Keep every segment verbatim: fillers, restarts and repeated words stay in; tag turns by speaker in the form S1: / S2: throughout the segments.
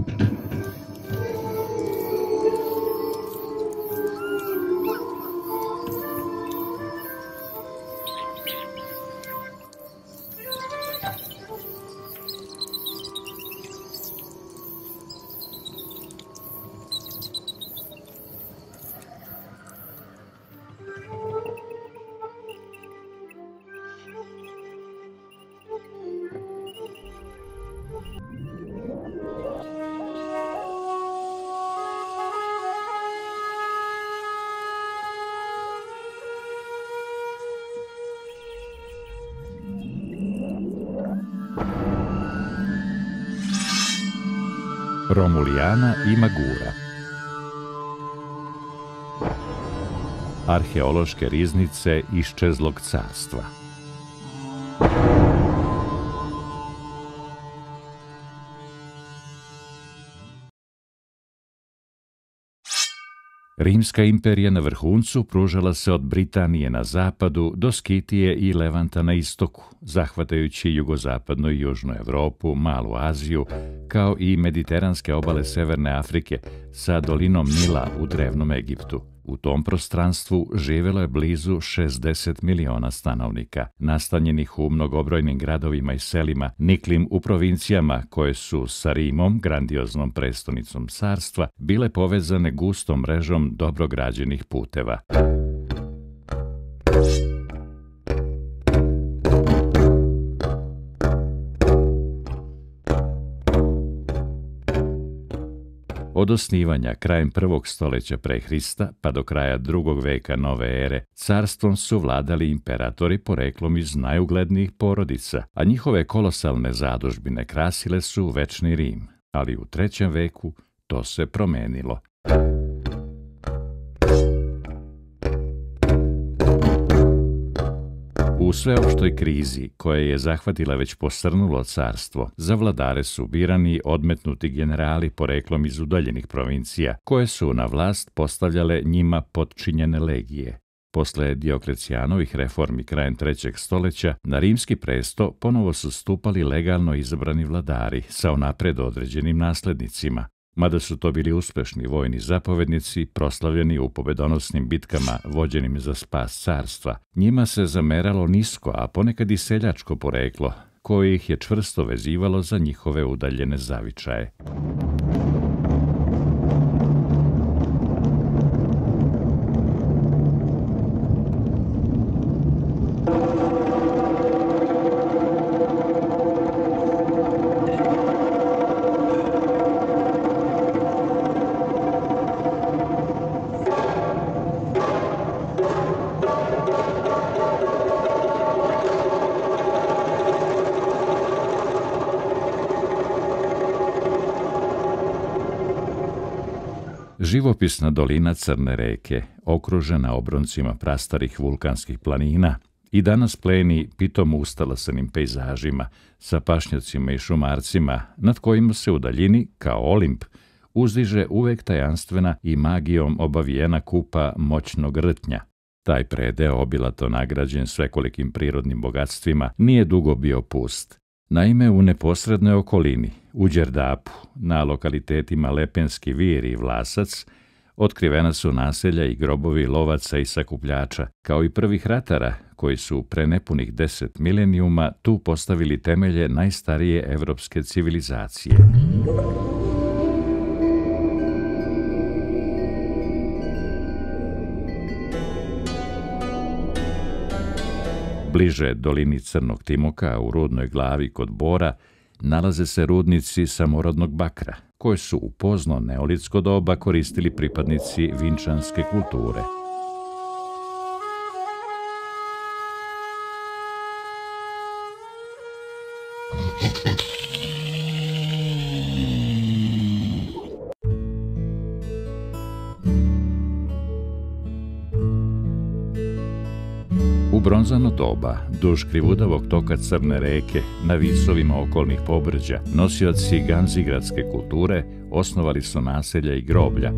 S1: Romulijana i Magura. Arheološke riznice iščezlog carstva. Rimska imperija na vrhuncu pružala se od Britanije na zapadu do Skitije i Levanta na istoku, zahvatajući jugozapadnu i južnu Evropu, Malu Aziju, kao i mediteranske obale Severne Afrike sa dolinom Nila u drevnom Egiptu. U tom prostranstvu živelo je blizu šezdeset miliona stanovnika, nastanjenih u mnogobrojnim gradovima i selima, niklim u provincijama koje su sa Rimom, grandioznom prestonicom carstva, bile povezane gustom mrežom dobro građenih puteva. Od osnivanja krajem prvog stoljeća pre Hrista pa do kraja drugog veka nove ere, carstvom su vladali imperatori poreklom iz najuglednijih porodica, a njihove kolosalne zadužbine krasile su večni Rim, ali u trećem veku to se promenilo. U sveopštoj krizi, koja je zahvatila već posrnulo carstvo, za vladare su birani odmetnuti generali poreklom iz udaljenih provincija, koje su na vlast postavljale njima potčinjene legije. Posle Dioklecijanovih reformi krajem trećeg stoljeća, na rimski presto ponovo su stupali legalno izabrani vladari sa unapred određenim naslednicima. Mada su to bili uspešni vojni zapovednici, proslavljeni u pobedonosnim bitkama vođenim za spas carstva, njima se zameralo nisko, a ponekad i seljačko poreklo, koje ih je čvrsto vezivalo za njihove udaljene zavičaje. Živopisna dolina Crne reke, okružena obroncima prastarih vulkanskih planina, i danas pleni pitom ustalasanim pejzažima, sa pašnjacima i šumarcima, nad kojima se u daljini, kao Olimp, uzdiže uvek tajanstvena i magijom obavijena kupa moćnog rtnja. Taj predeo, obilato nagrađen svekolikim prirodnim bogatstvima, nije dugo bio pust. Naime, u neposrednoj okolini, u Đerdapu, na lokalitetima Lepenski vir i Vlasac, otkrivena su naselja i grobovi lovaca i sakupljača, kao i prvih ratara, koji su pre nepunih deset milenijuma tu postavili temelje najstarije evropske civilizacije. Bliže dolini Crnog Timoka, u rudnoj glavi kod Bora, nalaze se rudnici samorodnog bakra, koje su u pozno neolitsko doba koristili pripadnici vinčanske kulture. U bronzano doba, duž krivudavog toka Crne reke, na visovima okolnih pobrđa, nosioci ganzigradske kulture osnovali su naselja i groblja.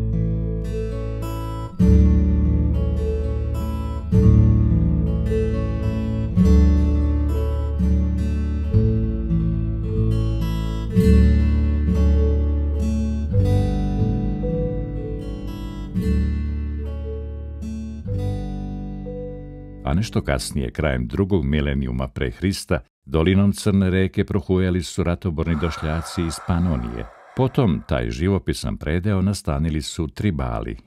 S1: Nešto kasnije, krajem drugog milenijuma pre Hrista, dolinom Crne reke prohujali su ratoborni došljaci iz Panonije. Potom taj živopisan predeo nastanili su Tribali,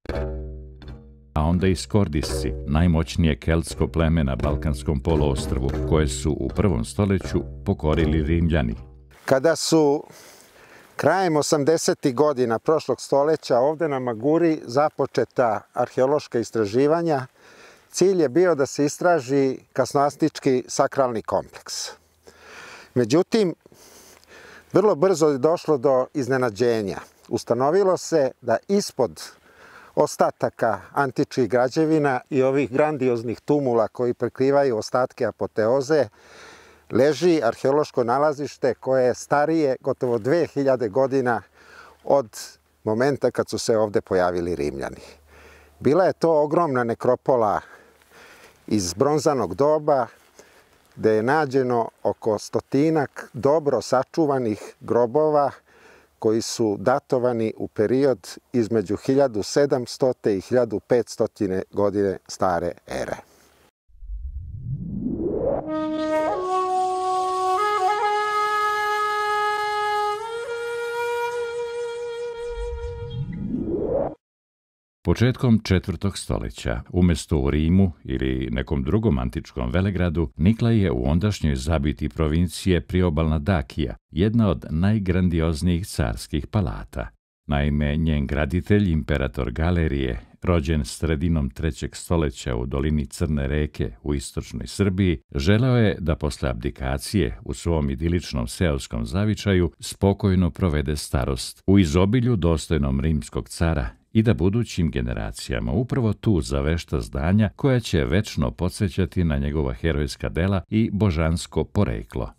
S1: a onda i Skordisci, najmoćnije keltsko pleme na Balkanskom poluostrvu, koje su u prvom stoljeću pokorili Rimljani.
S2: Kada su krajem osamdesetih godina prošlog stoljeća ovde na Maguri započeta arheološka istraživanja, cilj je bio da se istraži kasnoantički sakralni kompleks. Međutim, vrlo brzo je došlo do iznenađenja. Ustanovilo se da ispod ostataka antičkih građevina i ovih grandioznih tumula koji prekrivaju ostatke apoteoze leži arheološko nalazište koje je starije gotovo dve hiljade godina od momenta kad su se ovde pojavili Rimljani. Bila je to ogromna nekropola iz bronzanog doba, gde je nađeno oko stotinak dobro sačuvanih grobova koji su datovani u period između hiljadu sedamsto. i hiljadu petsto. godine stare ere.
S1: Početkom četvrtog stoljeća, umjesto u Rimu ili nekom drugom antičkom velegradu, nikla je u ondašnjoj zabiti provincije priobalna Dakija, jedna od najgrandioznijih carskih palata. Naime, njen graditelj, imperator Galerije, rođen sredinom trećeg stoljeća u dolini Crne reke u istočnoj Srbiji, želeo je da posle abdikacije u svom idiličnom seoskom zavičaju spokojno provede starost u izobilju dostojnom rimskog cara i da budućim generacijama upravo tu zavešta zdanja koja će večno podsjećati na njegova herojska dela i božansko poreklo.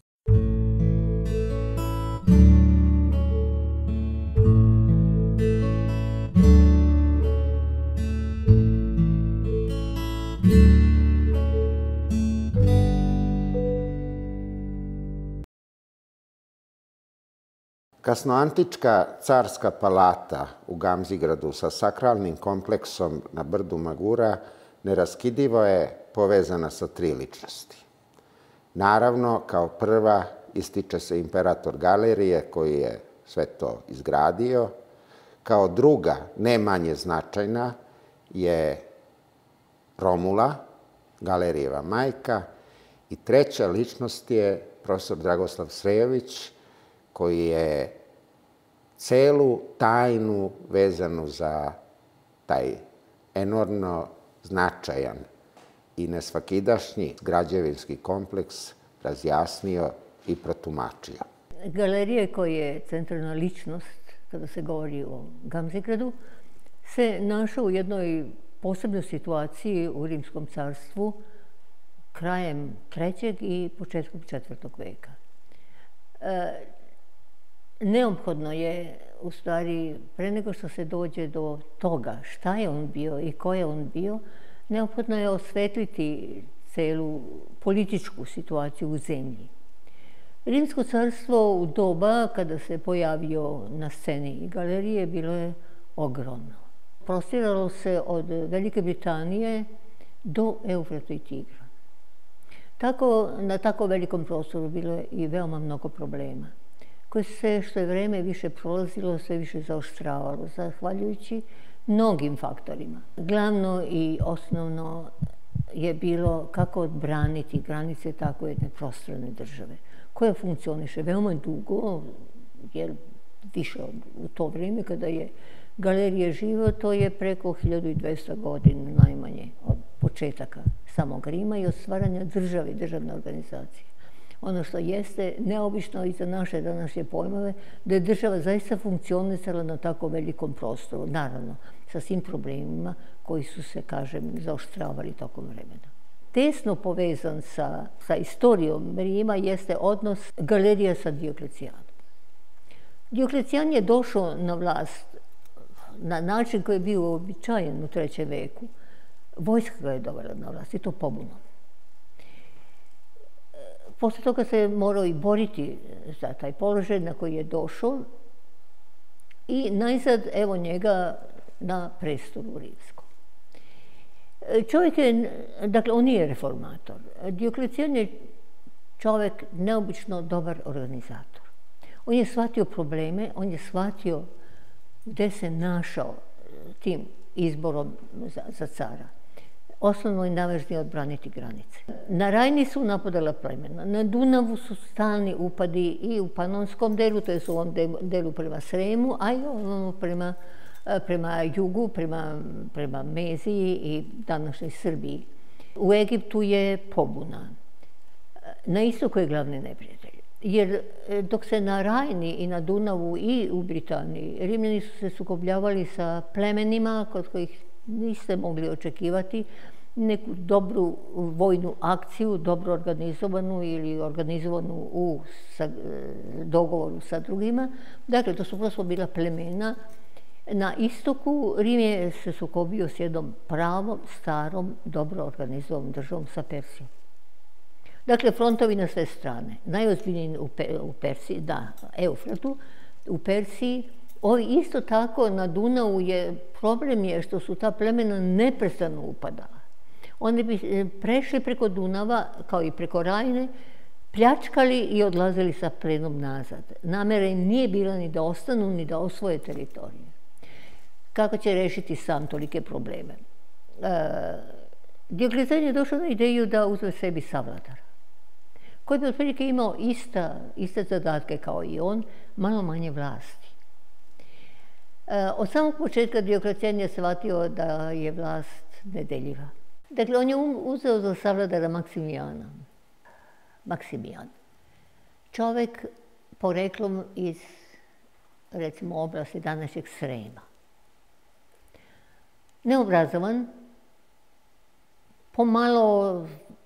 S2: Kasnoantička carska palata u Gamzigradu sa sakralnim kompleksom na brdu Magura neraskidivo je povezana sa tri ličnosti. Naravno, kao prva ističe se imperator Galerije koji je sve to izgradio. Kao druga, ne manje značajna, je Romula, Galerijeva majka. I treća ličnost je profesor Dragoslav Srejović, koji je celu tajnu vezanu za taj enormno značajan i nesvakidašnji građevinski kompleks razjasnio i protumačio.
S3: Galerije koji je centralna ličnost, kada se govori o Gamzigradu, se našao u jednoj posebnoj situaciji u Rimskom carstvu krajem trećeg i početkom četvrtog veka. E, Neophodno je, u stvari, pre nego što se dođe do toga šta je on bio i ko je on bio, neophodno je osvetliti celu političku situaciju u zemlji. Rimsko carstvo u doba kada se pojavio na sceni Galerije bilo je ogromno. Prostiralo se od Velike Britanije do Eufrata i Tigra. Tako, na tako velikom prostoru bilo je i veoma mnogo problema, koje se, što je vreme više prolazilo, sve više zaoštravalo, zahvaljujući mnogim faktorima. Glavno i osnovno je bilo kako odbraniti granice tako jedne prostorne države, koja funkcioniše veoma dugo, jer više od, u to vrijeme kada je Galerija živo, to je preko hiljadu dvesta godina najmanje od početaka samog Rima i od stvaranja države, državne organizacije. Ono što jeste neobično i za naše današnje pojmove, da je država zaista funkcionisala na tako velikom prostoru, naravno, sa svim problemima koji su se, kažem, zaoštravali tokom vremena. Tesno povezan sa, sa istorijom Rima jeste odnos Galerija sa Dioklecijanom. Dioklecijan je došao na vlast na način koji je bio uobičajen u trećem veku. Vojska ga je dovela na vlast i to pobunom. Posle toga se morao i boriti za taj položaj na koji je došao i najzad evo njega na prestolu rimskom. Čovjek je, dakle, on nije reformator. Dioklecijan je čovjek neobično dobar organizator. On je shvatio probleme, on je shvatio gdje se našao tim izborom za, za cara. Osnovno je najvažnije odbraniti granice. Na Rajni su napadala plemena, na Dunavu su stalni upadi i u Panonskom delu, to je u ovom delu prema Sremu, a i prema, prema jugu, prema, prema Meziji i današnjoj Srbiji. U Egiptu je pobuna. Na istoku je glavni neprijatelj. Jer dok se na Rajni i na Dunavu i u Britaniji Rimljani su se sukobljavali sa plemenima kod kojih niste mogli očekivati neku dobru vojnu akciju, dobro organizovanu ili organizovanu u sa, dogovoru sa drugima. Dakle, to su prosto bila plemena. Na istoku Rim je se sukobio s jednom pravom, starom, dobro organizovanom državom sa Persijom. Dakle, frontovi na sve strane. Najozbiljniji u, Pe, u Persiji, da, Eufratu, u Persiji. Ovi isto tako na Dunavu je, problem je što su ta plemena neprestano upadala. Oni bi prešli preko Dunava, kao i preko Rajne, pljačkali i odlazili sa plenom nazad. Namera im nije bila ni da ostanu, ni da osvoje teritorije. Kako će rešiti sam tolike probleme? E, Dioklecijan je došao na ideju da uzme sebi savladara, koji bi otprilike imao ista, iste zadatke kao i on, malo manje vlasti. E, od samog početka Dioklecijan je shvatio da je vlast nedeljiva. Dakle, on je uzeo za savladara Maksimijana. Maksimijan. Čovjek poreklom iz, recimo, oblasti današnjeg Srema. Neobrazovan, pomalo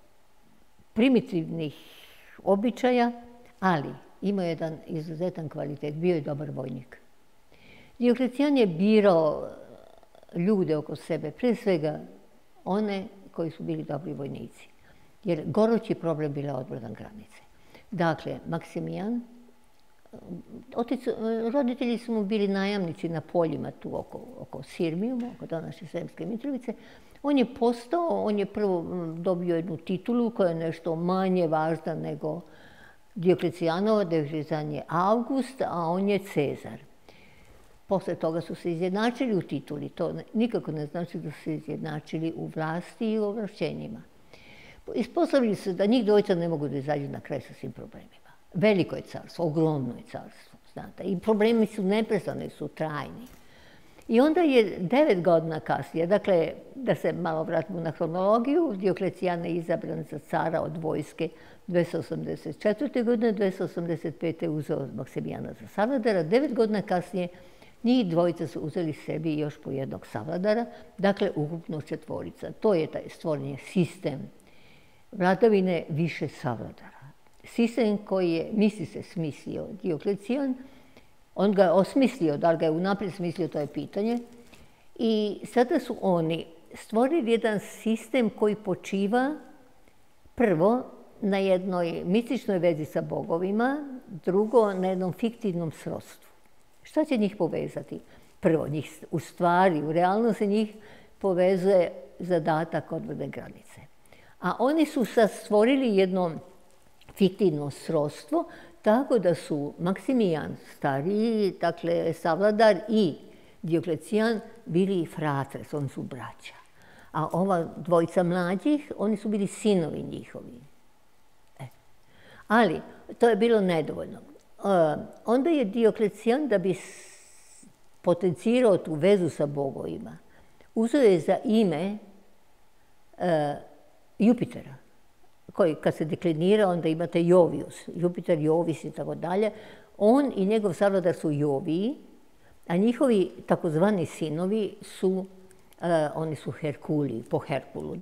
S3: primitivnih običaja, ali imao jedan izuzetan kvalitet, bio je dobar vojnik. Dioklecijan je birao ljude oko sebe, prije svega one koji su bili dobri vojnici, jer gorući problem bila odbrana granice. Dakle, Maksimijan, otic, roditelji su mu bili najamnici na poljima tu oko, oko Sirmijuma, oko današnje Sremske Mitrovice. On je postao, on je prvo dobio jednu titulu koja je nešto manje važna nego Dioklecijanova. Dioklecijan je August, a on je Cezar. Posle toga su se izjednačili u tituli. To nikako ne znači da su se izjednačili u vlasti i u ovlašćenjima. Ispostavili su da njih dvojica ne mogu da izađu na kraj sa svim problemima. Veliko je carstvo, ogromno je carstvo, znate. I problemi su neprestani, su trajni. I onda je devet godina kasnije, dakle, da se malo vratimo na hronologiju, Dioklecijan je izabran za cara od vojske dvesta osamdeset četvrte. godine, dvesta osamdeset pete. uzeo Maksimijana za savladara. Devet godina kasnije njih dvojica su uzeli sebi još po jednog savladara, dakle, ukupno četvorica. To je taj stvoren sistem vladavine više savladara. Sistem koji je, misli se, smislio Dioklecijan, on ga je osmislio, da li ga je unaprijed smislio, to je pitanje. I sada su oni stvorili jedan sistem koji počiva prvo na jednoj mističnoj vezi sa bogovima, drugo na jednom fiktivnom srodstvu. Šta će njih povezati? Prvo, njih u stvari, u realnosti njih povezuje zadatak odbrane granice. A oni su sad stvorili jedno fiktivno srodstvo, tako da su Maksimijan, stariji, dakle, savladar, i Dioklecijan bili fratres, oni su braća. A ova dvojica mlađih, oni su bili sinovi njihovi. E. Ali, to je bilo nedovoljno. Uh, onda je Dioklecijan, da bi potencirao tu vezu sa bogovima, uzeo je za ime uh, Jupitera, koji kad se deklinira, onda imate Jovius, Jupiter, Jovis i tako dalje. On i njegov savladar su Joviji, a njihovi takozvani sinovi su, uh, oni su Herkuliji, po Herkulu.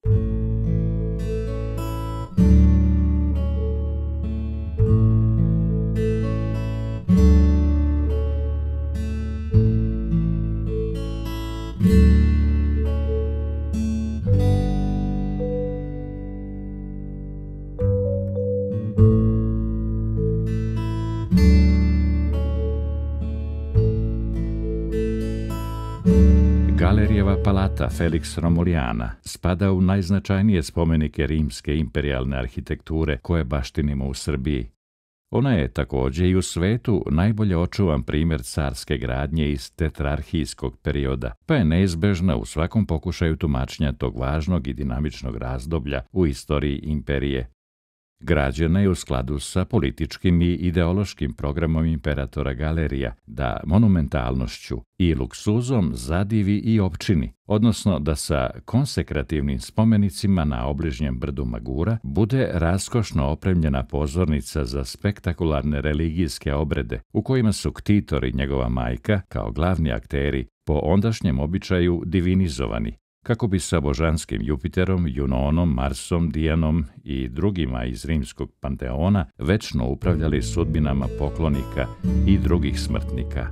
S1: Galerijeva Palata Felix Romulijana spada u najznačajnije spomenike rimske imperijalne arhitekture koje baštinimo u Srbiji. Ona je također i u svetu najbolje očuvan primjer carske gradnje iz tetrarhijskog perioda, pa je neizbežna u svakom pokušaju tumačenja tog važnog i dinamičnog razdoblja u istoriji imperije. Građena je u skladu sa političkim i ideološkim programom imperatora Galerija da monumentalnošću i luksuzom zadivi i opčini, odnosno da sa konsekrativnim spomenicima na obližnjem brdu Magura bude raskošno opremljena pozornica za spektakularne religijske obrede u kojima su Ktitor i njegova majka, kao glavni akteri, po ondašnjem običaju divinizovani, kako bi sa božanskim Jupiterom, Junonom, Marsom, Dijanom i drugima iz rimskog panteona večno upravljali sudbinama poklonika i drugih smrtnika.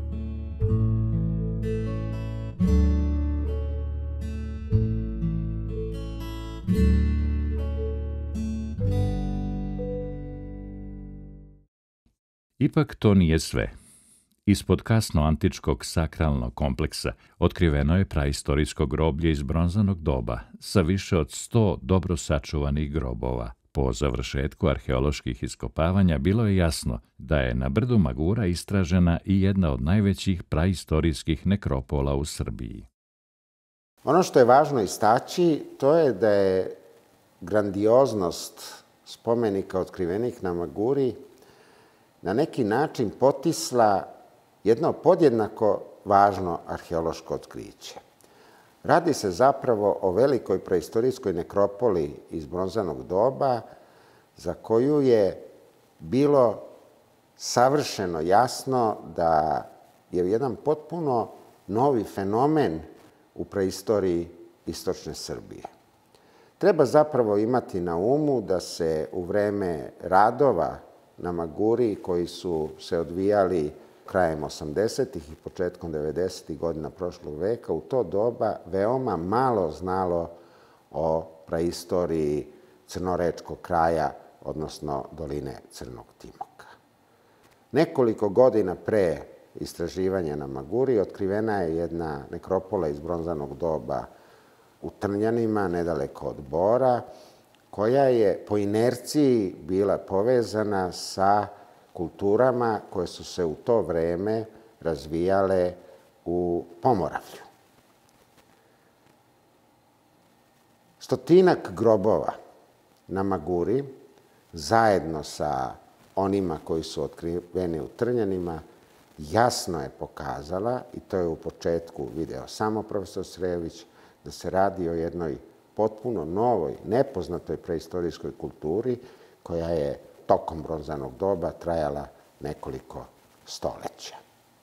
S1: Ipak to nije sve. Ispod kasno-antičkog sakralnog kompleksa otkriveno je praistorijsko groblje iz bronzanog doba sa više od sto dobro sačuvanih grobova. Po završetku arheoloških iskopavanja bilo je jasno da je na brdu Magura istražena i jedna od najvećih praistorijskih nekropola u Srbiji.
S2: Ono što je važno istaći, to je da je grandioznost spomenika otkrivenih na Maguri na neki način potisla jedno podjednako važno arheološko otkriće. Radi se zapravo o velikoj preistorijskoj nekropoli iz bronzanog doba za koju je bilo savršeno jasno da je jedan potpuno novi fenomen u preistoriji istočne Srbije. Treba zapravo imati na umu da se u vreme radova na Maguri koji su se odvijali krajem osamdesetih i početkom devedesetih godina prošlog veka, u to doba veoma malo znalo o praistoriji crnorečkog kraja, odnosno doline Crnog Timoka. Nekoliko godina pre istraživanja na Maguri otkrivena je jedna nekropola iz bronzanog doba u Trnjanima, nedaleko od Bora, koja je po inerciji bila povezana sa kulturama koje su se u to vreme razvijale u Pomoravlju. Stotinak grobova na Maguri, zajedno sa onima koji su otkriveni u Trnjanima, jasno je pokazala, i to je u početku video samo profesor Srejović, da se radi o jednoj potpuno novoj, nepoznatoj preistorijskoj kulturi koja je tokom bronzanog doba trajala nekoliko stoleća.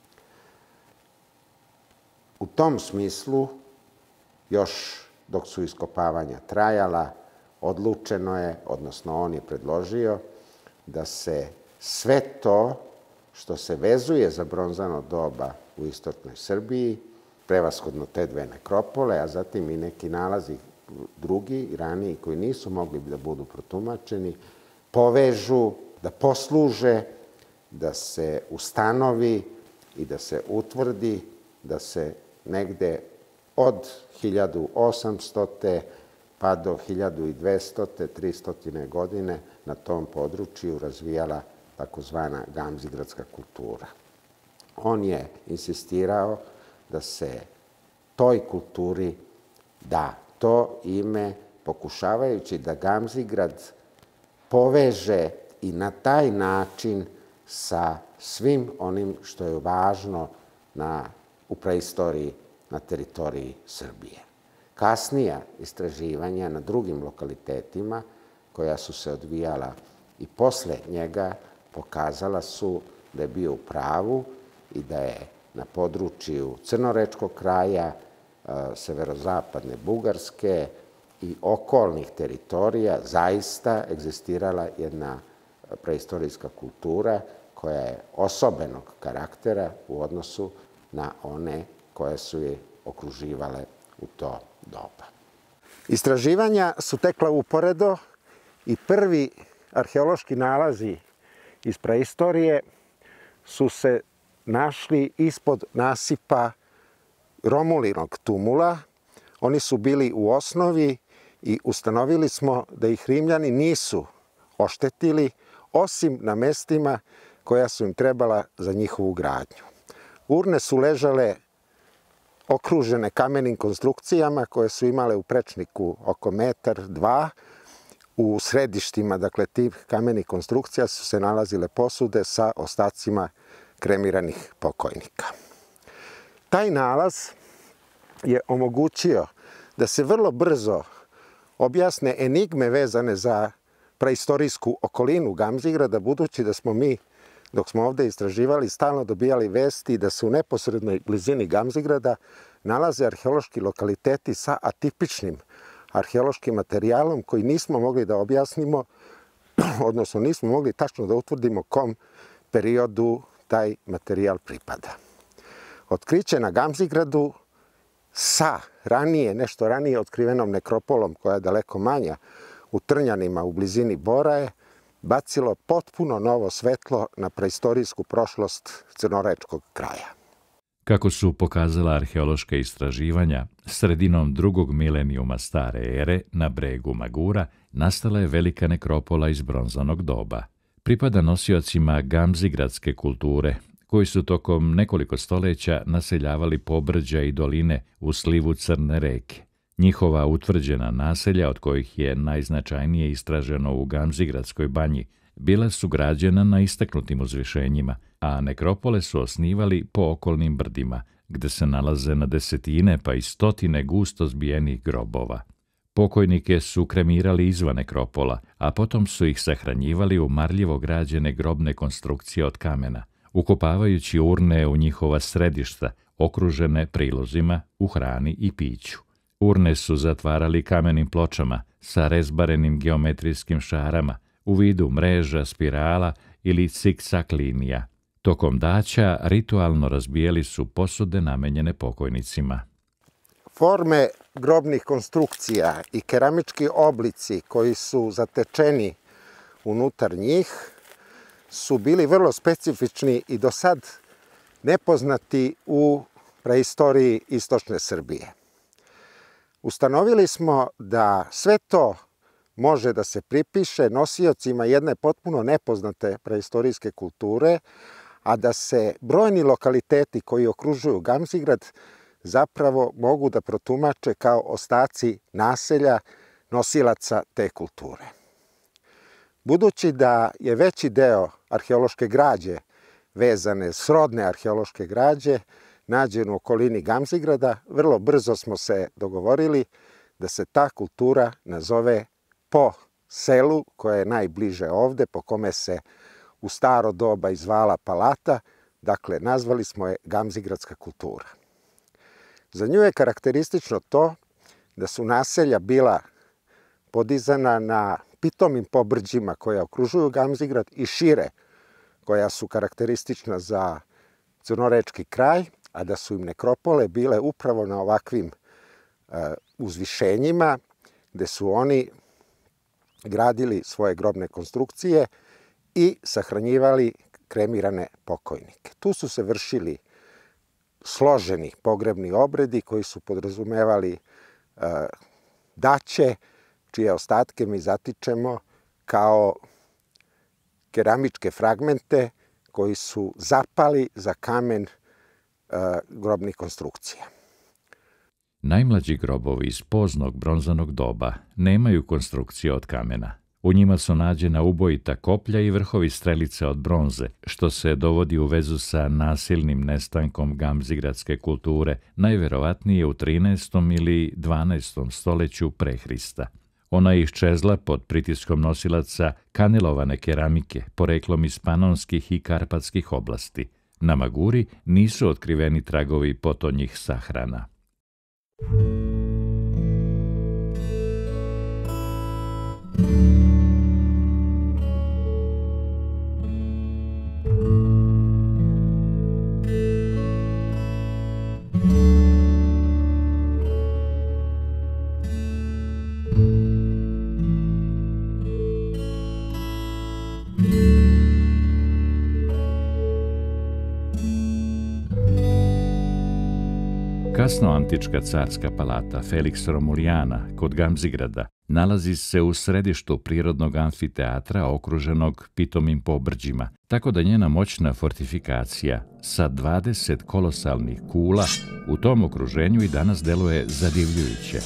S2: U tom smislu, još dok su iskopavanja trajala, odlučeno je, odnosno on je predložio, da se sve to što se vezuje za bronzano doba u istočnoj Srbiji, prevashodno te dve nekropole, a zatim i neki nalazi drugi, raniji, koji nisu mogli da budu protumačeni, povežu, da posluže, da se ustanovi i da se utvrdi da se negde od hiljadu osamstote pa do hiljadu dvestite, tristotine godine na tom području razvijala takozvana gamzigradska kultura. On je insistirao da se toj kulturi da to ime, pokušavajući da Gamzigrad poveže i na taj način sa svim onim što je važno na, u preistoriji na teritoriji Srbije. Kasnija istraživanja na drugim lokalitetima, koja su se odvijala i posle njega, pokazala su da je bio u pravu i da je na području Crnorečkog kraja, severozapadne Bugarske i okolnih teritorija zaista egzistirala jedna preistorijska kultura koja je osobenog karaktera u odnosu na one koje su je okruživale u to doba. Istraživanja su tekla uporedo i prvi arheološki nalazi iz preistorije su se našli ispod nasipa Romulinog tumula Oni su bili u osnovi i ustanovili smo da ih Rimljani nisu oštetili, osim na mestima koja su im trebala za njihovu gradnju. Urne su ležale okružene kamenim konstrukcijama koje su imale u prečniku oko metar, dva. U središtima, dakle, tih kamenih konstrukcija su se nalazile posude sa ostacima kremiranih pokojnika. Taj nalaz je omogućio da se vrlo brzo objasne enigme vezane za preistorijsku okolinu Gamzigrada, budući da smo mi, dok smo ovde istraživali, stalno dobijali vesti da se u neposrednoj blizini Gamzigrada nalaze arheološki lokaliteti sa atipičnim arheološkim materijalom koji nismo mogli da objasnimo, odnosno nismo mogli tačno da utvrdimo kom periodu taj materijal pripada. Otkriće na Gamzigradu sa ranije, nešto ranije otkrivenom nekropolom, koja je daleko manja, u Trnjanima u blizini Bora, je bacilo potpuno novo svetlo na preistorijsku prošlost crnorečkog kraja.
S1: Kako su pokazala arheološka istraživanja, sredinom drugog milenijuma stare ere na bregu Magura nastala je velika nekropola iz bronzanog doba. Pripada nosiocima gamzigradske kulture, koji su tokom nekoliko stoleća naseljavali pobrđa i doline u slivu Crne reke. Njihova utvrđena naselja, od kojih je najznačajnije istraženo u Gamzigradskoj banji, bila su građena na istaknutim uzvišenjima, a nekropole su osnivali po okolnim brdima, gde se nalaze na desetine pa i stotine gusto zbijenih grobova. Pokojnike su kremirali izvan nekropola, a potom su ih sahranjivali u marljivo građene grobne konstrukcije od kamena, ukopavajući urne u njihova središta, okružene prilozima u hrani i piću. Urne su zatvarali kamenim pločama sa rezbarenim geometrijskim šarama u vidu mreža, spirala ili ciksak linija. Tokom daća ritualno razbijali su posude namenjene pokojnicima.
S2: Forme grobnih konstrukcija i keramički oblici koji su zatečeni unutar njih su bili vrlo specifični i do sad nepoznati u preistoriji istočne Srbije. Ustanovili smo da sve to može da se pripiše nosiocima jedne potpuno nepoznate preistorijske kulture, a da se brojni lokaliteti koji okružuju Gamzigrad zapravo mogu da protumače kao ostaci naselja nosilaca te kulture. Budući da je veći deo arheološke građe vezane, srodne arheološke građe, nađen u okolini Gamzigrada, vrlo brzo smo se dogovorili da se ta kultura nazove po selu koje je najbliže ovde, po kome se u staro doba izvala Palata, dakle nazvali smo je Gamzigradska kultura. Za nju je karakteristično to da su naselja bila podizana na pitomim pobrđima koja okružuju Gamzigrad i šire, koja su karakteristična za crnorečki kraj, a da su im nekropole bile upravo na ovakvim uh, uzvišenjima, gde su oni gradili svoje grobne konstrukcije i sahranjivali kremirane pokojnike. Tu su se vršili složeni pogrebni obredi koji su podrazumevali uh, daće, čije ostatke mi zatičemo kao keramičke fragmente koji su zapali za kamen uh, grobnih konstrukcija.
S1: Najmlađi grobovi iz poznog bronzanog doba nemaju konstrukcije od kamena. U njima su nađena ubojita koplja i vrhovi strelice od bronze, što se dovodi u vezu sa nasilnim nestankom gamzigradske kulture, najverovatnije u trinaestom ili dvanaestom stoleću pre Hrista. Ona je iščezla pod pritiskom nosilaca kanelovane keramike, poreklom iz panonskih i karpatskih oblasti. Na Maguri nisu otkriveni tragovi potonjih sahrana. Kasnoantička carska palata Felix Romulijana kod Gamzigrada nalazi se u središtu prirodnog amfiteatra okruženog pitomim pobrđima, tako da njena moćna fortifikacija sa dvadeset kolosalnih kula u tom okruženju i danas deluje zadivljujuće.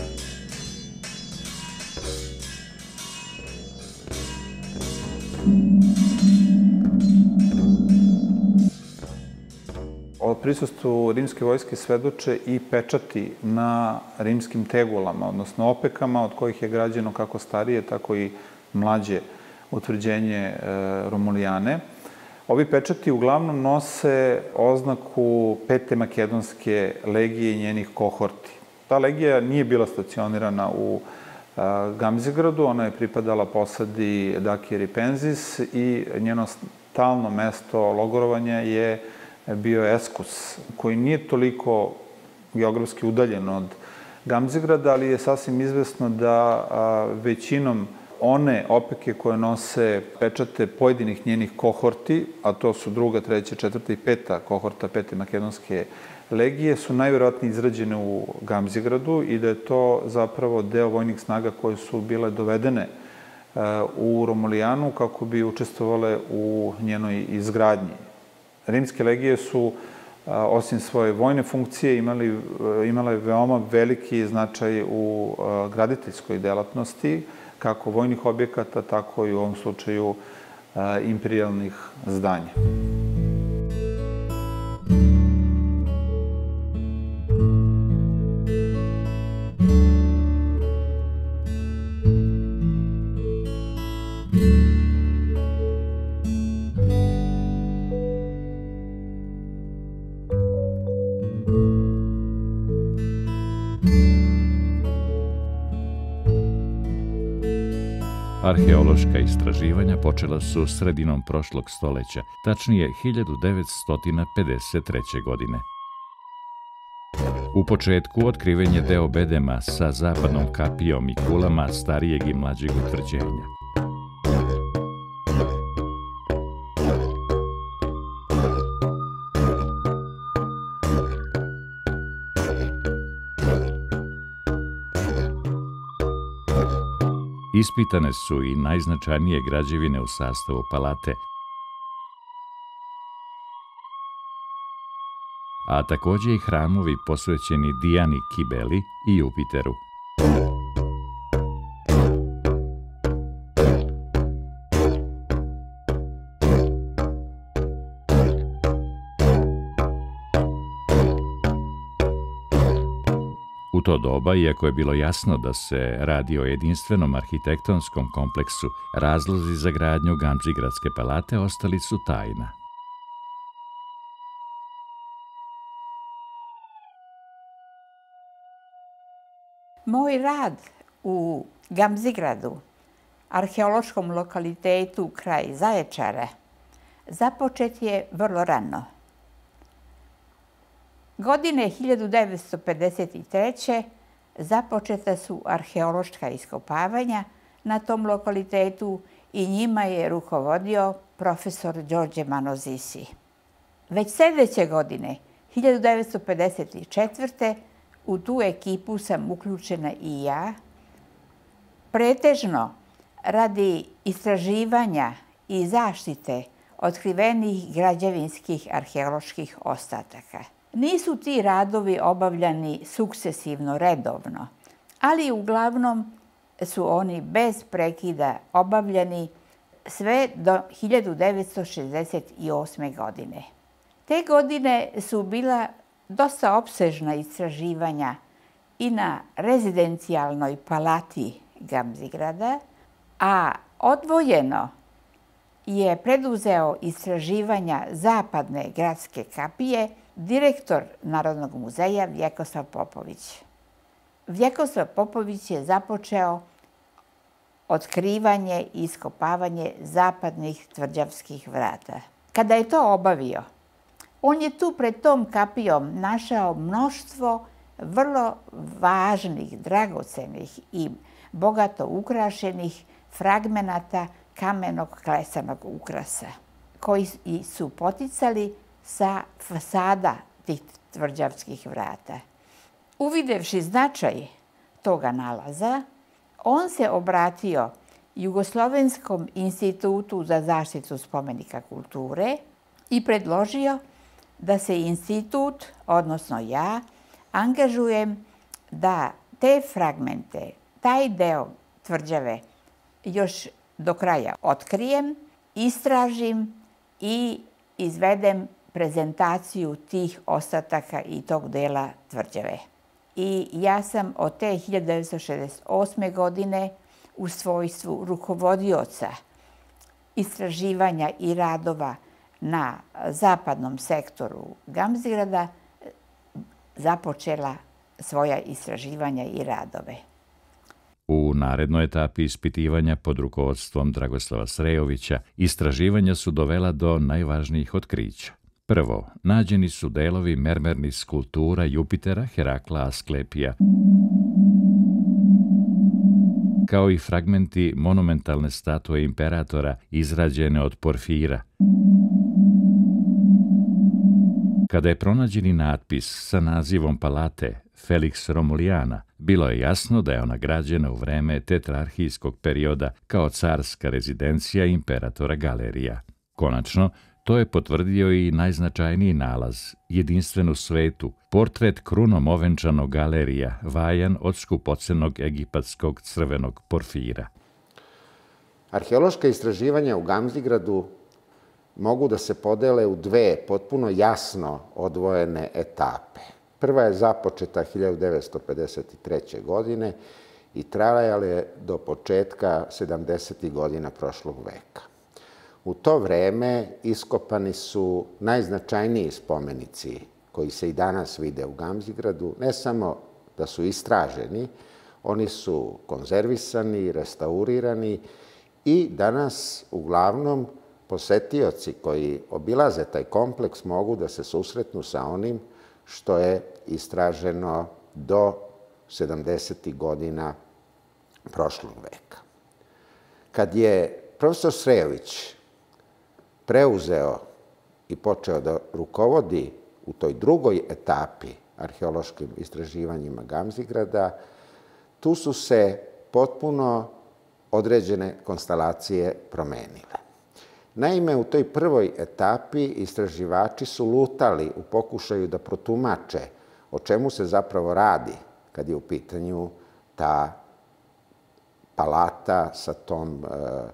S4: O prisustvu rimske vojske svedoče i pečati na rimskim tegulama, odnosno opekama, od kojih je građeno kako starije, tako i mlađe utvrđenje Romulijane. Ovi pečati uglavnom nose oznaku Pete makedonske legije i njenih kohorti. Ta legija nije bila stacionirana u Gamzigradu, ona je pripadala posadi Dakije Ripensis i njeno stalno mesto logorovanja je bio Eskus, koji nije toliko geografski udaljen od Gamzigrada, ali je sasvim izvesno da većinom one opeke koje nose pečate pojedinih njenih kohorti, a to su druga, treća, četvrta i peta kohorta Pete makedonske legije, su najvjerojatnije izrađene u Gamzigradu i da je to zapravo deo vojnih snaga koje su bile dovedene u Romulijanu kako bi učestvovale u njenoj izgradnji. Rimske legije su, osim svoje vojne funkcije, imale veoma veliki značaj u graditeljskoj delatnosti, kako vojnih objekata, tako i u ovom slučaju imperijalnih zdanja.
S1: Arheološka istraživanja počela su sredinom prošlog stoleća, tačnije hiljadu devetsto pedeset treće. godine. U početku otkriven je deo bedema sa zapadnom kapijom i kulama starijeg i mlađeg utvrđenja. Ispitane su i najznačajnije građevine u sastavu palate, a takođe i hramovi posvećeni Dijani Kibeli i Jupiteru. U to doba, iako je bilo jasno da se radi o jedinstvenom arhitektonskom kompleksu, razlozi za gradnju Gamzigradske palate ostali su tajna.
S5: Moj rad u Gamzigradu, arheološkom lokalitetu kraj Zaječara, započet je vrlo rano. Godine hiljadu devetsto pedeset treće. započeta su arheološka iskopavanja na tom lokalitetu i njima je rukovodio profesor Đorđe Manozisi. Već sljedeće godine, hiljadu devetsto pedeset četvrte. u tu ekipu sam uključena i ja, pretežno radi istraživanja i zaštite otkrivenih građevinskih arheoloških ostataka. Nisu ti radovi obavljani sukcesivno, redovno, ali uglavnom su oni bez prekida obavljani sve do hiljadu devetsto šezdeset osme. godine. Te godine su bila dosta opsežna istraživanja i na rezidencijalnoj palati Gamzigrada, a odvojeno je preduzeo istraživanja zapadne gradske kapije direktor Narodnog muzeja Vjekoslav Popović. Vjekoslav Popović je započeo otkrivanje i iskopavanje zapadnih tvrđavskih vrata. Kada je to obavio, on je tu pred tom kapijom našao mnoštvo vrlo važnih, dragocenih i bogato ukrašenih fragmenata kamenog klesanog ukrasa, koji su poticali sa fasada tih tvrđavskih vrata. Uvidevši značaj toga nalaza, on se obratio Jugoslovenskom institutu za zaštitu spomenika kulture i predložio da se institut, odnosno ja, angažujem da te fragmente, taj deo tvrđave još do kraja otkrijem, istražim i izvedem prezentaciju tih ostataka i tog dela tvrđave. I ja sam od te hiljadu devetsto šezdeset osme. godine u svojstvu rukovodioca istraživanja i radova na zapadnom sektoru Gamzigrada započela svoja istraživanja i radove.
S1: U narednoj etapi ispitivanja pod rukovodstvom Dragoslava Srejovića istraživanja su dovela do najvažnijih otkrića. Prvo, nađeni su delovi mermernih skulptura Jupitera, Herakla, Asklepija, kao i fragmenti monumentalne statue imperatora izrađene od porfira. Kada je pronađeni natpis sa nazivom palate Felix Romulijana, bilo je jasno da je ona građena u vreme tetrarhijskog perioda kao carska rezidencija imperatora Galerija. Konačno, to je potvrdio i najznačajniji nalaz, jedinstven u svetu, portret krunom ovenčanog Galerija, vajan od skupocenog egipatskog crvenog porfira.
S2: Arheološka istraživanja u Gamzigradu mogu da se podele u dve potpuno jasno odvojene etape. Prva je započeta hiljadu devetsto pedeset treće. godine i trajala je do početka sedamdesetih godina prošlog veka. U to vreme iskopani su najznačajniji spomenici koji se i danas vide u Gamzigradu, ne samo da su istraženi, oni su konzervisani, restaurirani i danas uglavnom posetioci koji obilaze taj kompleks mogu da se susretnu sa onim što je istraženo do sedamdesetih godina prošlog veka. Kad je profesor Srejović preuzeo i počeo da rukovodi u toj drugoj etapi arheološkim istraživanjima Gamzigrada, tu su se potpuno određene konstalacije promenile. Naime, u toj prvoj etapi istraživači su lutali u pokušaju da protumače o čemu se zapravo radi kad je u pitanju ta palata sa tom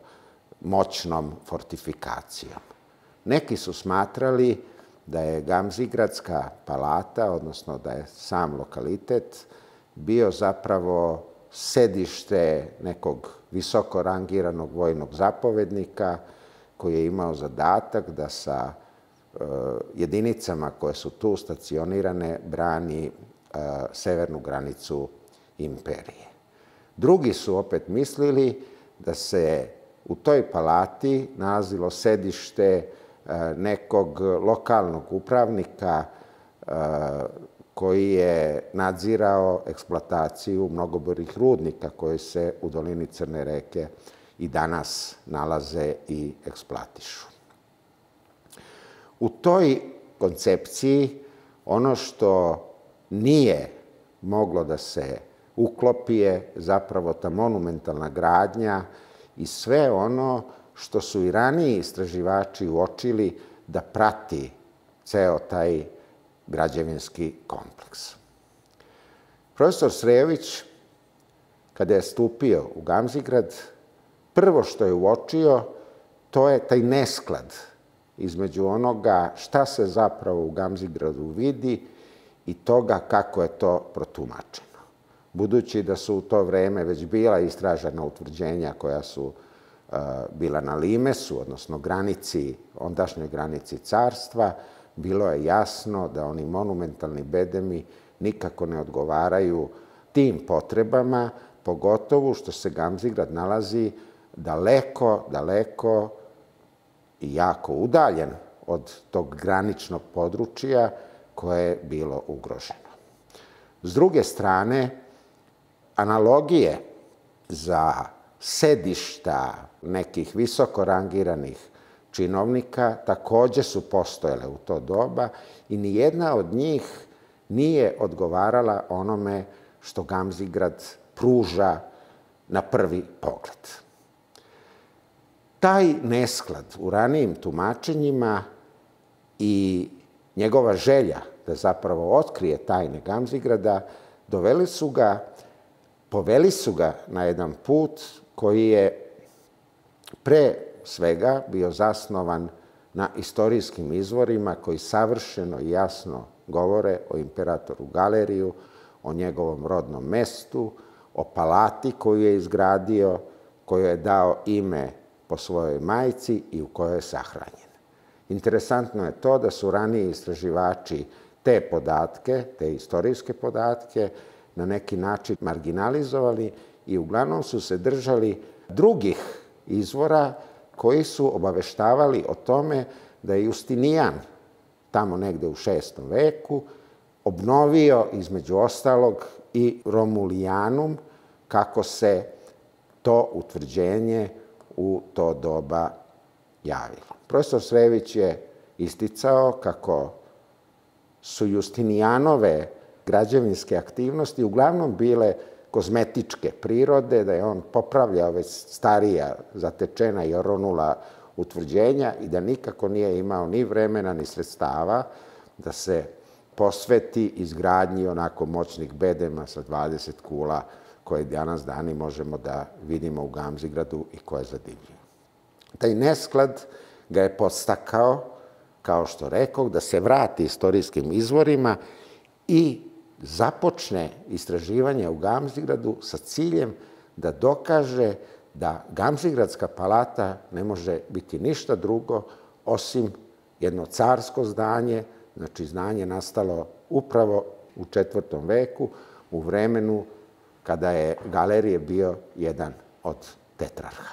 S2: moćnom fortifikacijom. Neki su smatrali da je Gamzigradska palata, odnosno da je sam lokalitet, bio zapravo sedište nekog visoko rangiranog vojnog zapovednika koji je imao zadatak da sa jedinicama koje su tu stacionirane brani severnu granicu imperije. Drugi su opet mislili da se u toj palati nalazilo sedište nekog lokalnog upravnika koji je nadzirao eksploataciju mnogobrojnih rudnika koji se u dolini Crne reke i danas nalaze i eksploatišu. U toj koncepciji ono što nije moglo da se uklopi je zapravo ta monumentalna gradnja i sve ono što su i raniji istraživači uočili da prati ceo taj građevinski kompleks. Profesor Srejović, kada je stupio u Gamzigrad, prvo što je uočio, to je taj nesklad između onoga šta se zapravo u Gamzigradu vidi i toga kako je to protumačeno. Budući da su u to vreme već bila istražena utvrđenja koja su bila na limesu, odnosno granici, ondašnjoj granici carstva, bilo je jasno da oni monumentalni bedemi nikako ne odgovaraju tim potrebama, pogotovo što se Gamzigrad nalazi daleko, daleko i jako udaljen od tog graničnog područja koje je bilo ugroženo. S druge strane, analogije za sedišta nekih visoko rangiranih činovnika takođe su postojale u to doba i nijedna od njih nije odgovarala onome što Gamzigrad pruža na prvi pogled. Taj nesklad u ranijim tumačenjima i njegova želja da zapravo otkrije tajne Gamzigrada doveli su ga, poveli su ga na jedan put koji je pre svega bio zasnovan na istorijskim izvorima koji savršeno i jasno govore o imperatoru Galeriju, o njegovom rodnom mestu, o palati koju je izgradio, koju je dao ime po svojoj majci i u kojoj je sahranjen. Interesantno je to da su raniji istraživači te podatke, te istorijske podatke, na neki način marginalizovali i uglavnom su se držali drugih izvora koji su obaveštavali o tome da je Justinijan tamo negde u šestom veku obnovio između ostalog i Romulijanum, kako se to utvrđenje u to doba javilo. Profesor Srević je isticao kako su Justinijanove građevinske aktivnosti uglavnom bile kozmetičke prirode, da je on popravljao već starija, zatečena i oronula utvrđenja i da nikako nije imao ni vremena ni sredstava da se posveti izgradnji onako moćnih bedema sa dvadeset kula koje danas dani možemo da vidimo u Gamzigradu i koje zadivljuju. Taj nesklad ga je podstakao, kao što rekao, da se vrati istorijskim izvorima i započne istraživanje u Gamzigradu sa ciljem da dokaže da Gamzigradska palata ne može biti ništa drugo osim jedno carsko zdanje, znači zdanje nastalo upravo u četvrtom veku, u vremenu kada je Galerije bio jedan od tetrarha.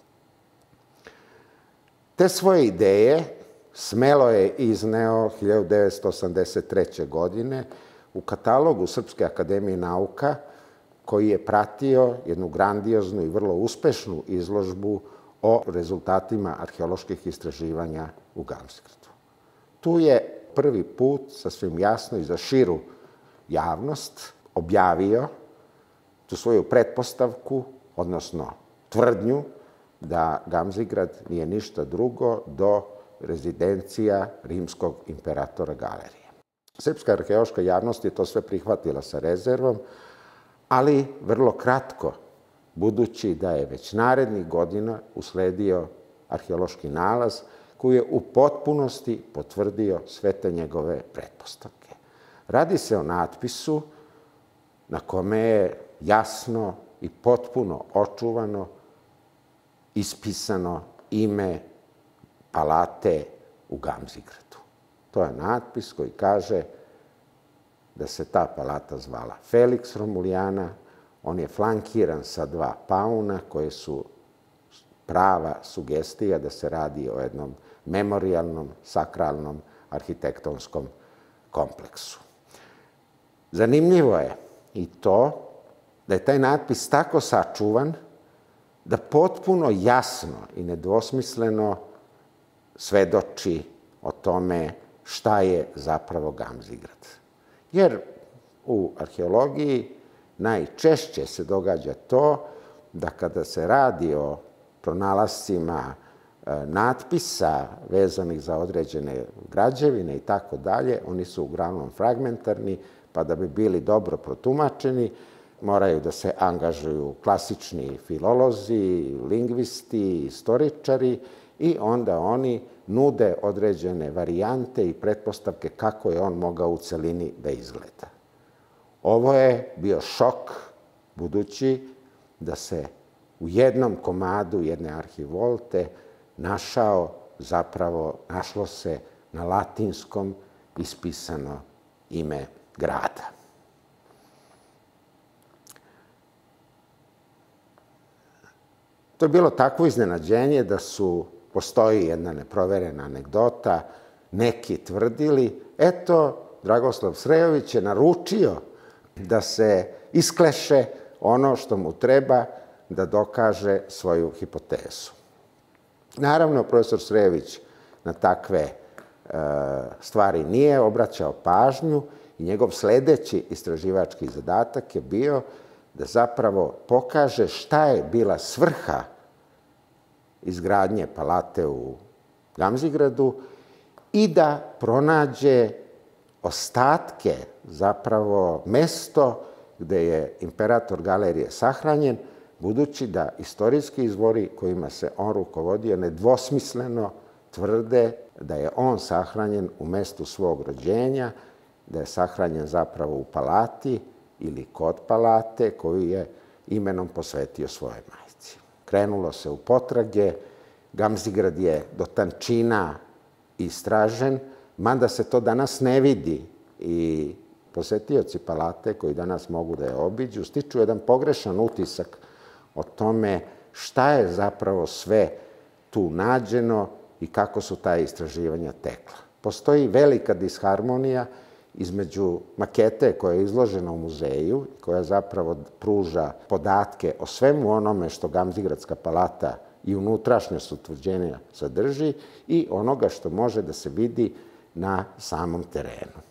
S2: Te svoje ideje smelo je izneo hiljadu devetsto osamdeset treće. godine u katalogu Srpske akademije nauka, koji je pratio jednu grandioznu i vrlo uspešnu izložbu o rezultatima arheoloških istraživanja u Gamzigradu. Tu je prvi put, sasvim jasno i za širu javnost, objavio tu svoju pretpostavku, odnosno tvrdnju, da Gamzigrad nije ništa drugo do rezidencija rimskog imperatora Galerije. Srpska arheološka javnost je to sve prihvatila sa rezervom, ali vrlo kratko, budući da je već narednih godina usledio arheološki nalaz koji je u potpunosti potvrdio sve te njegove pretpostavke. Radi se o natpisu na kome je jasno i potpuno očuvano ispisano ime palate u Gamzigradu. To je natpis koji kaže da se ta palata zvala Felix Romulijana. On je flankiran sa dva pauna koje su prava sugestija da se radi o jednom memorijalnom, sakralnom, arhitektonskom kompleksu. Zanimljivo je i to da je taj natpis tako sačuvan da potpuno jasno i nedvosmisleno svedoči o tome šta je zapravo Gamzigrad. Jer u arheologiji najčešće se događa to da kada se radi o pronalascima natpisa vezanih za određene građevine i tako dalje, oni su uglavnom fragmentarni, pa da bi bili dobro protumačeni, moraju da se angažuju klasični filolozi, lingvisti, istoričari i onda oni nude određene varijante i pretpostavke kako je on mogao u celini da izgleda. Ovo je bio šok, budući da se u jednom komadu jedne arhivolte našao, zapravo našlo se na latinskom ispisano ime grada. To je bilo takvo iznenađenje da su, postoji jedna neproverena anegdota, neki tvrdili, eto, Dragoslav Srejović je naručio da se iskleše ono što mu treba da dokaže svoju hipotezu. Naravno, profesor Srejović na takve stvari nije obraćao pažnju i njegov sledeći istraživački zadatak je bio da zapravo pokaže šta je bila svrha izgradnje palate u Gamzigradu i da pronađe ostatke, zapravo mesto gde je imperator Galerije sahranjen, budući da istorijski izvori kojima se on rukovodio nedvosmisleno tvrde da je on sahranjen u mestu svog rođenja, da je sahranjen zapravo u palati ili kod palate koju je imenom posvetio svojoj majci. Krenulo se u potrage, Gamzigrad je do tančina istražen, mada se to danas ne vidi i posetioci palate koji danas mogu da je obiđu stiču jedan pogrešan utisak o tome šta je zapravo sve tu nađeno i kako su ta istraživanja tekla. Postoji velika disharmonija između makete koja je izložena u muzeju, koja zapravo pruža podatke o svemu onome što Gamzigradska palata i unutrašnjost utvrđenja sadrži i onoga što može da se vidi na samom terenu.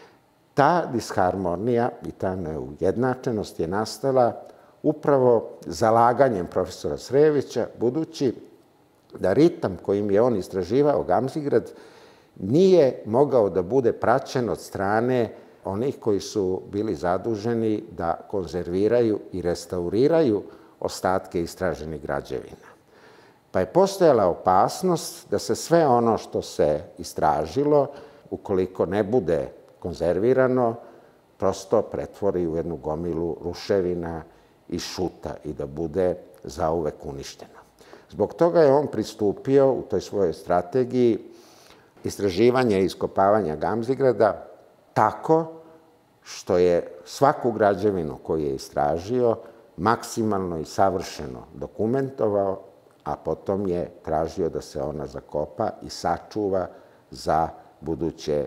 S2: Ta disharmonija i ta neujednačenost je nastala upravo zalaganjem profesora Srejovića, budući da ritam kojim je on istraživao Gamzigrad nije mogao da bude praćen od strane onih koji su bili zaduženi da konzerviraju i restauriraju ostatke istraženih građevina. Pa je postojala opasnost da se sve ono što se istražilo, ukoliko ne bude konzervirano, prosto pretvori u jednu gomilu ruševina i šuta i da bude zauvek uništeno. Zbog toga je on pristupio u toj svojoj strategiji istraživanja i iskopavanja Gamzigrada tako što je svaku građevinu koju je istražio maksimalno i savršeno dokumentovao, a potom je tražio da se ona zakopa i sačuva za buduće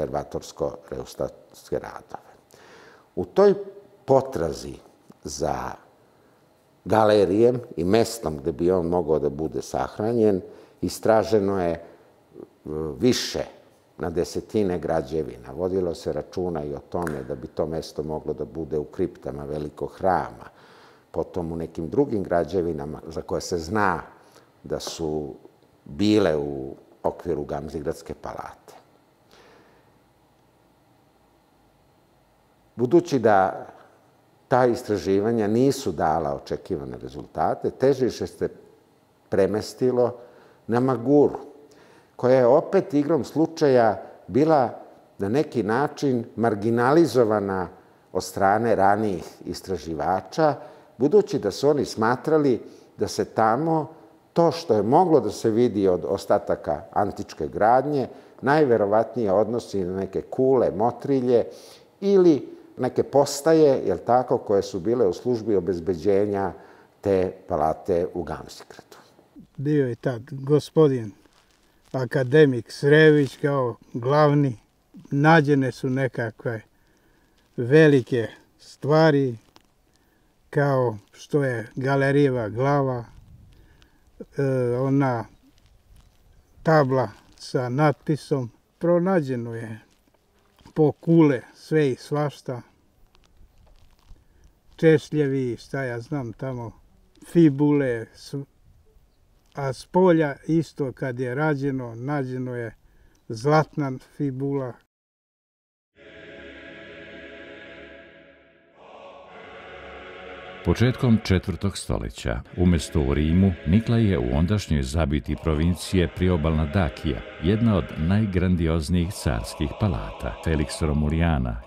S2: konzervatorsko-reustatske radove. U toj potrazi za galerijem i mestom gde bi on mogao da bude sahranjen, istraženo je više na desetine građevina. Vodilo se računa i o tome da bi to mesto moglo da bude u kriptama velikog hrama, potom u nekim drugim građevinama za koje se zna da su bile u okviru Gamzigradske palate. Budući da ta istraživanja nisu dala očekivane rezultate, težište se premestilo na Maguru, koja je opet igrom slučaja bila na neki način marginalizovana od strane ranijih istraživača, budući da su oni smatrali da se tamo to što je moglo da se vidi od ostataka antičke gradnje najverovatnije odnosi na neke kule, motrilje ili neke postaje, jel tako, koje su bile u službi obezbeđenja te palate u Gamzigradu.
S6: Bio je tad gospodin akademik Srejović kao glavni. Nađene su nekakve velike stvari, kao što je galerijeva glava, ona tabla sa natpisom. Pronađeno je po kule sve i svašta, češljevi, šta ja znam tamo, fibule, a s polja isto kad je rađeno, nađeno je zlatna fibula.
S1: Početkom četvrtog stoljeća, umesto u Rimu, nikla je u ondašnjoj zabiti provincije priobalna Dakija, jedna od najgrandioznijih carskih palata, Felix Romulijana.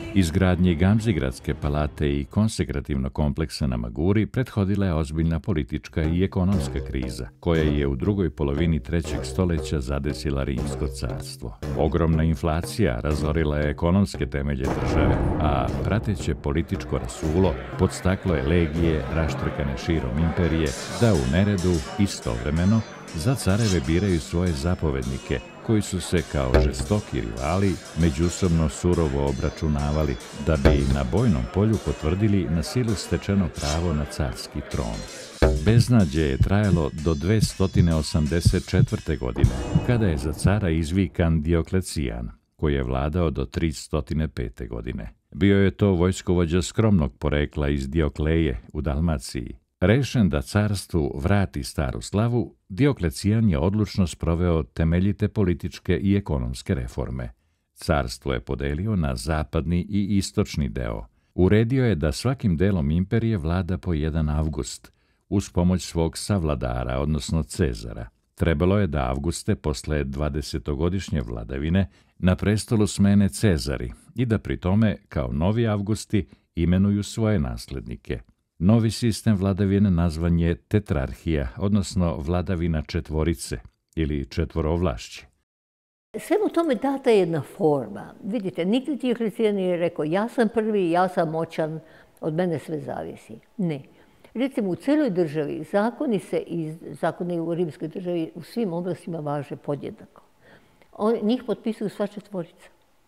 S1: Izgradnji Gamzigradske palate i konsekrativnog kompleksa na Maguri prethodila je ozbiljna politička i ekonomska kriza, koja je u drugoj polovini trećeg stoleća zadesila Rimsko carstvo. Ogromna inflacija razorila je ekonomske temelje države, a prateće političko rasulo podstaklo je legije raštrkane širom imperije da u neredu istovremeno za careve biraju svoje zapovednike, koji su se kao žestoki rivali međusobno surovo obračunavali da bi na bojnom polju potvrdili na silu stečeno pravo na carski tron. Beznađe je trajalo do dvesta osamdeset četvrte. godine, kada je za cara izvikan Dioklecijan, koji je vladao do trista pete. godine. Bio je to vojskovođa skromnog porekla iz Diokleje u Dalmaciji. Rešen da carstvu vrati staru slavu, Dioklecijan je odlučno sproveo temeljite političke i ekonomske reforme. Carstvo je podelio na zapadni i istočni deo. Uredio je da svakim delom imperije vlada po jedan Avgust, uz pomoć svog savladara, odnosno Cezara. Trebalo je da Avguste, posle dvadesetogodišnje vladavine, na prestolu smene Cezari i da pri tome, kao novi Avgusti, imenuju svoje naslednike. Novi sistem vladavine nazvan je tetrarhija, odnosno vladavina četvorice ili četvorovlašće.
S3: Svemu tome data je jedna forma. Vidite, nikad Dioklecijan nije rekao ja sam prvi, ja sam moćan, od mene sve zavisi. Ne. Recimo, u celoj državi zakoni se iz zakoni u rimskoj državi u svim oblastima važe podjednako. On, njih potpisuju sva četvorica.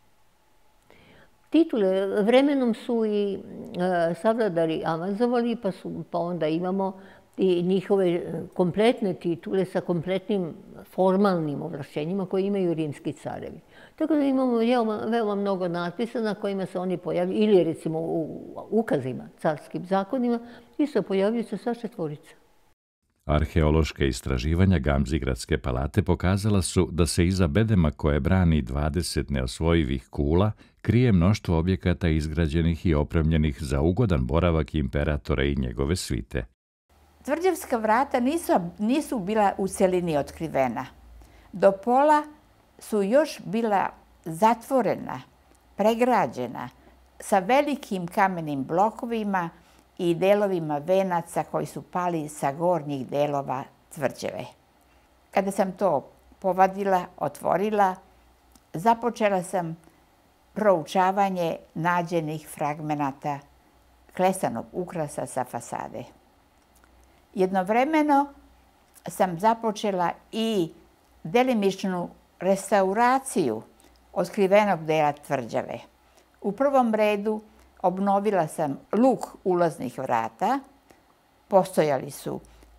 S3: Titule vremenom su i e, savladari amazovali, pa, su, pa onda imamo i njihove kompletne titule sa kompletnim formalnim ovlašćenjima koje imaju rimski carevi. Tako da imamo veoma, veoma mnogo natpisa na kojima se oni pojavljaju, ili recimo u ukazima, carskim zakonima, isto pojavljuju se sva četvorica.
S1: Arheološka istraživanja Gamzigradske palate pokazala su da se iza bedema koje brani dvadeset neosvojivih kula krije mnoštvo objekata izgrađenih i opremljenih za ugodan boravak imperatora i njegove svite.
S5: Tvrđavska vrata nisu, nisu bila u celini otkrivena. Do pola su još bila zatvorena, pregrađena, sa velikim kamenim blokovima i delovima venaca koji su pali sa gornjih delova tvrđave. Kada sam to povadila, otvorila, započela sam proučavanje nađenih fragmenata klesanog ukrasa sa fasade. Jednovremeno sam započela i delimičnu restauraciju otkrivenog dela tvrđave. U prvom redu obnovila sam luk ulaznih vrata, postojali su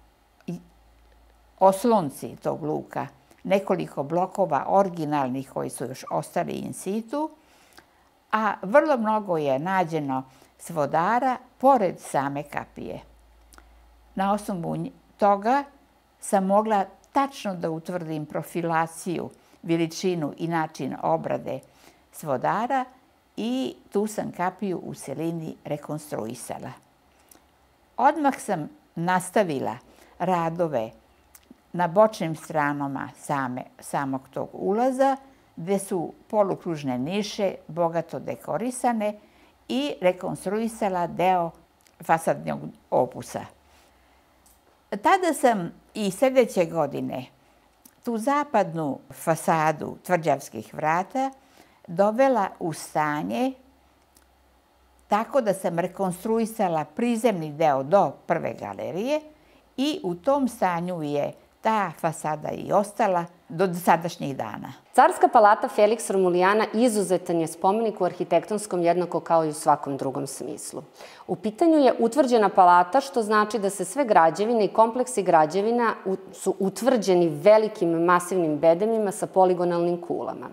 S5: oslonci tog luka, nekoliko blokova originalnih koji su još ostali in situ, a vrlo mnogo je nađeno svodara pored same kapije. Na osnovu toga sam mogla tačno da utvrdim profilaciju, veličinu i način obrade svodara i tu sam kapiju u celini rekonstruisala. Odmah sam nastavila radove na bočnim stranama same, samog tog ulaza, gde su polukružne niše bogato dekorisane i rekonstruisala deo fasadnog opusa. Tada sam i sljedeće godine tu zapadnu fasadu tvrđavskih vrata dovela u stanje tako da sam rekonstruisala prizemni deo do prve galerije i u tom stanju je ta fasada i ostala do sadašnjih dana.
S7: Carska palata Felix Romulijana izuzetan je spomenik u arhitektonskom jednako kao i u svakom drugom smislu. U pitanju je utvrđena palata, što znači da se sve građevine i kompleksi građevina su utvrđeni velikim masivnim bedemima sa poligonalnim kulama.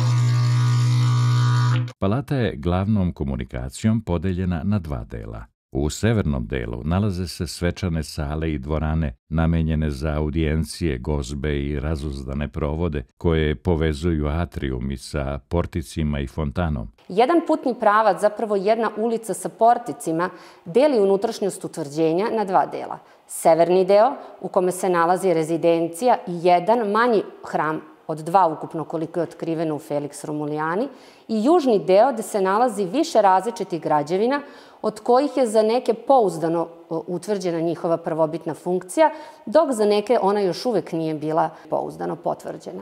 S1: Palata je glavnom komunikacijom podeljena na dva dela. U severnom delu nalaze se svečane sale i dvorane namenjene za audijencije, gozbe i razuzdane provode koje povezuju atrijumi sa porticima i fontanom.
S7: Jedan putni pravac, zapravo jedna ulica sa porticima, deli unutrašnjost utvrđenja na dva dela. Severni deo, u kome se nalazi rezidencija i jedan manji hram od dva ukupno koliko je otkriveno u Felix Romulijani, i južni deo gde se nalazi više različitih građevina, od kojih je za neke pouzdano utvrđena njihova prvobitna funkcija, dok za neke ona još uvek nije bila pouzdano potvrđena.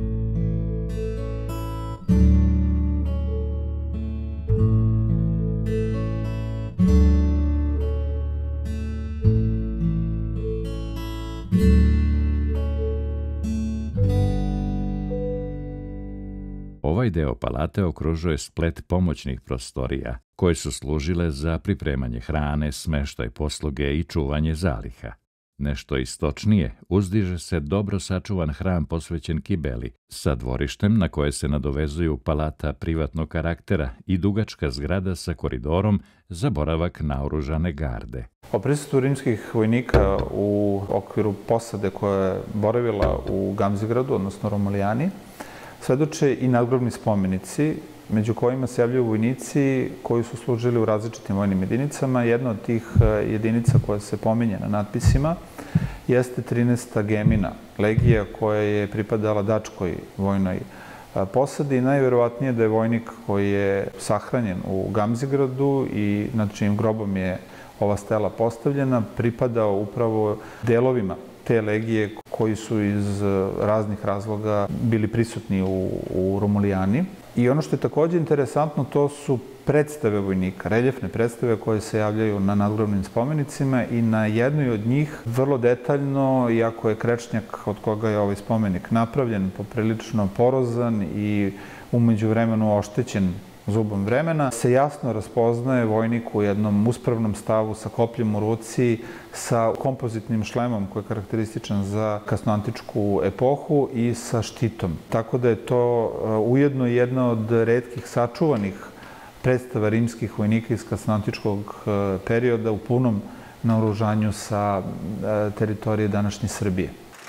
S1: Ovaj deo palate okružuje splet pomoćnih prostorija, koje su služile za pripremanje hrane, smeštaj posluge i čuvanje zaliha. Nešto istočnije uzdiže se dobro sačuvan hram posvećen Kibeli, sa dvorištem na koje se nadovezuju palata privatnog karaktera i dugačka zgrada sa koridorom za boravak naoružane garde.
S4: O prisustvu rimskih vojnika u okviru posade koja je boravila u Gamzigradu, odnosno Romulijani, svedoče i nadgrobni spomenici, među kojima se javljaju vojnici koji su služili u različitim vojnim jedinicama. Jedna od tih jedinica koja se pominje na natpisima jeste trinaesta Gemina, legija koja je pripadala dačkoj vojnoj posadi. Najverovatnije da je vojnik koji je sahranjen u Gamzigradu i nad čijim grobom je ova stela postavljena, pripadao upravo delovima te legije koji su iz raznih razloga bili prisutni u, u Romulijani. I ono što je takođe interesantno, to su predstave vojnika, reljefne predstave koje se javljaju na nadgrobnim spomenicima i na jednoj od njih vrlo detaljno, iako je krečnjak od koga je ovaj spomenik napravljen, poprilično porozan i umeđu vremenu oštećen zubom vremena, se jasno raspoznaje vojnik u jednom uspravnom stavu sa kopljem u ruci, sa kompozitnim šlemom koji je karakterističan za kasnoantičku epohu i sa štitom. Tako da je to ujedno jedna od retkih sačuvanih predstava rimskih vojnika iz kasnoantičkog perioda u punom naoružanju sa teritorije današnje Srbije.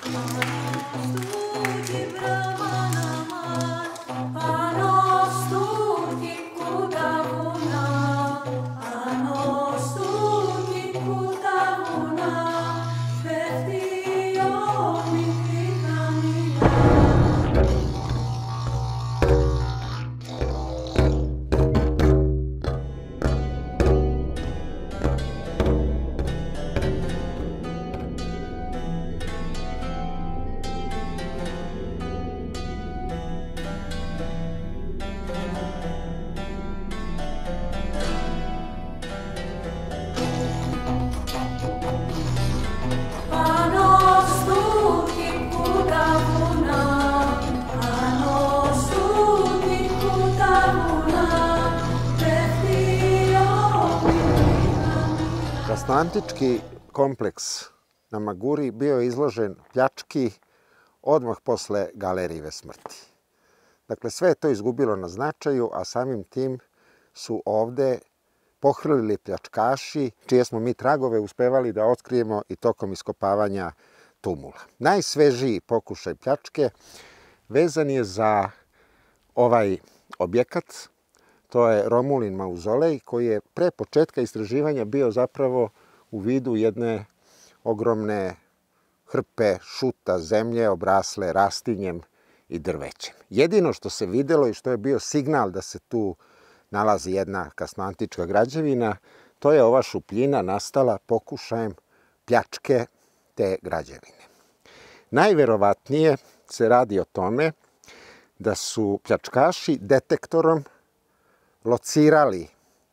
S2: Kasnoantički kompleks na Maguri bio je izložen pljački odmah posle Galerive smrti. Dakle, sve je to izgubilo na značaju, a samim tim su ovde pohrlili pljačkaši, čije smo mi tragove uspevali da otkrijemo i tokom iskopavanja tumula. Najsvežiji pokušaj pljačke vezan je za ovaj objekat. To je Romulin mauzolej, koji je pre početka istraživanja bio zapravo u vidu jedne ogromne hrpe šuta zemlje obrasle rastinjem i drvećem. Jedino što se videlo i što je bio signal da se tu nalazi jedna kasnoantička građevina, to je ova šupljina nastala pokušajem pljačke te građevine. Najverovatnije se radi o tome da su pljačkaši detektorom locirali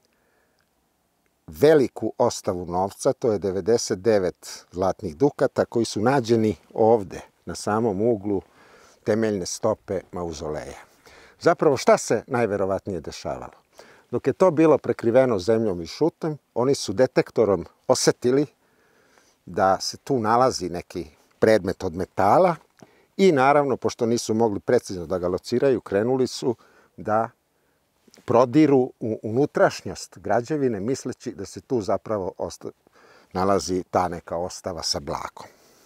S2: veliku ostavu novca, to je devedeset devet zlatnih dukata, koji su nađeni ovde, na samom uglu temeljne stope mauzoleja. Zapravo, šta se najverovatnije dešavalo? Dok je to bilo prekriveno zemljom i šutom, oni su detektorom osetili da se tu nalazi neki predmet od metala i naravno, pošto nisu mogli precizno da ga lociraju, krenuli su da prodiru u unutrašnjost građevine, misleći da se tu zapravo nalazi ta neka ostava sa blagom.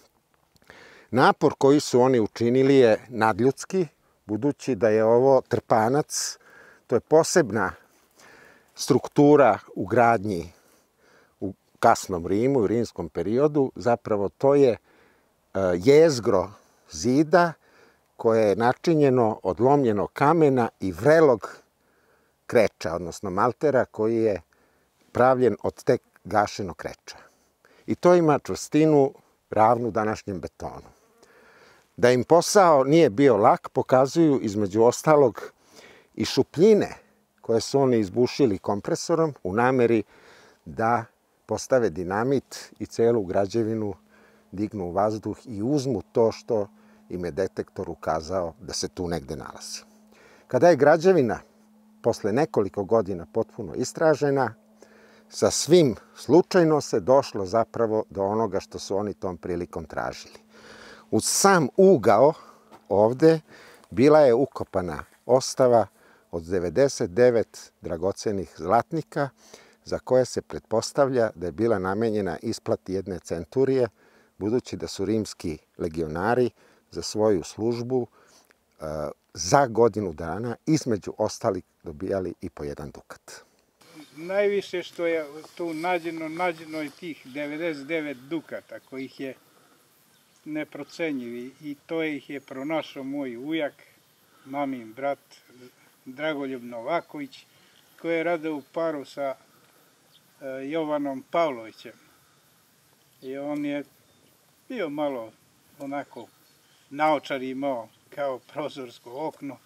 S2: Napor koji su oni učinili je nadljudski, budući da je ovo trpanac, to je posebna struktura u gradnji u kasnom Rimu, u rimskom periodu. Zapravo to je jezgro zida koje je načinjeno od lomljenog kamena i vrelog kreča, odnosno maltera, koji je pravljen od tek gašenog kreča. I to ima čvrstinu ravnu današnjem betonu. Da im posao nije bio lak, pokazuju između ostalog i šupljine koje su oni izbušili kompresorom u nameri da postave dinamit i celu građevinu dignu u vazduh i uzmu to što im je detektor ukazao da se tu negde nalazi. Kada je građevina posle nekoliko godina potpuno istražena, sa svim slučajno se došlo zapravo do onoga što su oni tom prilikom tražili. Uz sam ugao ovde bila je ukopana ostava od devedeset devet dragocenih zlatnika, za koje se pretpostavlja da je bila namenjena isplati jedne centurije, budući da su rimski legionari za svoju službu za godinu dana između ostalih dobijali i po jedan dukat.
S6: Najviše što je tu nađeno, nađeno je tih devedeset devet dukata, kojih je neprocenjivi, i to ih je pronašao moj ujak, mamin brat Dragoljub Novaković, koji je radio u paru sa Jovanom Pavlovićem. I on je bio malo onako naočar, imao kao prozorsko okno,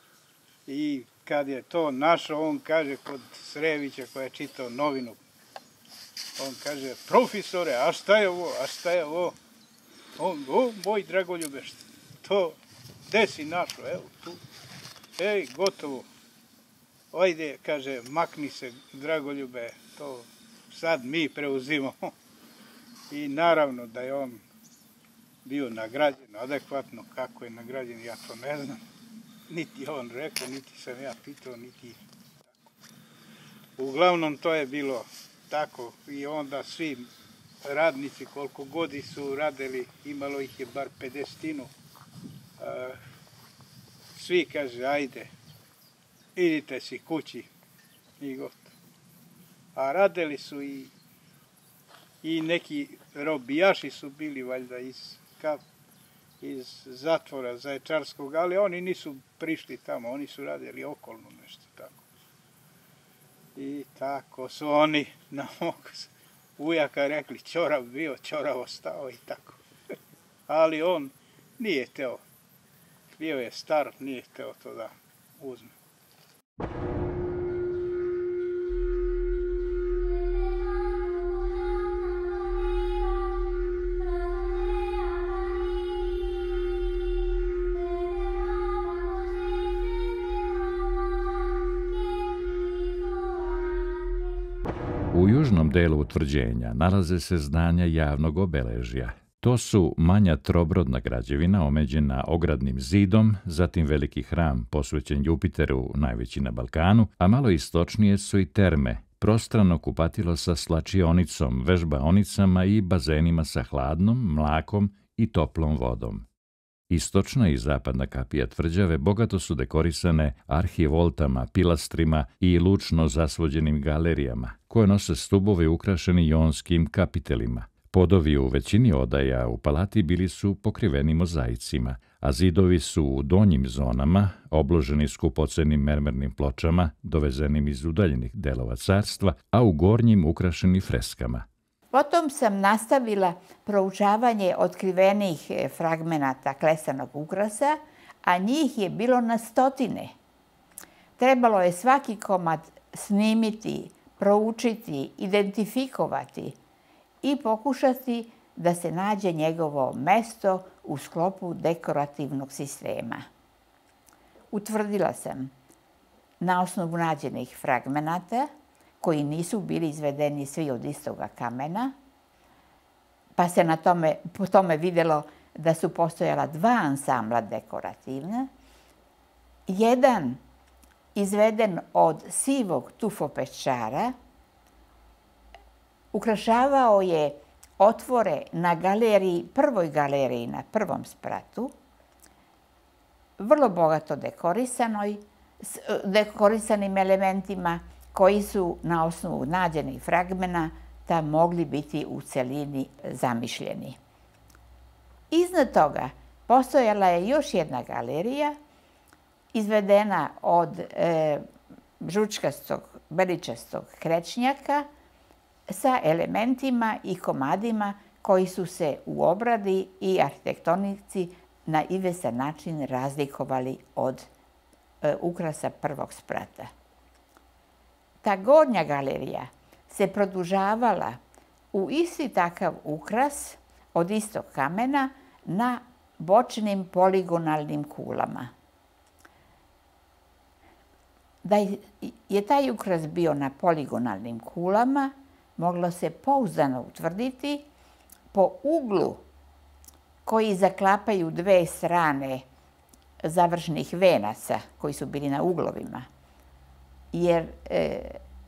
S6: i kad je to našao, on kaže kod Srevića koja je čitao novinu, on kaže: profesore, a šta je ovo, a šta je ovo? On, o, moj Dragoljube, to, gde si našao, evo tu, ej, gotovo. Ajde, kaže, makni se, Dragoljube, to sad mi preuzimamo. I naravno da je on bio nagrađen adekvatno. Kako je nagrađen, ja to ne znam. Niti je on rekao, niti sam ja pitao, niti tako. Uglavnom, to je bilo tako, i onda svi radnici, koliko godi su radili, imalo ih je bar pedesetinu, svi kaže: ajde, idite si kući, i gotovo. A radili su i, i neki robijaši su bili valjda iz, iz zatvora Zaječarskog, ali oni nisu prišli tamo, oni su radili okolno nešto tako. I tako su oni na mog ujaka rekli: ćorav bio, ćorav ostao, i tako. Ali on nije teo, bio je star, nije teo to da uzme.
S1: U južnom delu utvrđenja nalaze se zdanja javnog obeležja. To su manja trobrodna građevina omeđena ogradnim zidom, zatim veliki hram posvećen Jupiteru, najveći na Balkanu, a malo istočnije su i terme, prostrano kupatilo sa slačionicom, vežbaonicama i bazenima sa hladnom, mlakom i toplom vodom. Istočna i zapadna kapija tvrđave bogato su dekorisane arhivoltama, pilastrima i lučno zasvođenim galerijama, koje nose stubove ukrašeni jonskim kapitelima. Podovi u većini odaja u palati bili su pokriveni mozaicima, a zidovi su u donjim zonama obloženi skupocenim mermernim pločama, dovezenim iz udaljenih delova carstva, a u gornjim ukrašeni freskama.
S5: Potom sam nastavila proučavanje otkrivenih fragmenata klesanog ukrasa, a njih je bilo na stotine. Trebalo je svaki komad snimiti, proučiti, identifikovati i pokušati da se nađe njegovo mesto u sklopu dekorativnog sistema. Utvrdila sam na osnovu nađenih fragmenata, koji nisu bili izvedeni svi od istoga kamena, pa se na tome, po tome vidjelo da su postojala dva ansambla dekorativna. Jedan izveden od sivog tufopečara, ukrašavao je otvore na galeriji, prvoj galeriji na prvom spratu, vrlo bogato dekorisanoj, s dekorisanim elementima koji su na osnovu nađenih fragmenata mogli biti u celini zamišljeni. Iznad toga postojala je još jedna galerija izvedena od e, žučkastog, beličastog krečnjaka sa elementima i komadima koji su se u obradi i arhitektonici na izvestan način razlikovali od e, ukrasa prvog sprata. Ta gornja galerija se produžavala u isti takav ukras od istog kamena na bočnim poligonalnim kulama. Da je taj ukras bio na poligonalnim kulama, moglo se pouzdano utvrditi po uglu koji zaklapaju dve strane završnih venaca koji su bili na uglovima. Jer e,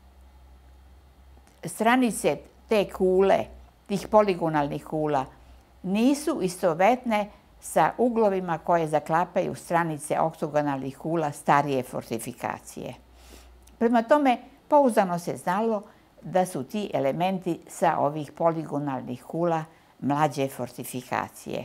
S5: stranice te kule, tih poligonalnih kula, nisu istovetne sa uglovima koje zaklapaju stranice oktogonalnih kula starije fortifikacije. Prema tome, pouzdano se znalo da su ti elementi sa ovih poligonalnih kula mlađe fortifikacije.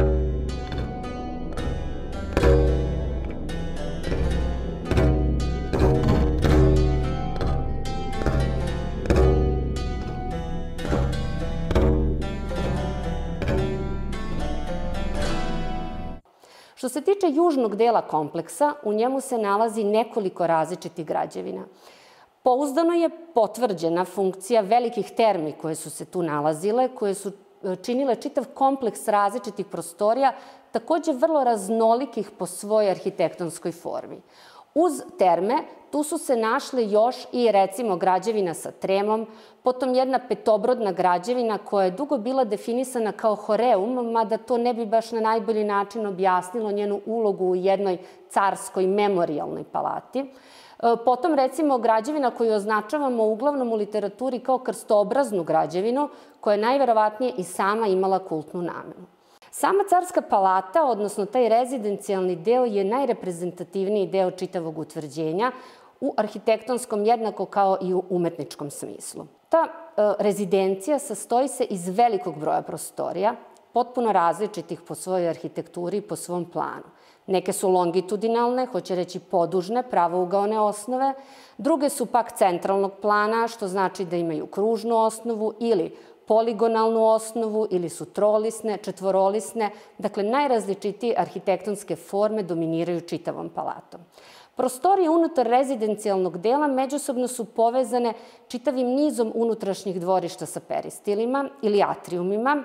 S7: Što se tiče južnog dela kompleksa, u njemu se nalazi nekoliko različitih građevina. Pouzdano je potvrđena funkcija velikih termi koje su se tu nalazile, koje su činile čitav kompleks različitih prostorija, takođe vrlo raznolikih po svojoj arhitektonskoj formi. Uz terme tu su se našle još i recimo građevina sa tremom, potom jedna petobrodna građevina koja je dugo bila definisana kao horeum, mada to ne bi baš na najbolji način objasnilo njenu ulogu u jednoj carskoj memorijalnoj palati. Potom, recimo, građevina koju označavamo uglavnom u literaturi kao krstoobraznu građevinu, koja je najverovatnije i sama imala kultnu namenu. Sama carska palata, odnosno taj rezidencijalni deo, je najreprezentativniji deo čitavog utvrđenja u arhitektonskom jednako kao i u umetničkom smislu. Ta e, rezidencija sastoji se iz velikog broja prostorija, potpuno različitih po svojoj arhitekturi i po svom planu. Neke su longitudinalne, hoće reći podužne, pravougaone osnove, druge su pak centralnog plana, što znači da imaju kružnu osnovu ili poligonalnu osnovu, ili su trolisne, četvorolisne, dakle najrazličitije arhitektonske forme dominiraju čitavom palatom. Prostorije unutar rezidencijalnog dela međusobno su povezane čitavim nizom unutrašnjih dvorišta sa peristilima ili atriumima.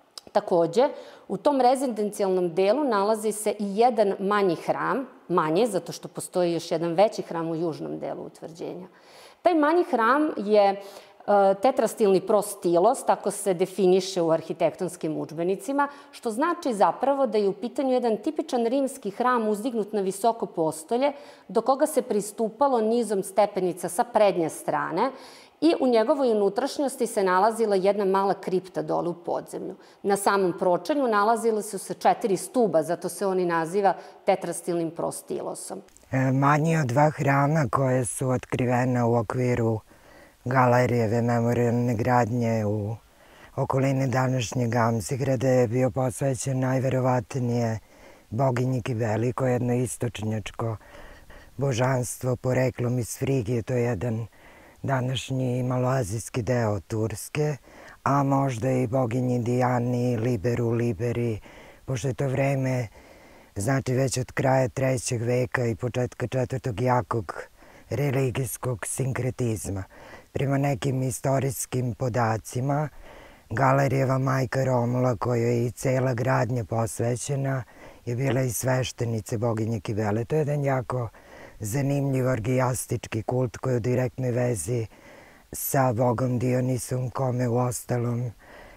S7: Takođe, u tom rezidencijalnom delu nalazi se i jedan manji hram, manje zato što postoji još jedan veći hram u južnom delu utvrđenja. Taj manji hram je tetrastilni prostilos, tako se definiše u arhitektonskim udžbenicima, što znači zapravo da je u pitanju jedan tipičan rimski hram uzdignut na visoko postolje, do koga se pristupalo nizom stepenica sa prednje strane i u njegovoj unutrašnjosti se nalazila jedna mala kripta dole u podzemlju. Na samom pročelju nalazile su se četiri stuba, zato se oni naziva tetrastilnim prostilosom.
S8: Manje od dva hrama koje su otkrivena u okviru Galerijeve memorijalne gradnje u okolini današnje Gamzigrada je bio posvećen najverovatnije boginji Kibeli, koje je jedno istočnjačko božanstvo poreklom iz Frigije. To je jedan današnji maloazijski deo Turske, a možda i boginji Dijani, Liberu, Liberi, pošto je to vreme, znači već od kraja trećeg veka i početka četvrtog jakog religijskog sinkretizma. Prema nekim istorijskim podacima, Galerijeva majka Romula, kojoj je i cela gradnja posvećena, je bila i sveštenice boginje Kibele. To je jedan jako zanimljiv orgijastički kult koji je u direktnoj vezi sa bogom Dionisom, kome u ostalom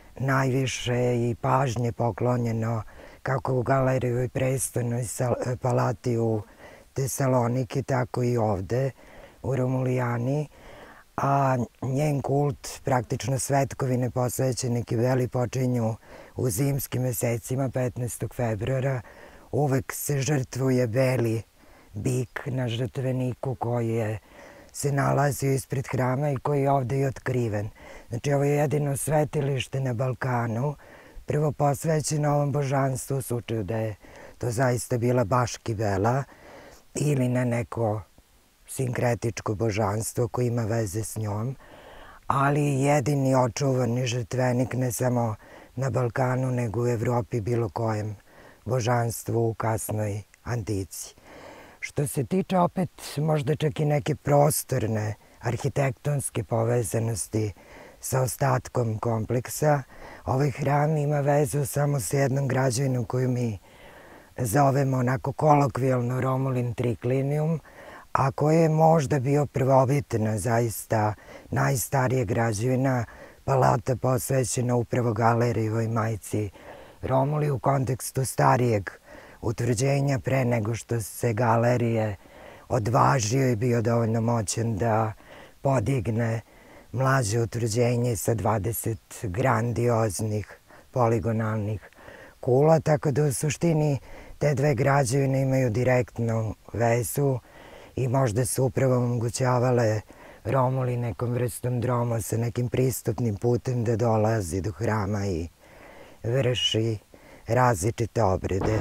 S8: najviše i pažnje poklonjeno kako u Galerijevoj prestolnoj palati u Tesaloniki, tako i ovde u Romulijani, a njen kult, praktično svetkovine posvećene Kibeli, počinju u zimskim mesecima, petnaestog februara. Uvek se žrtvuje beli bik na žrtveniku koji je se nalazio ispred hrama i koji je ovde i otkriven. Znači, ovo je jedino svetilište na Balkanu, prvo posvećeno ovom božanstvu, u slučaju da je to zaista bila baš Kibela, ili na neko sinkretičko božanstvo koje ima veze s njom, ali jedini očuvani žrtvenik ne samo na Balkanu, nego u Evropi, bilo kojem božanstvu u kasnoj antici. Što se tiče opet možda čak i neke prostorne arhitektonske povezanosti sa ostatkom kompleksa, ovaj hram ima vezu samo sa jednom građevinom koju mi zovemo onako kolokvijalno Romulin triclinium, a koja je možda bio prvobitna, zaista najstarija građevina, palata posvećena upravo Galerijevoj majci Romuli u kontekstu starijeg utvrđenja pre nego što se Galerije odvažio i bio dovoljno moćan da podigne mlađe utvrđenje sa dvadeset grandioznih poligonalnih kula, tako da u suštini te dve građevine imaju direktnu vezu i možda su upravo omogućavale Romuli nekom vrstom droma sa nekim pristupnim putem da dolazi do hrama i vrši različite obrede.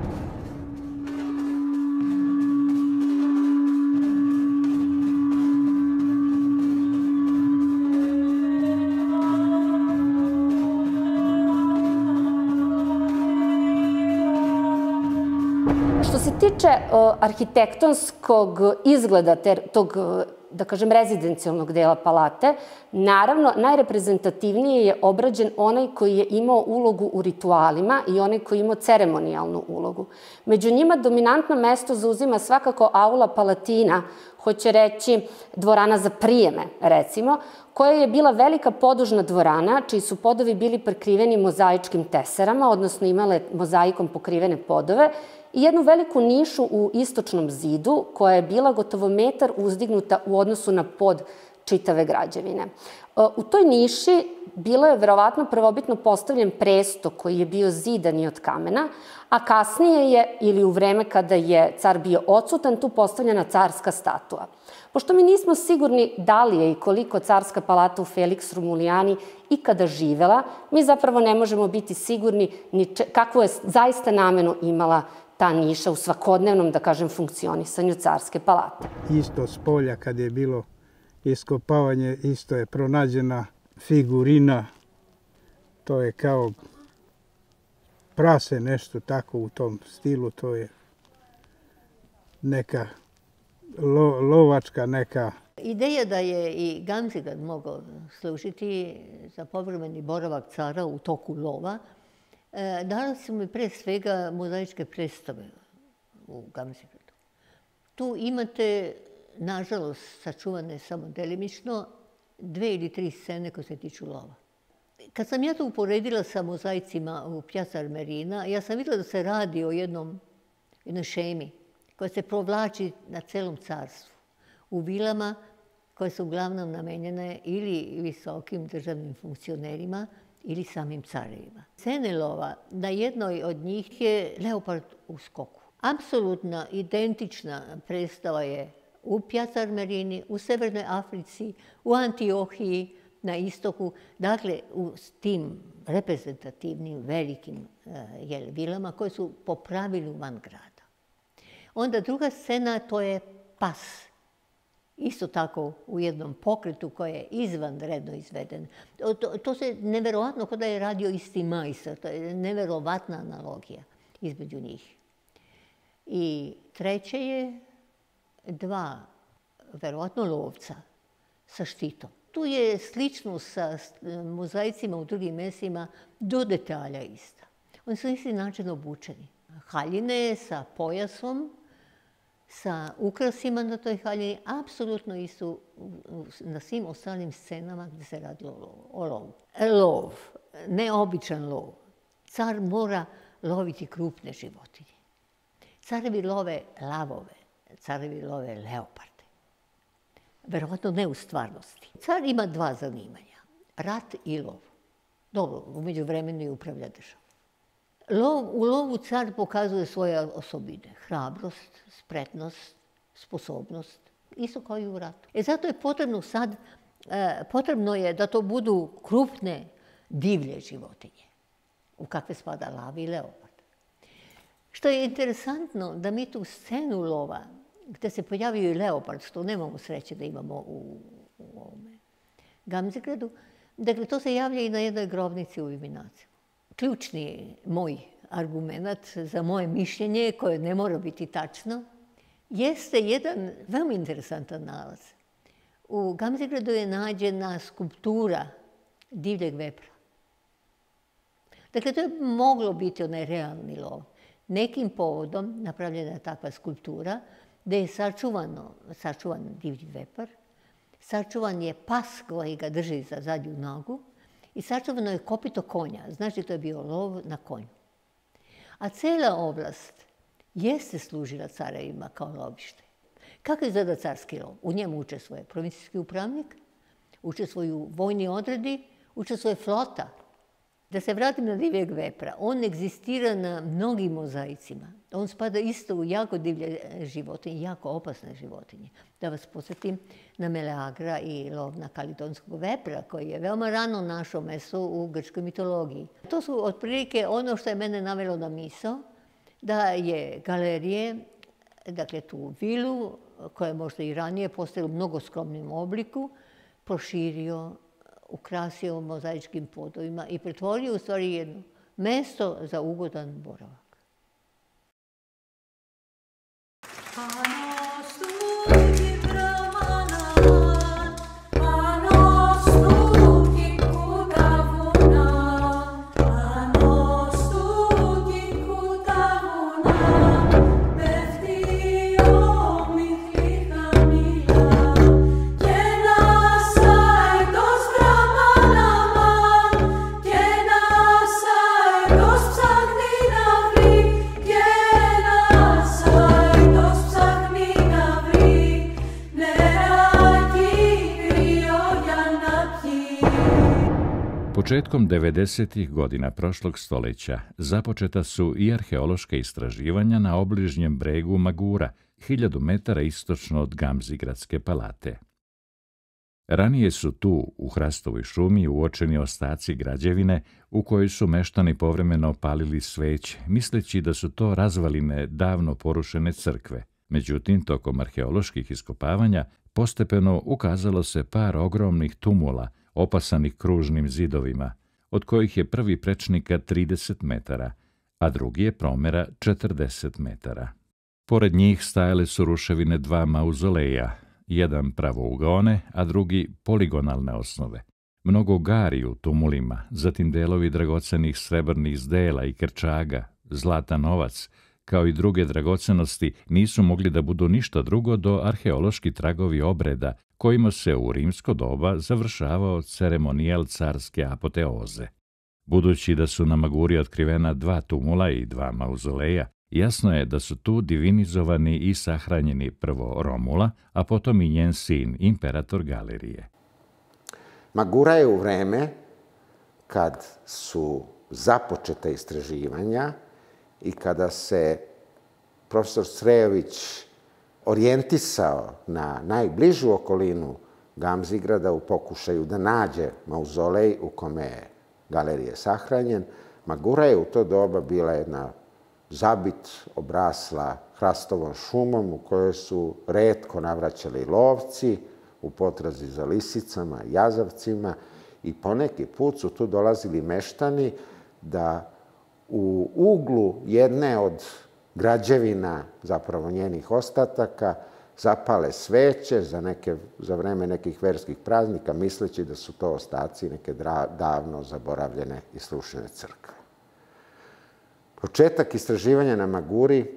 S7: Što se tiče arhitektonskog izgleda tog, da kažem, rezidencijalnog dela palate, naravno, najreprezentativnije je obrađen onaj koji je imao ulogu u ritualima i onaj koji je imao ceremonijalnu ulogu. Među njima dominantno mesto zauzima svakako aula palatina, hoće reći dvorana za prijeme, recimo, koja je bila velika podužna dvorana, čiji su podovi bili prekriveni mozaičkim teserama, odnosno imale mozaikom pokrivene podove, i jednu veliku nišu u istočnom zidu, koja je bila gotovo metar uzdignuta u odnosu na pod čitave građevine. U toj niši bilo je verovatno prvobitno postavljen presto koji je bio zidan i od kamena, a kasnije je, ili u vreme kada je car bio odsutan, tu postavljena carska statua. Pošto mi nismo sigurni da li je i koliko carska palata u Felix Romulijani ikada živela, mi zapravo ne možemo biti sigurni ni kakvu je zaista namenu imala ta niša u svakodnevnom, da kažem, funkcionisanju carske palate.
S6: Isto s polja kad je bilo iskopavanje, isto je pronađena figurina, to je kao prase, nešto tako u tom stilu, to je neka lo, lovačka neka.
S3: Ideja da je i Gamzigrad mogao služiti za povremeni boravak cara u toku lova, dali su mi pre svega mozaičke predstave u Gamzigradu. Tu imate, nažalost, sačuvane samo delimično, dve ili tri scene koje se tiču lova. Kad sam ja to uporedila sa mozaicima u Piazza Armerina, ja sam vidjela da se radi o jednom, jednoj šemi koja se provlači na celom carstvu, u vilama koje su uglavnom namenjene ili visokim državnim funkcionerima ili samim carevima. Scene lova, na jednoj od njih je leopard u skoku. Apsolutno identična predstava je u Piazza Armerini, u Severnoj Africi, u Antiohiji, na istoku, dakle u tim reprezentativnim, velikim jel, vilama koje su po pravilu van grada. Onda druga scena, to je pas. Isto tako u jednom pokretu koji je izvanredno izveden. To, to se neverovatno kao da je radio isti majstor, to je neverovatna analogija između njih. I treće je dva, verovatno lovca sa štitom. Tu je slično sa mozaicima u drugim mestima do detalja ista. Oni su isti način obučeni. Haljine sa pojasom, sa ukrasima na toj haljini, apsolutno isto na svim ostalim scenama gde se radi o lovu. Lov, neobičan lov. Car mora loviti krupne životinje. Carevi love lavove, carevi love leoparde. Verovatno ne u stvarnosti. Car ima dva zanimanja, rat i lov. Dobro, umeđu vremenu i upravlja državu. Lov, u lovu car pokazuje svoje osobine, hrabrost, spretnost, sposobnost, isto kao i u ratu. E zato je potrebno sad, e, potrebno je da to budu krupne, divlje životinje, u kakve spada lav i leopard. Što je interesantno da mi tu scenu lova, gde se pojavio i leopard, što nemamo sreće da imamo u, u ovome Gamzigradu, dakle, to se javlja i na jednoj grobnici u Viminacijama. Ključni moj argument za moje mišljenje, koje ne mora biti tačno, jeste jedan veoma interesantan nalaz. U Gamzigradu je nađena skulptura divljeg vepra. Dakle, to je moglo biti onaj realni lov. Nekim povodom napravljena je takva skulptura gde je sačuvano, sačuvan divlji vepar, sačuvan je pas koji ga drži za zadnju nogu i sačuvano je kopito konja. Znači, to je bio lov na konju. A cela oblast jeste služila carevima kao lovište. Kako izgleda carski lov? U njemu učestvuje provincijski upravnik, učestvuju vojni odredi, učestvuje flota. Da se vratim na divljeg vepra, on egzistira na mnogim mozaicima. On spada isto u jako divlje životinje, jako opasne životinje. Da vas podsjetim na Meleagra i lov na kalidonskog vepra, koji je veoma rano našao mesto u grčkoj mitologiji. To su otprilike ono što je mene navelo na misao, da je galerije, dakle tu vilu, koja je možda i ranije postojala u mnogo skromnim obliku, proširio, ukrasio mozaičkim podovima i pretvorio u stvari jedno mesto za ugodan boravak.
S1: Početkom devedesetih godina prošlog stoljeća započeta su i arheološka istraživanja na obližnjem bregu Magura, hiljadu metara istočno od Gamzigradske palate. Ranije su tu, u hrastovoj šumi, uočeni ostaci građevine u kojoj su meštani povremeno palili sveće, misleći da su to razvaline davno porušene crkve. Međutim, tokom arheoloških iskopavanja postepeno ukazalo se par ogromnih tumula, opasanih kružnim zidovima, od kojih je prvi prečnika trideset metara, a drugi je promera četrdeset metara. Pored njih stajale su ruševine dva mauzoleja, jedan pravougaone, a drugi poligonalne osnove. Mnogo gari u tumulima, zatim delovi dragocenih srebrnih zdela i krčaga, zlatan novac, kao i druge dragocenosti, nisu mogli da budu ništa drugo do arheološki tragovi obreda, kojima se u rimsko doba završavao ceremonijal carske apoteoze. Budući da su na Maguri otkrivena dva tumula i dva mauzoleja, jasno je da su tu divinizovani i sahranjeni prvo Romula, a potom i njen sin, imperator Galerije.
S2: Magura je u vreme kad su započeta istraživanja i kada se profesor Srejović orijentisao na najbližu okolinu Gamzigrada u pokušaju da nađe mauzolej u kome je Galerije sahranjen, Magura je u to doba bila jedna zabit, obrasla hrastovom šumom u kojoj su retko navraćali lovci u potrazi za lisicama, jazavcima i poneki put su tu dolazili meštani da u uglu jedne od građevina, zapravo njenih ostataka, zapale sveće za, neke, za vreme nekih verskih praznika, misleći da su to ostaci neke davno zaboravljene i srušene crkve. Početak istraživanja na Maguri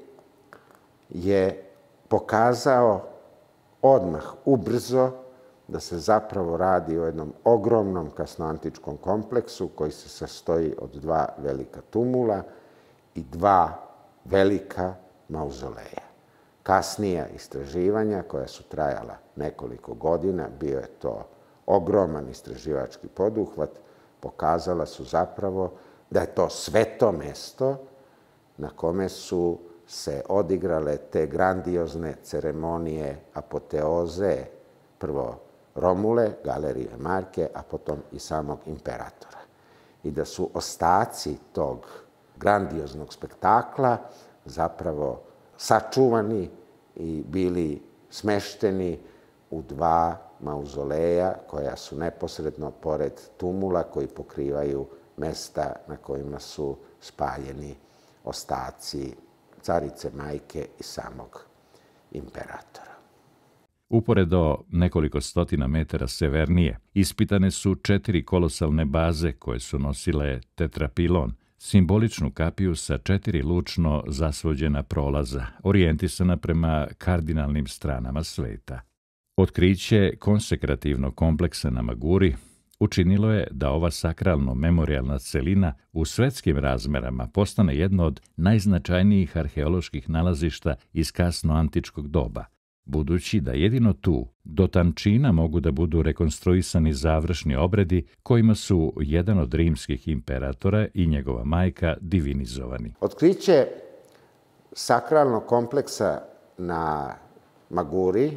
S2: je pokazao odmah, ubrzo, da se zapravo radi o jednom ogromnom kasnoantičkom kompleksu koji se sastoji od dva velika tumula i dva velika mauzoleja. kasnija istraživanja koja su trajala nekoliko godina, bio je to ogroman istraživački poduhvat, pokazala su zapravo da je to sveto mesto na kome su se odigrale te grandiozne ceremonije apoteoze, prvo Romule, galerije Marke, a potom i samog imperatora. I da su ostaci tog grandioznog spektakla zapravo sačuvani i bili smešteni u dva mauzoleja koja su neposredno pored tumula koji pokrivaju mesta na kojima su spaljeni ostaci carice majke i samog imperatora.
S1: Uporedo nekoliko stotina metara severnije ispitane su četiri kolosalne baze koje su nosile tetrapilon, simboličnu kapiju sa četiri lučno zasvođena prolaza, orijentisana prema kardinalnim stranama sveta. Otkriće konsekrativnog kompleksa na Maguri učinilo je da ova sakralno-memorijalna celina u svetskim razmerama postane jedno od najznačajnijih arheoloških nalazišta iz kasnoantičkog doba, budući da jedino tu do tančina mogu da budu rekonstruisani završni obredi kojima su jedan od rimskih imperatora i njegova majka divinizovani.
S2: Otkriće sakralnog kompleksa na Maguri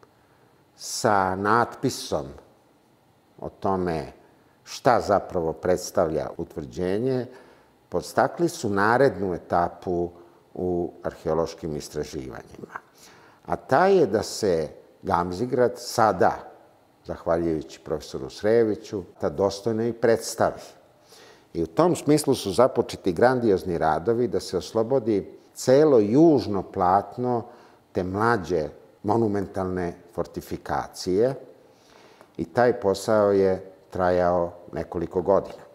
S2: sa natpisom o tome šta zapravo predstavlja utvrđenje, podstakli su narednu etapu u arheološkim istraživanjima. A taj je da se Gamzigrad sada, zahvaljujući profesoru Srejeviću, da dostojno i predstavi. I u tom smislu su započeti grandiozni radovi da se oslobodi celo južno platno te mlađe monumentalne fortifikacije i taj posao je trajao nekoliko godina.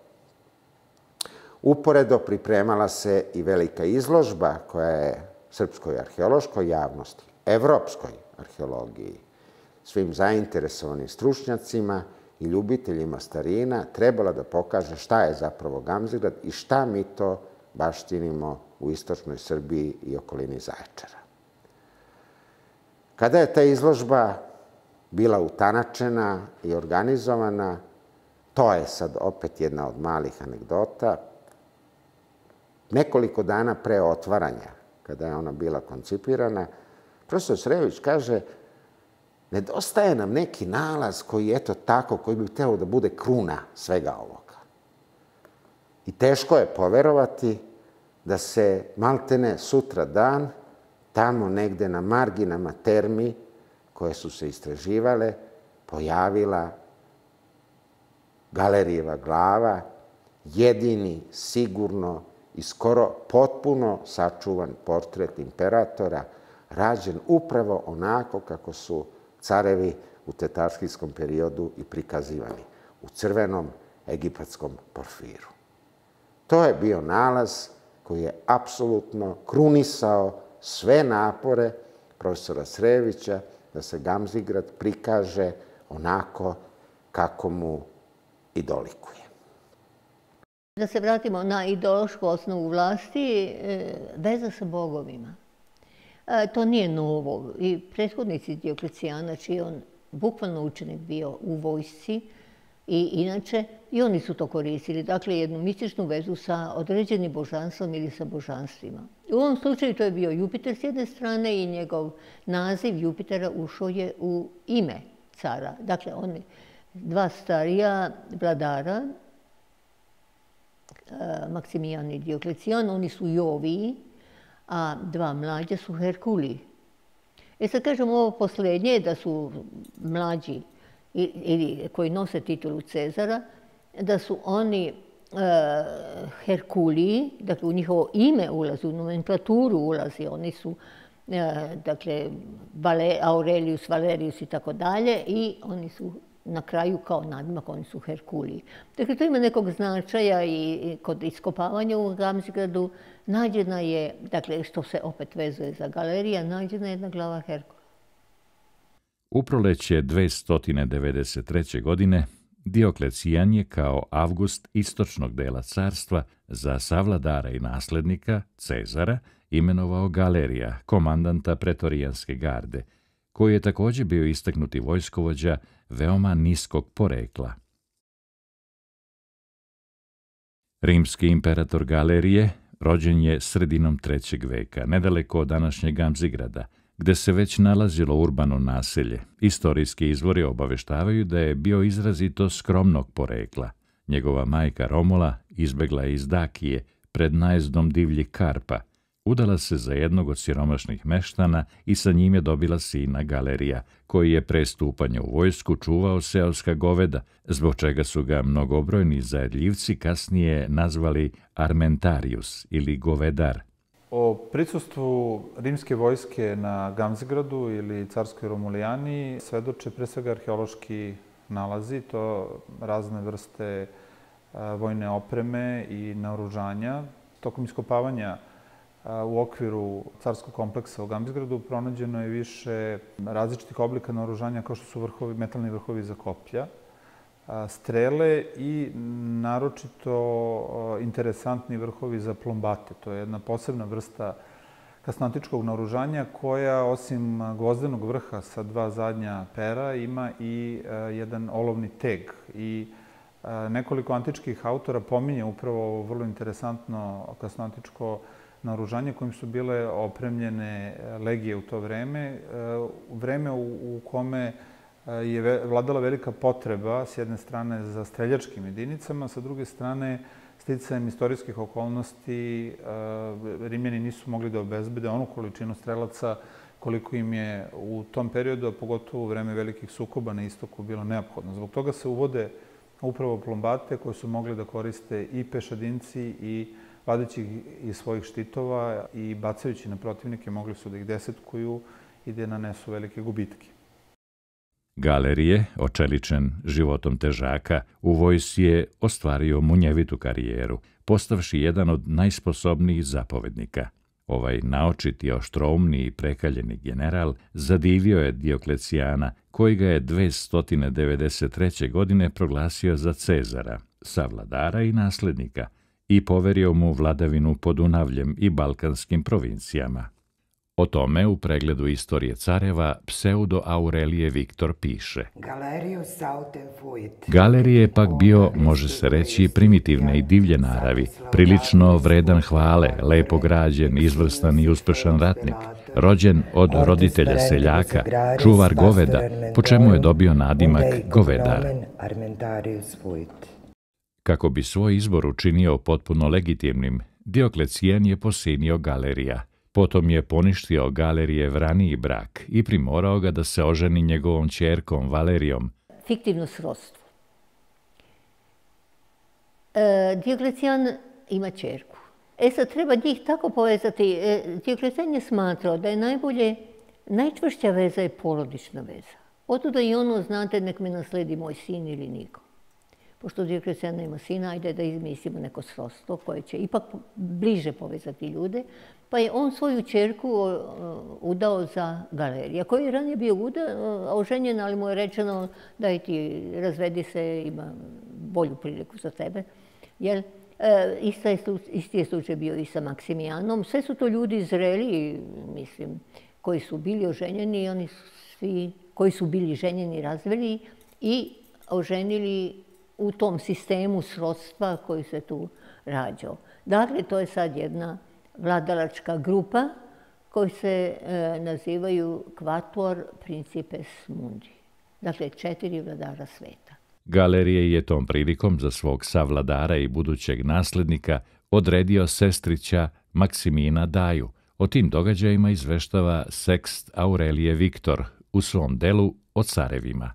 S2: Uporedo pripremala se i velika izložba koja je srpskoj arheološkoj javnosti, evropskoj arheologiji, svim zainteresovanim stručnjacima i ljubiteljima starina trebala da pokaže šta je zapravo Gamzigrad i šta mi to baštinimo u istočnoj Srbiji i okolini Zaječara. Kada je ta izložba bila utanačena i organizovana, to je sad opet jedna od malih anegdota, nekoliko dana pre otvaranja, kada je ona bila koncipirana, profesor Srejević kaže, nedostaje nam neki nalaz koji, eto tako, koji bi hteo da bude kruna svega ovoga. I teško je poverovati da se maltene sutra dan, tamo negde na marginama termi koje su se istraživale, pojavila Galerijeva glava, jedini, sigurno i skoro potpuno sačuvan portret imperatora, rađen upravo onako kako su carevi u tetarskijskom periodu i prikazivani, u crvenom egipatskom porfiru. To je bio nalaz koji je apsolutno krunisao sve napore profesora Srejevića da se Gamzigrad prikaže onako kako mu i dolikuje.
S3: Da se vratimo na ideološku osnovu vlasti, veza sa bogovima. To nije novo. I prethodnici Dioklecijana, čiji on bukvalno učenik bio u vojsci, i inače, i oni su to koristili. Dakle, jednu mističnu vezu sa određenim božanstvom ili sa božanstvima. U ovom slučaju to je bio Jupiter s jedne strane i njegov naziv Jupitera ušao je u ime cara. Dakle, oni dva starija vladara, Maksimijan i Dioklecijan, oni su Joviji, a dva mlađe su Herkuliji. E sad kažem ovo posljednje, da su mlađi ili koji nose titulu Cezara, da su oni Herkuliji, dakle u njihovo ime ulazi, u nomenklaturu ulazi, oni su dakle Aurelius, Valerius i tako dalje i oni su na kraju kao nadimak, oni su Herkuliji. Dakle, to ima nekog značaja i kod iskopavanja u Gamzigradu nađena je, dakle, što se opet vezuje za galerija, nađena je jedna glava Herkula.
S1: U proleće dvesta devedeset treće. godine Dioklecijan je kao Avgust istočnog dela carstva za savladara i naslednika, Cezara, imenovao Galerija, komandanta pretorijanske garde, koji je također bio istaknuti vojskovođa veoma niskog porekla. Rimski imperator Galerije rođen je sredinom trećeg veka, nedaleko od današnjeg Gamzigrada, gde se već nalazilo urbano naselje. Istorijski izvori obaveštavaju da je bio izrazito skromnog porekla. Njegova majka Romula izbegla je iz Dakije pred najezdom divljih Karpa, udala se za jednog od siromašnih meštana i sa njim je dobila sina Galerija, koji je pre stupanja u vojsku čuvao seoska goveda, zbog čega su ga mnogobrojni zajedljivci kasnije nazvali Armentarius ili govedar.
S4: O prisustvu rimske vojske na Gamzigradu ili carskoj Romulijani svedoče pre svega arheološki nalazi, to razne vrste vojne opreme i naoružanja. Tokom iskopavanja u okviru carskog kompleksa u Gamzigradu pronađeno je više različitih oblika naoružanja kao što su vrhovi, metalni vrhovi za koplja, strele i naročito interesantni vrhovi za plombate. To je jedna posebna vrsta kasnoantičkog naoružanja koja, osim gvozdenog vrha sa dva zadnja pera, ima i jedan olovni teg. I nekoliko antičkih autora pominje upravo ovo vrlo interesantno kasnoantičko naoružanje kojim su bile opremljene legije u to vreme. Vreme u kome je vladala velika potreba, s jedne strane, za streljačkim jedinicama, sa druge strane, sticajem istorijskih okolnosti, Rimljani nisu mogli da obezbede onu količinu strelaca koliko im je u tom periodu, a pogotovo u vreme velikih sukoba na istoku, bilo neophodno. Zbog toga se uvode upravo plombate koje su mogli da koriste i pešadinci i vadeći ih iz svojih štitova i bacajući na protivnike mogli su da ih desetkuju i da nanesu velike gubitke.
S1: Galerije, očeličen životom težaka, u vojsci je ostvario munjevitu karijeru, postavši jedan od najsposobnijih zapovednika. Ovaj naočiti, oštroumni i prekaljeni general zadivio je Dioklecijana, koji ga je dvesta devedeset treće. godine proglasio za Cezara, savladara i naslednika, i poverio mu vladavinu Podunavljem i balkanskim provincijama. O tome u pregledu istorije careva pseudo Aurelije Viktor piše: Galerije je pak bio, može se reći, primitivne i divlje naravi, prilično vredan hvale, lepo građen, izvrstan i uspešan ratnik, rođen od roditelja seljaka, čuvar goveda, po čemu je dobio nadimak govedar. Kako bi svoj izbor učinio potpuno legitimnim, Dioklecijan je posinio Galerija. Potom je poništio Galerijev raniji brak i primorao ga da se oženi njegovom ćerkom Valerijom.
S3: Fiktivno srodstvo. E, Dioklecijan ima ćerku. E sad treba njih tako povezati. E, Dioklecijan je smatrao da je najbolje, najčvršća veza je porodična veza. Otuda i ono, znate, nek me nasledi moj sin ili niko. Pošto Dioklecijan nema sina, ajde da izmislimo neko srodstvo koje će ipak bliže povezati ljude. Pa je on svoju ćerku udao za Galerija, koji je ranije bio oženjen, ali mu je rečeno daj ti razvedi se, ima bolju priliku za tebe. Jel? E, isti je slučaj bio i sa Maksimijanom. Sve su to ljudi zreli, mislim, koji su bili oženjeni, oni svi koji su bili ženjeni razveli i oženili u tom sistemu srodstva koji se tu rađao. Dakle, to je sad jedna vladalačka grupa koji se e, nazivaju Quatuor Principes Mundi. Dakle, četiri vladara sveta.
S1: Galerije je tom prilikom za svog savladara i budućeg naslednika odredio sestrića Maksimina Daju. O tim događajima izveštava Sext Aurelije Viktor u svom delu o carevima.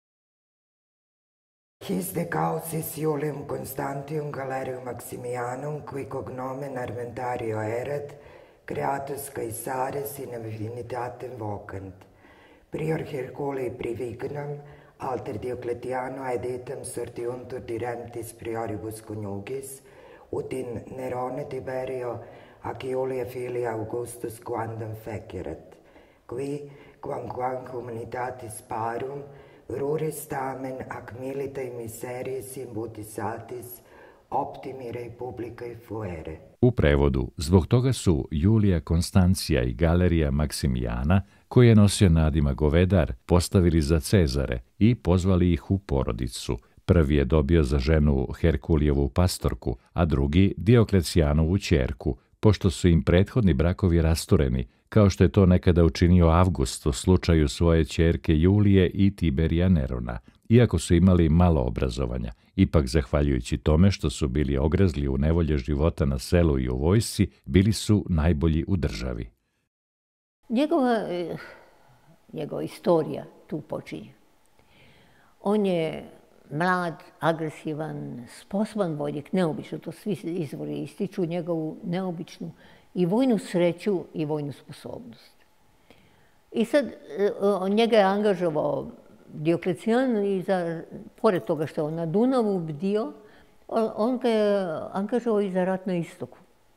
S8: His de causis Iulium Constantium Galerium Maximianum, qui cognomen Armentario erat, creatus Caesaris in divinitatem vocant. Prior Herculi privignam, alter Diocletiano aedetam sortiuntur direntis prioribus conjugis, ut in Nerone Tiberio ac Iulia filia Augustus quandam fecerat, qui, quamquam communitatis parum, ruris tamen ac militae miseris imbutisatis optimire publicae fuere.
S1: U prevodu, zbog toga su Julija Konstancija i Galerija Maksimijana, koji je nosio nadimak Govedar, postavili za Cezare i pozvali ih u porodicu. Prvi je dobio za ženu Herkulijevu pastorku, a drugi Dioklecijanovu ćerku, pošto su im prethodni brakovi rastureni, kao što je to nekada učinio Avgust u slučaju svoje ćerke Julije i Tiberija Nerona. Iako su imali malo obrazovanja, ipak zahvaljujući tome što su bili ogrezli u nevolje života na selu i u vojsci, bili su najbolji u državi.
S3: Njegova, njegova istorija tu počinje. On je mlad, agresivan, sposoban vojnik, neobično, to svi izvori ističu, njegovu neobičnu i vojnu sreću i vojnu sposobnost. I sad on njega je angažovao Dioklecijan i za, pored toga što je on na Dunavu bdio, on ga je angažovao i za rat na istoku.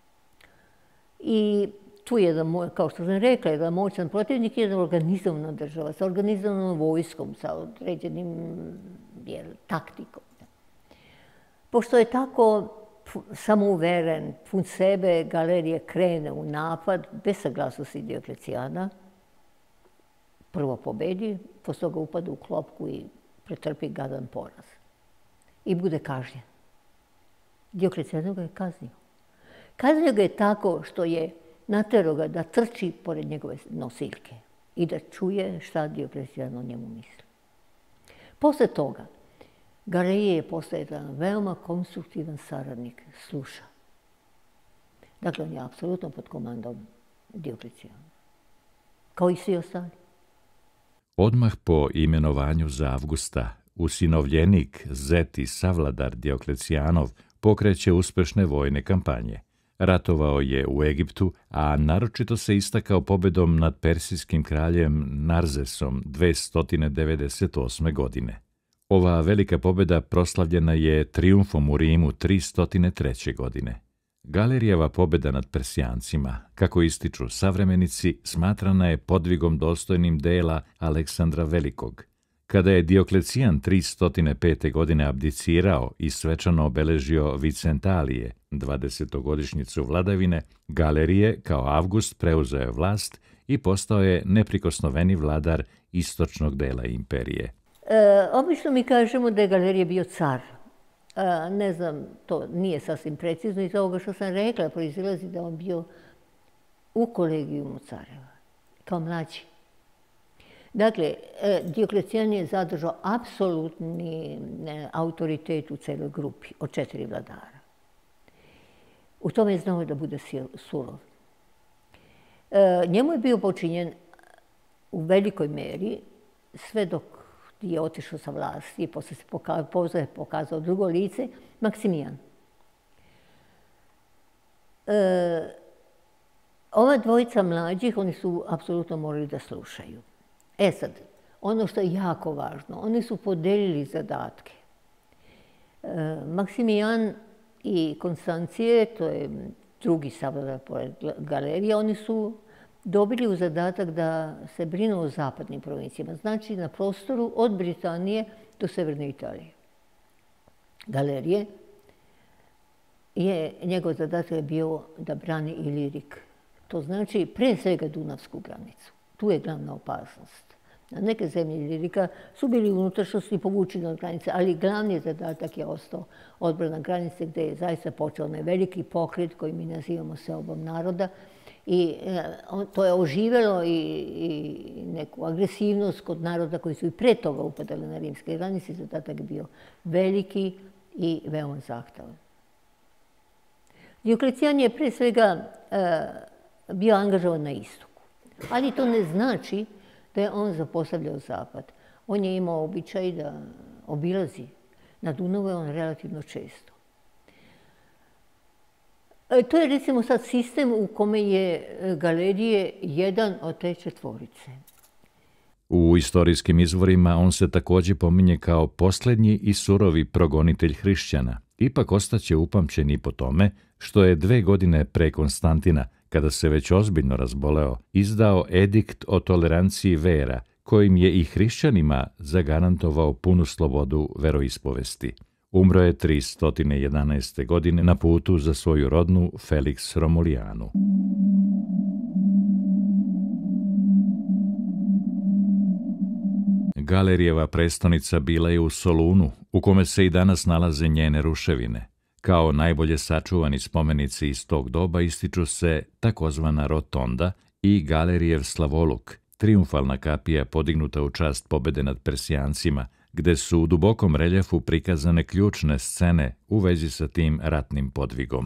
S3: I tu je, kao što sam rekla, jedan moćan protivnik, jedan organizovana država, sa organizovanom vojskom, sa određenim jer, taktikom. Pošto je tako samouveren, pun sebe, Galerije krene u napad, bez saglasnosti Dioklecijana, prvo pobedi, posle toga upada u klopku i pretrpi gadan poraz. I bude kažnjen. Dioklecijan ga je kaznio. Kaznio ga je tako što je naterao ga da trči pored njegove nosiljke i da čuje šta Dioklecijan o njemu misli. Posle toga, Galerije je postao jedan veoma konstruktivan saradnik, sluša. Dakle, on je apsolutno pod komandom Dioklecijana. Kao i svi ostali.
S1: Odmah po imenovanju za Avgusta, usinovljenik, zet i savladar Dioklecijanov pokreće uspešne vojne kampanje. Ratovao je u Egiptu, a naročito se istakao pobedom nad persijskim kraljem Narzesom dvesta devedeset osme. godine. Ova velika pobeda proslavljena je trijumfom u Rimu trista treće. godine. Galerijeva pobeda nad Persijancima, kako ističu savremenici, smatrana je podvigom dostojnim dela Aleksandra Velikog. Kada je Dioklecijan trista pete. godine abdicirao i svečano obeležio Vicentalije, dvadesetogodišnjicu vladavine, Galerije kao Avgust preuzeo je vlast i postao je neprikosnoveni vladar istočnog dela imperije.
S3: E, obično mi kažemo da je Galerije bio car. E, ne znam, to nije sasvim precizno iz ovoga što sam rekla, proizilazi da on bio u kolegijumu careva, kao mlađi. Dakle, Dioklecijan je zadržao apsolutni autoritet u celoj grupi od četiri vladara. U tome je znao da bude surov. Njemu je bio počinjen u velikoj meri sve dok je otišao sa vlasti i posle se pokazao, pokazao drugo lice, Maksimijan. E, ova dvojica mlađih, oni su apsolutno morali da slušaju. E sad, ono što je jako važno, oni su podelili zadatke. E, Maksimijan i Konstancije, to je drugi savladar pored Galerije, oni su dobili u zadatak da se brinu o zapadnim provincijama, znači na prostoru od Britanije do Severne Italije. Galerije je, njegov zadatak je bio da brani Ilirik. To znači pre svega Dunavsku granicu. Tu je glavna opasnost. Na neke zemlje Ilirika su bili u unutrašnjosti povučeni od granice, ali glavni zadatak je ostao odbrana granice gde je zaista počeo onaj veliki pokret koji mi nazivamo seobom naroda. I to je oživelo i, i neku agresivnost kod naroda koji su i pre toga upadali na rimske granice. Zadatak je bio veliki i veoma zahtevan. Dioklecijan je pre svega e, bio angažovan na istoku. Ali to ne znači da je on zapostavljao zapad. On je imao običaj da obilazi. Na Dunavu je on relativno često. E, to je recimo sad sistem u kome je Galerije jedan od te četvorice.
S1: U istorijskim izvorima on se takođe pominje kao poslednji i surovi progonitelj hrišćana. Ipak ostaće upamćen i po tome što je dve godine pre Konstantina, kada se već ozbiljno razboleo, izdao edikt o toleranciji vera, kojim je i hrišćanima zagarantovao punu slobodu veroispovesti. Umro je tristo jedanaeste. godine na putu za svoju rodnu Felix Romulijanu. Galerijeva prestonica bila je u Solunu, u kome se i danas nalaze njene ruševine. Kao najbolje sačuvani spomenici iz tog doba ističu se takozvana rotonda i Galerijev slavoluk, triumfalna kapija podignuta u čast pobede nad Persijancima, gde su u dubokom reljefu prikazane ključne scene u vezi sa tim ratnim podvigom.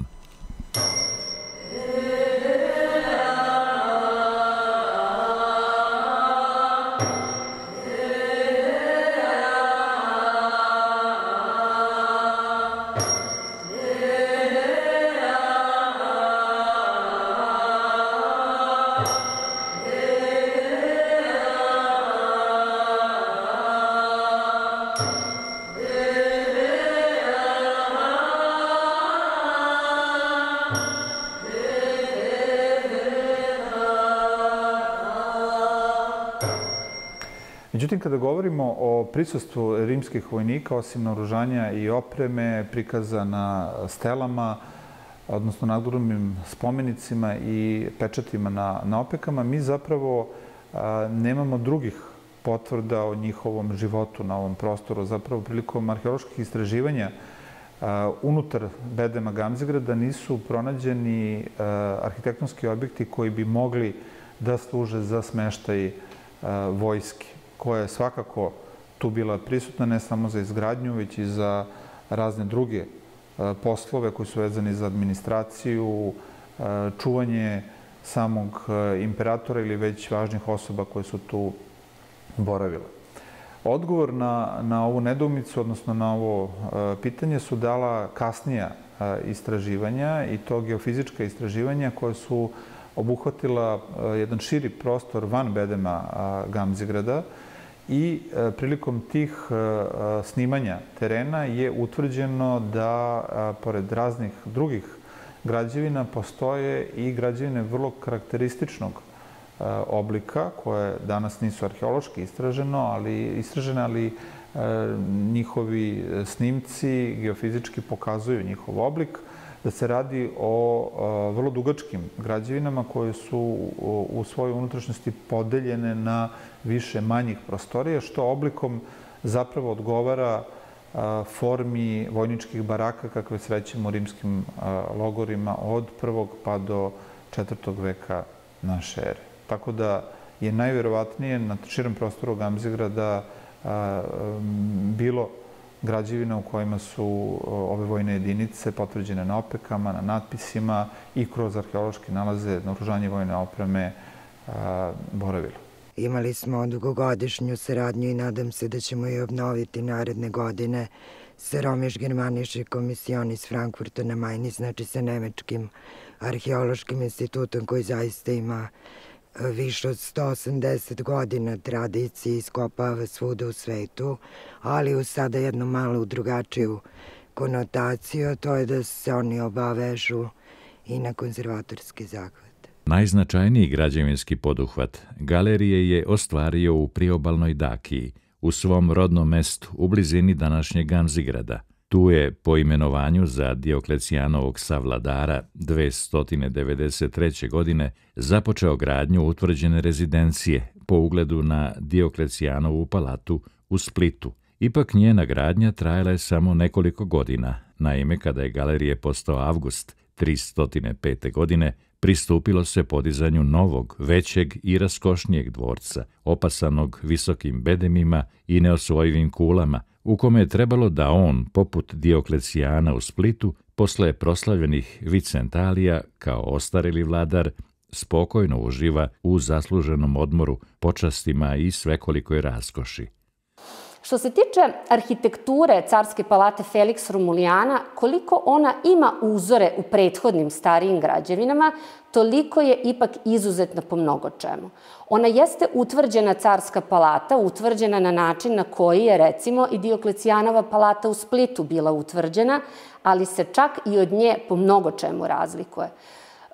S4: Međutim, kada govorimo o prisustvu rimskih vojnika, osim naoružanja i opreme, prikaza na stelama, odnosno nadgrobnim spomenicima i pečatima na, na opekama, mi zapravo a, nemamo drugih potvrda o njihovom životu na ovom prostoru. Zapravo, prilikom arheoloških istraživanja a, unutar bedema Gamzigrada nisu pronađeni a, arhitektonski objekti koji bi mogli da služe za smeštaj a, vojske, koja je svakako tu bila prisutna, ne samo za izgradnju, već i za razne druge poslove koji su vezani za administraciju, čuvanje samog imperatora ili već važnih osoba koje su tu boravile. Odgovor na, na ovu nedoumicu, odnosno na ovo pitanje, su dala kasnija istraživanja, i to geofizička istraživanja koja su obuhvatila jedan širi prostor van bedema Gamzigrada, i prilikom tih snimanja terena je utvrđeno da, pored raznih drugih građevina, postoje i građevine vrlo karakterističnog oblika, koje danas nisu arheološki istraženo, ali, istražene, ali njihovi snimci geofizički pokazuju njihov oblik, da se radi o vrlo dugačkim građevinama koje su u svojoj unutrašnjosti podeljene na više manjih prostorija, što oblikom zapravo odgovara formi vojničkih baraka kakve srećemo u rimskim logorima od prvog pa do četvrtog veka naše ere. Tako da je najvjerovatnije na širem prostoru Gamzigrada bilo građevina u kojima su ove vojne jedinice potvrđene na opekama, na natpisima i kroz arheološke nalaze naoružanje vojne opreme boravilo.
S8: Imali smo dugogodišnju saradnju i nadam se da ćemo je obnoviti naredne godine sa Romisch-Germanische Kommission iz Frankfurta na Majni, znači sa Nemačkim arheološkim institutom koji zaista ima više od sto osamdeset godina tradicije, iskopava svuda u svetu, ali u sada jednu malu drugačiju konotaciju, to je da se oni obavežu i na konzervatorski zahvat.
S1: Najznačajniji građevinski poduhvat galerije je ostvario u priobalnoj Dakiji, u svom rodnom mestu u blizini današnjeg Gamzigrada. Tu je po imenovanju za Dioklecijanovog savladara dvesta devedeset treće. godine započeo gradnju utvrđene rezidencije po ugledu na Dioklecijanovu palatu u Splitu. Ipak njena gradnja trajala je samo nekoliko godina. Naime, kada je galerije postao avgust tristo pete. godine, pristupilo se podizanju novog, većeg i raskošnijeg dvorca, opasanog visokim bedemima i neosvojivim kulama, u kome je trebalo da on, poput Dioklecijana u Splitu, posle proslavljenih Vicentalija, kao ostareli vladar, spokojno uživa u zasluženom odmoru, počastima i svekolikoj raskoši.
S7: Što se tiče arhitekture carske palate Felix Romulijana, koliko ona ima uzore u prethodnim starijim građevinama, toliko je ipak izuzetna po mnogo čemu. Ona jeste utvrđena carska palata, utvrđena na način na koji je, recimo, i Dioklecijanova palata u Splitu bila utvrđena, ali se čak i od nje po mnogo čemu razlikuje.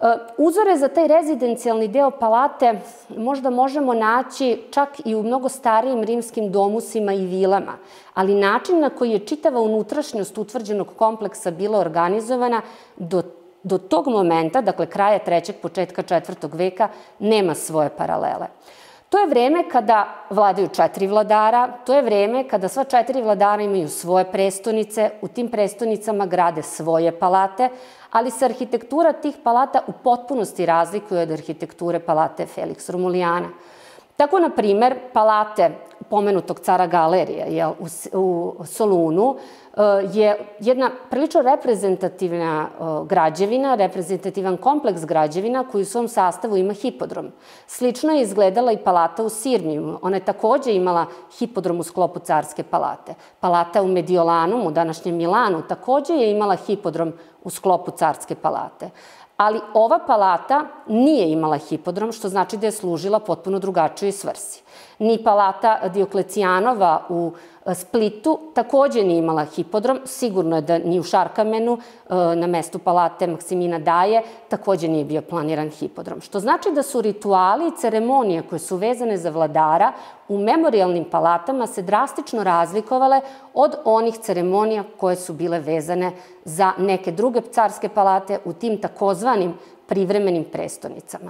S7: Uzore za taj rezidencijalni deo palate možda možemo naći čak i u mnogo starijim rimskim domusima i vilama, ali način na koji je čitava unutrašnjost utvrđenog kompleksa bila organizovana do do tog momenta, dakle kraja trećeg, početka četvrtog veka, nema svoje paralele. To je vreme kada vladaju četiri vladara, to je vreme kada sva četiri vladara imaju svoje prestonice, u tim prestonicama grade svoje palate, ali se arhitektura tih palata u potpunosti razlikuje od arhitekture palate Felix Romulijana. Tako, na primer, palate pomenutog cara Galerija u Solunu je jedna prilično reprezentativna građevina, reprezentativan kompleks građevina koji u svom sastavu ima hipodrom. Slično je izgledala i palata u Sirmijumu. Ona je takođe imala hipodrom u sklopu carske palate. Palata u Mediolanum, u današnjem Milanu, takođe je imala hipodrom u sklopu carske palate. Ali ova palata nije imala hipodrom, što znači da je služila potpuno drugačijoj svrsi. Ni palata Dioklecijanova u Splitu takođe nije imala hipodrom, sigurno je da ni u Šarkamenu, na mestu palate Maksimina Daje, takođe nije bio planiran hipodrom. Što znači da su rituali i ceremonije koje su vezane za vladara u memorijalnim palatama se drastično razlikovale od onih ceremonija koje su bile vezane za neke druge carske palate u tim takozvanim privremenim prestonicama.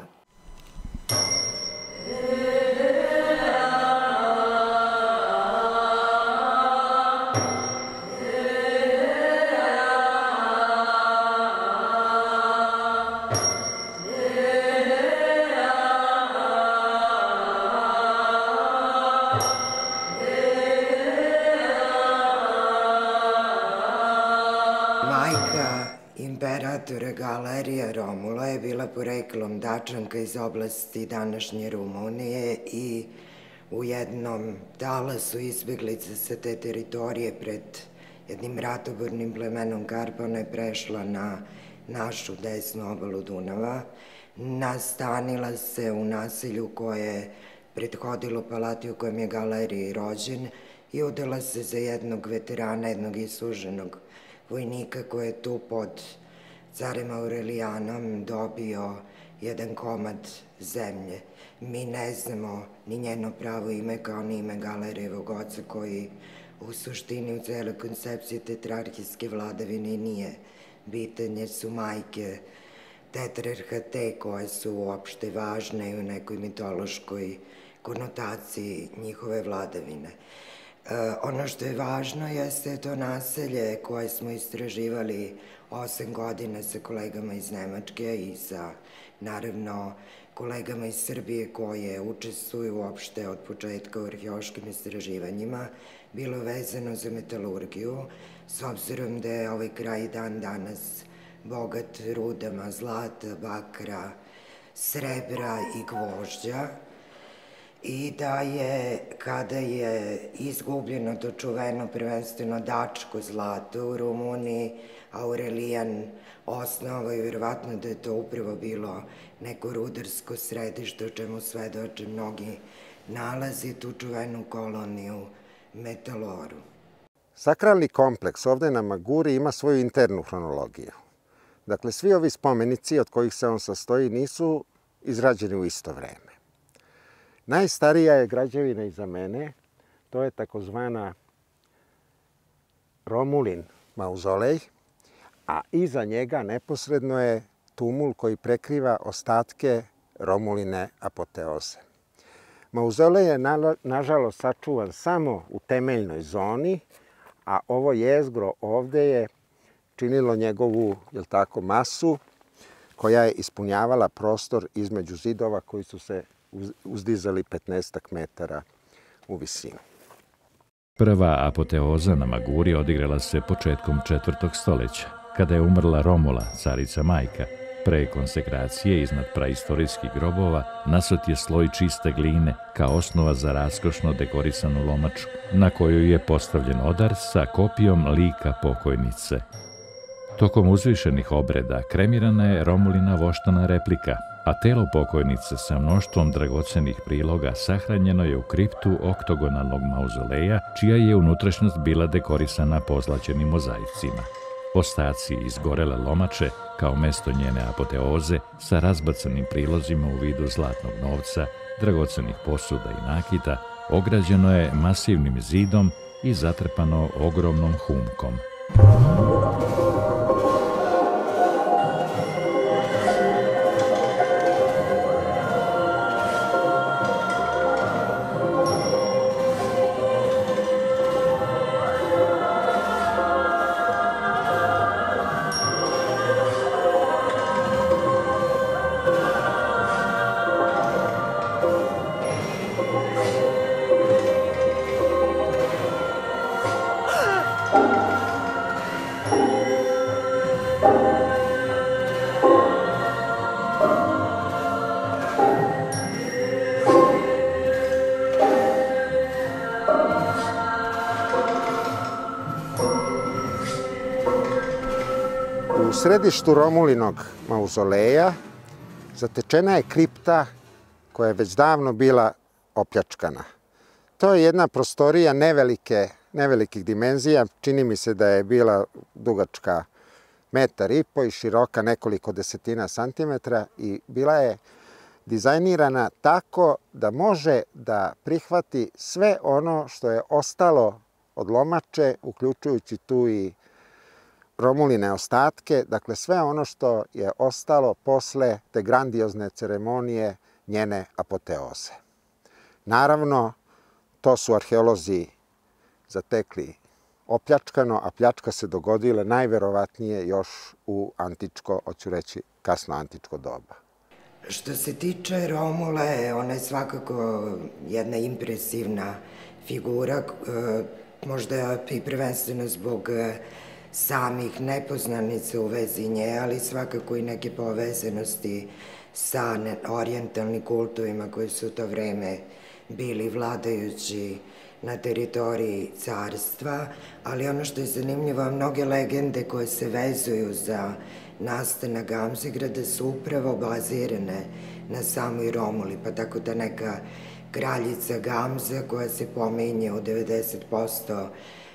S8: Imperatora Galerija Romula je bila poreklom Dačanka iz oblasti današnje Rumunije i u jednom talasu izbeglica sa te teritorije pred jednim ratobornim plemenom Karpona je prešla na našu desnu obalu Dunava, nastanila se u naselju koje je prethodilo palati u kojem je Galerij rođen i udala se za jednog veterana, jednog isuženog vojnika koji je tu pod carem Aurelijanom dobio jedan komad zemlje. Mi ne znamo ni njeno pravo ime kao ni ime Galerijevog oca koji u suštini u celoj koncepciji tetrarhijske vladavine nije bitan jer su majke tetrarha te koje su uopšte važne i u nekoj mitološkoj konotaciji njihove vladavine. Ono što je važno jeste to naselje koje smo istraživali osam godina sa kolegama iz Nemačke i sa, naravno, kolegama iz Srbije koje učestvuju uopšte od početka u arheološkim istraživanjima, bilo vezano za metalurgiju, s obzirom da je ovaj kraj dan danas bogat rudama zlata, bakra, srebra i gvožđa, i da je, kada je izgubljeno to čuveno prvenstveno dačko zlato u Rumuniji, Aurelijan osnovao i vjerovatno da je to upravo bilo neko rudarsko središte o čemu svedoče mnogi nalazi, tu čuvenu koloniju Metaloru.
S2: Sakralni kompleks ovde na Maguri ima svoju internu hronologiju. Dakle, svi ovi spomenici od kojih se on sastoji nisu izrađeni u isto vreme. Najstarija je građevina iza mene, to je takozvana Romulin mauzolej, a iza njega neposredno je tumul koji prekriva ostatke Romuline apoteoze. Mauzolej je nažalost sačuvan samo u temeljnoj zoni, a ovo jezgro ovde je činilo njegovu, jel tako, masu koja je ispunjavala prostor između zidova koji su se uzdizali petnaestak metara u visinu.
S1: Prva apoteoza na Maguri odigrala se početkom četvrtog stoleća, kada je umrla Romula, carica majka. Pre konsekracije iznad praistorijskih grobova nasut je sloj čiste gline kao osnova za raskošno dekorisanu lomaču, na koju je postavljen odar sa kopijom lika pokojnice. Tokom uzvišenih obreda kremirana je Romulina voštana replika, a telo pokojnice sa mnoštvom dragocenih priloga sahranjeno je u kriptu oktogonalnog mauzoleja, čija je unutrašnjost bila dekorisana pozlaćenim mozaicima. Ostaci izgorele lomače, kao mesto njene apoteoze, sa razbacanim prilozima u vidu zlatnog novca, dragocenih posuda i nakita, ograđeno je masivnim zidom i zatrpano ogromnom humkom.
S2: U središtu Romulinog mauzoleja zatečena je kripta koja je već davno bila opljačkana. To je jedna prostorija nevelike, nevelikih dimenzija, čini mi se da je bila dugačka metar i po i široka nekoliko desetina santimetra i bila je dizajnirana tako da može da prihvati sve ono što je ostalo od lomače, uključujući tu i Romuline ostatke, dakle sve ono što je ostalo posle te grandiozne ceremonije njene apoteoze. Naravno, to su arheolozi zatekli opljačkano, a pljačka se dogodila najverovatnije još u antičko, hoću reći kasno antičko doba.
S8: Što se tiče Romule, ona je svakako jedna impresivna figura, možda i prvenstveno zbog samih nepoznanica u vezi nje, ali svakako i neke povezanosti sa orijentalnim kultovima koji su u to vreme bili vladajući na teritoriji carstva, ali ono što je zanimljivo, mnoge legende koje se vezuju za nastanak Gamzigrada su upravo bazirane na samoj Romuli, pa tako da neka kraljica Gamza koja se pominje u devedeset posto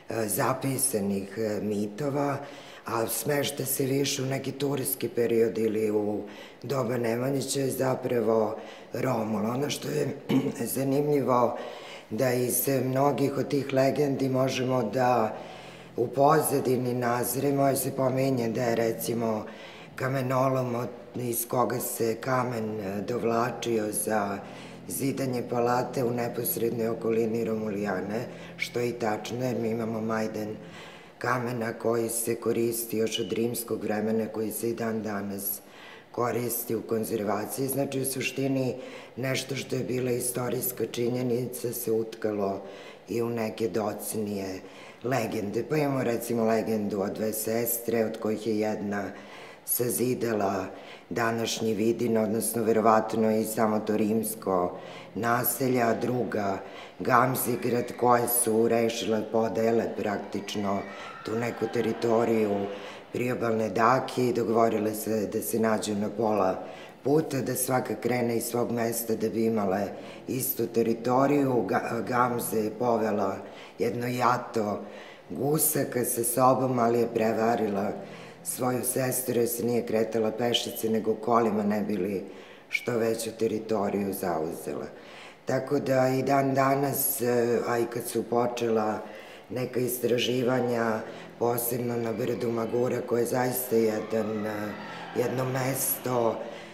S8: zapisanih mitova, a smešta se više u neki turijski period ili u doba Nemanjića je zapravo Romul. Ono što je zanimljivo da iz mnogih od tih legendi možemo da u pozadini nazremo, jer se pominje da je recimo kamenolom iz koga se kamen dovlačio za zidanje palate u neposrednoj okolini Romulijane, što je i tačno, jer mi imamo majdan kamena koji se koristi još od rimskog vremena, koji se i dan danas koristi u konzervaciji. Znači, u suštini, nešto što je bila istorijska činjenica se utkalo i u neke docenije legende. Pa imamo recimo legendu o dve sestre, od kojih je jedna sazidala današnji Vidin, odnosno verovatno i samo to rimsko naselje, a druga Gamzigrad, koje su rešile podele praktično tu neku teritoriju priobalne Dakije i dogovorile se da se nađu na pola puta, da svaka krene iz svog mesta da bi imale istu teritoriju. Gamza je povela jedno jato gusaka sa sobom, ali je prevarila svoju sestru, jer se nije kretala pešice nego kolima, ne bili što veću teritoriju zauzela. Tako da i dan danas, a i kad su počela neka istraživanja, posebno na brdu Magura, koje je zaista jedan, jedno mesto,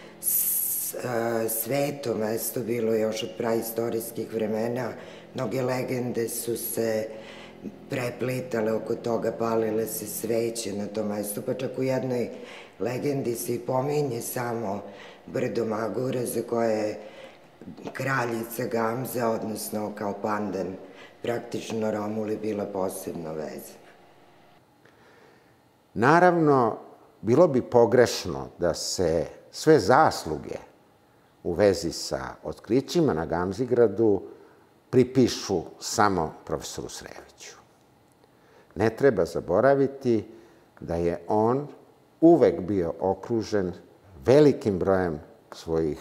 S8: sveto mesto, bilo još od praistorijskih vremena, mnoge legende su se preplitale oko toga, palile se sveće na tom mestu, pa čak u jednoj legendi se i pominje samo brdo Magura, za koje je kraljica Gamza, odnosno kao pandan praktično Romuli, bila posebno vezana.
S2: Naravno, bilo bi pogrešno da se sve zasluge u vezi sa otkrićima na Gamzigradu pripišu samo profesoru Sreviću. Ne treba zaboraviti da je on uvek bio okružen velikim brojem svojih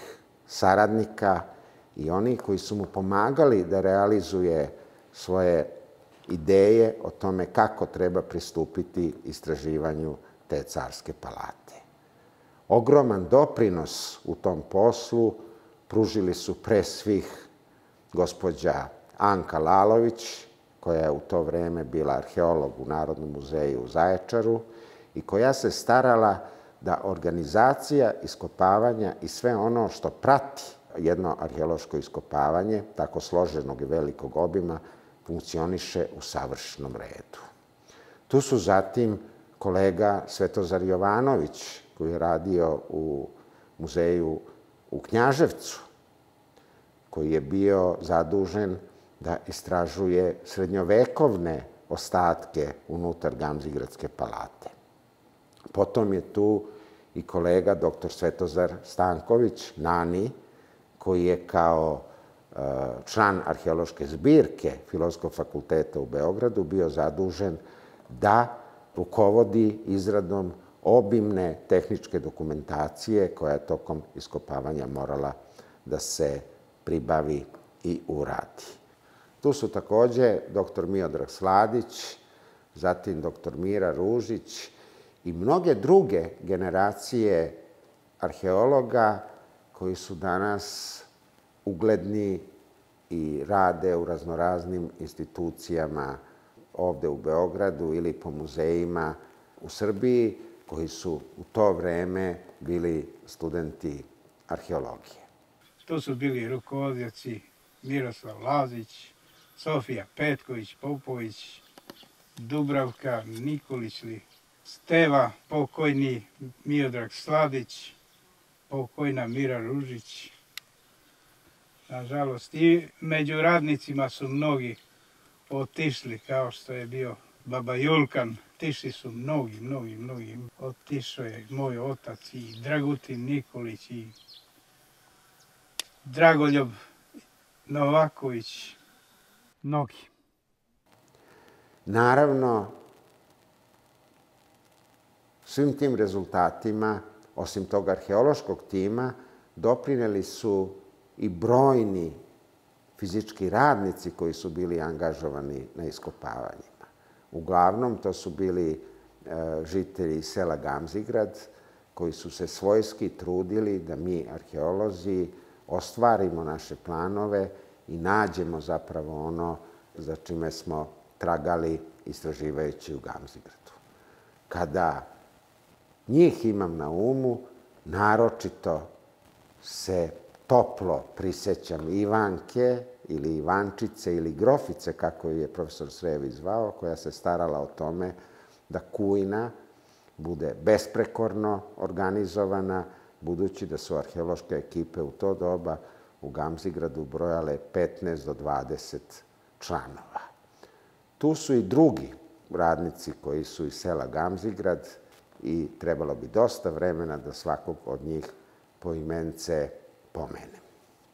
S2: saradnika i onih koji su mu pomagali da realizuje svoje ideje o tome kako treba pristupiti istraživanju te carske palate. Ogroman doprinos u tom poslu pružili su pre svih gospođa Anka Lalović, koja je u to vreme bila arheolog u Narodnom muzeju u Zaječaru i koja se starala da organizacija iskopavanja i sve ono što prati jedno arheološko iskopavanje, tako složenog i velikog obima, funkcioniše u savršenom redu. Tu su zatim kolega Svetozar Jovanović, koji je radio u muzeju u Knjaževcu, koji je bio zadužen da istražuje srednjovekovne ostatke unutar Gamzigradske palate. Potom je tu i kolega doktor Svetozar Stanković, Nani, koji je kao član arheološke zbirke Filozofskog fakulteta u Beogradu bio zadužen da rukovodi izradom obimne tehničke dokumentacije koja je tokom iskopavanja morala da se pribavi i uradi. Tu su takođe doktor Miodrag Sladić, zatim doktor Mira Ružić i mnoge druge generacije arheologa koji su danas ugledni i rade u raznoraznim institucijama ovde u Beogradu ili po muzejima u Srbiji, koji su u to vreme bili studenti arheologije.
S6: To su bili rukovodioci Miroslav Lazić, Sofija Petković-Popović, Dubravka Nikolić, Steva, pokojni Miodrag Sladić, pokojna Mira Ružić. Nažalost, i među radnicima su mnogi otišli, kao što je bio baba Julkan. Otišli su mnogi, mnogi, mnogi. Otišao je moj otac i Dragutin Nikolić i Dragoljub Novaković, mnogi.
S2: Naravno, svim tim rezultatima, osim tog arheološkog tima, doprineli su i brojni fizički radnici koji su bili angažovani na iskopavanjima. Uglavnom, to su bili žitelji sela Gamzigrad, koji su se svojski trudili da mi, arheolozi, ostvarimo naše planove i nađemo zapravo ono za čime smo tragali istraživajući u Gamzigradu. Kada njih imam na umu, naročito se toplo prisećam Ivanke ili Ivančice ili Grofice, kako je profesor Srević zvao, koja se starala o tome da Kujna bude besprekorno organizovana, budući da su arheološke ekipe u to doba u Gamzigradu brojale petnaest do dvadeset članova. Tu su i drugi radnici koji su iz sela Gamzigrad i trebalo bi dosta vremena da svakog od njih poimence pomenem.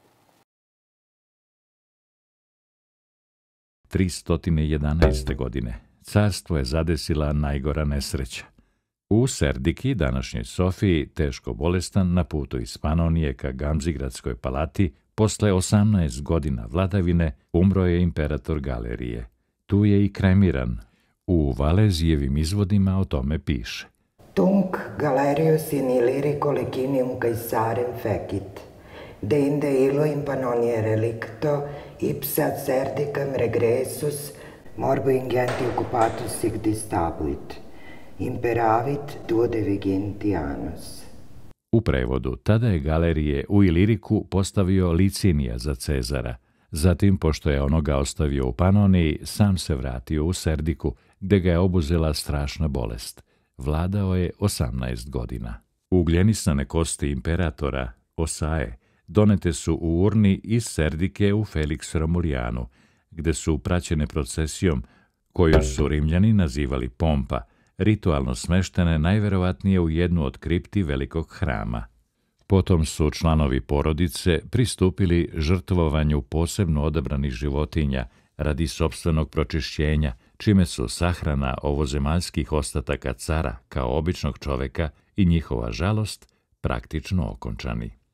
S1: tristo jedanaeste. godine carstvo je zadesila najgora nesreća. U Serdiki, današnjoj Sofiji, teško bolestan na putu iz Panonije ka Gamzigradskoj palati, posle osamnaest godina vladavine umro je imperator Galerije. Tu je i kremiran. U Valezijevim izvodima o tome piše.
S8: Tunc Galerius in illirico lecinium Caesarem fecit, deinde illo in Pannonia relicto, ipse ad Serdicam regressus, morbo ingenti occupatus sic distabuit, imperavit duodevigenti annus.
S1: U prevodu, tada je Galerije u Iliriku postavio Licinija za Cezara. Zatim, pošto je onoga ostavio u Panoniji, sam se vratio u Serdiku, gde ga je obuzela strašna bolest. Vladao je osamnaest godina. Ugljenisane kosti imperatora, osaje, donete su u urni iz Serdike u Felix Romulijanu, gde su praćene procesijom, koju su Rimljani nazivali pompa, ritualno smeštene najverovatnije u jednu od kripti velikog hrama. Potom su članovi porodice pristupili žrtvovanju posebno odabranih životinja radi sopstvenog pročišćenja, čime su sahrana ovozemaljskih ostataka cara kao običnog čoveka i njihova žalost praktično okončani.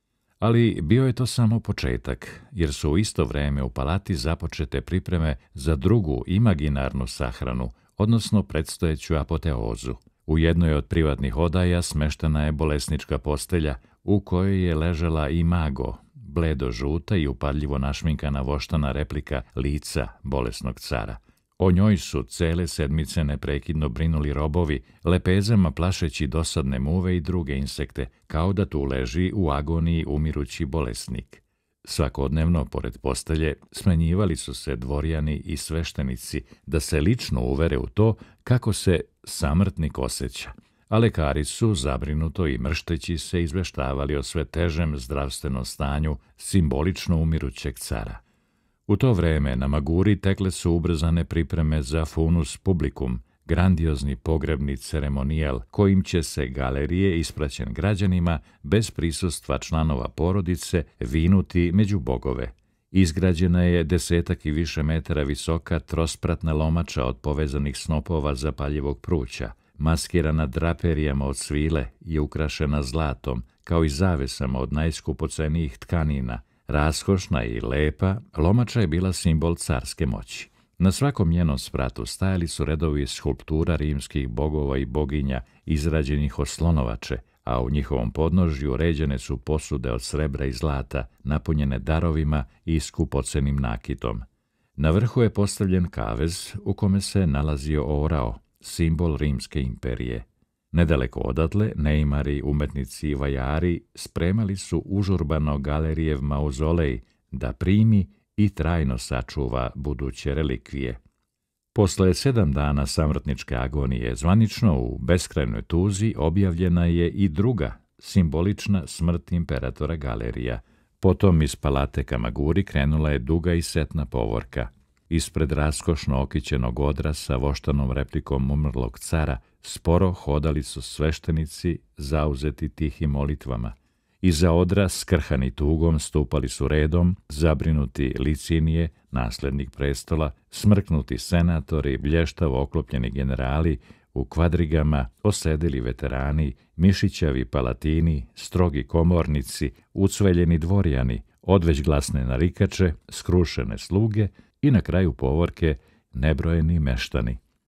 S1: Ali bio je to samo početak, jer su u isto vreme u palati započete pripreme za drugu imaginarnu sahranu, odnosno predstojeću apoteozu. U jednoj od privatnih odaja smeštena je bolesnička postelja u kojoj je ležala i Mago, bledo žuta i upadljivo našminkana voštana replika lica bolesnog cara. O njoj su cele sedmice neprekidno brinuli robovi, lepezama plašeći dosadne muve i druge insekte, kao da tu leži u agoniji umirući bolesnik. Svakodnevno, pored postelje, smenjivali su se dvorjani i sveštenici da se lično uvere u to kako se samrtnik osjeća, a lekari su, zabrinuto i mršteći se, izveštavali o sve težem zdravstvenom stanju simbolično umirućeg cara. U to vreme na Maguri tekle su ubrzane pripreme za funus publicum, grandiozni pogrebni ceremonijal kojim će se galerije ispraćen građanima bez prisustva članova porodice vinuti među bogove. Izgrađena je desetak i više metara visoka trospratna lomača od povezanih snopova zapaljivog pruća, maskirana draperijama od svile i ukrašena zlatom, kao i zavesama od najskupocenijih tkanina. Raskošna i lepa, lomača je bila simbol carske moći. Na svakom njenom spratu stajali su redovi skulptura rimskih bogova i boginja izrađenih od slonovače, a u njihovom podnožju ređene su posude od srebra i zlata, napunjene darovima i skupocenim nakitom. Na vrhu je postavljen kavez u kome se nalazio orao, simbol rimske imperije. Nedaleko odatle, neimari, umetnici i vajari spremali su užurbano galerijev mauzolej da primi i trajno sačuva buduće relikvije. Posle sedam dana samrtničke agonije, zvanično u beskrajnoj tuzi objavljena je i druga, simbolična smrt imperatora Galerija. Potom iz palate ka Maguri krenula je duga i setna povorka. Ispred raskošno okićenog odra sa voštanom replikom umrlog cara sporo hodali su sveštenici zauzeti tihim molitvama. Iza odra, skrhani tugom, stupali su redom zabrinuti Licinije, naslednik prestola, smrknuti senatori, blještavo oklopljeni generali, u kvadrigama osedeli veterani, mišićavi palatini, strogi komornici, ucveljeni dvorjani, odveć glasne narikače, skrušene sluge i na kraju povorke nebrojeni meštani.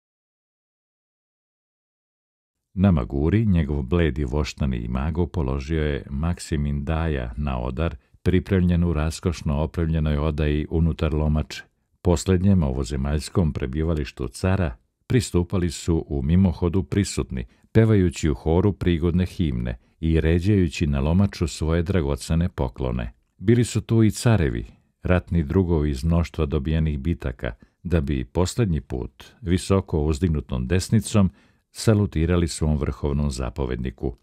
S1: Na Maguri njegov bledi voštani Imago položio je Maksimin Daja na odar, pripremljen u raskošno opremljenoj odaji unutar lomače. Posljednjem ovozemaljskom prebivalištu cara pristupali su u mimohodu prisutni, pevajući u horu prigodne himne i ređajući na lomaču svoje dragocene poklone. Bili su tu i carevi, ratni drugovi iz mnoštva dobijenih bitaka, da bi posljednji put, visoko uzdignutom desnicom, salutirali svom vrhovnom zapovedniku.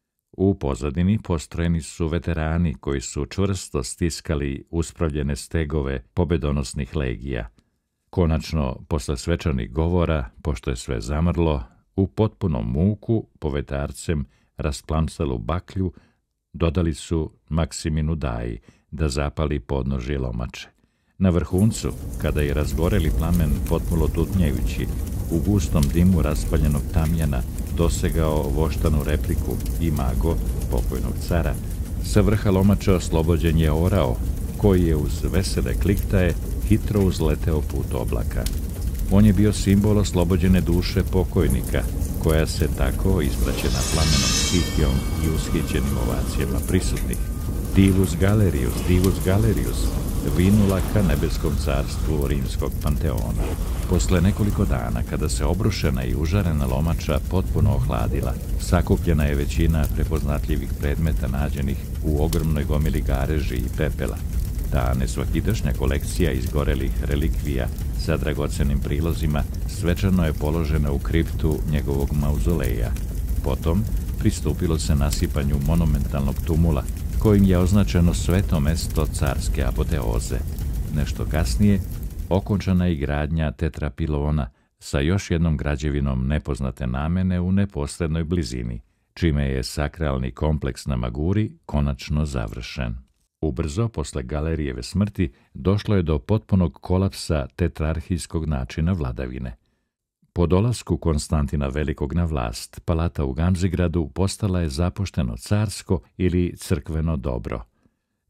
S1: U pozadini postrojeni su veterani koji su čvrsto stiskali uspravljene stegove pobedonosnih legija. Konačno, posle svečanih govora, pošto je sve zamrlo, u potpunom muku, povetarcem, rasplamsalu baklju, dodali su Maksiminu Daji da zapali podnožje lomače. Na vrhuncu, kada je razgoreli plamen potpuno tutnjajući, u gustom dimu raspaljenog tamjana dosegao voštanu repliku Imago, pokojnog cara, sa vrha lomača oslobođen je orao, koji je uz vesele kliktaje hitro uzleteo put oblaka. On je bio simbol oslobođene duše pokojnika, koja se tako, ispraćena plamenom stihijom i ushićenim ovacijama prisutnih, Divus Galerius, Divus Galerius, vinula ka nebeskom carstvu rimskog panteona. Posle nekoliko dana, kada se obrušena i užarena lomača potpuno ohladila, sakupljena je većina prepoznatljivih predmeta nađenih u ogromnoj gomili gareži i pepela. Ta nesvakidašnja kolekcija izgorelih relikvija sa dragocenim prilozima svečano je položena u kriptu njegovog mauzoleja. Potom pristupilo se nasipanju monumentalnog tumula, kojim je označeno sveto mesto carske apoteoze. Nešto kasnije okončana je gradnja tetrapilona sa još jednom građevinom nepoznate namene u neposrednoj blizini, čime je sakralni kompleks na Maguri konačno završen. Ubrzo, posle Galerijeve smrti, došlo je do potpunog kolapsa tetrarhijskog načina vladavine. Po dolasku Konstantina Velikog na vlast, palata u Gamzigradu postala je zapušteno carsko ili crkveno dobro.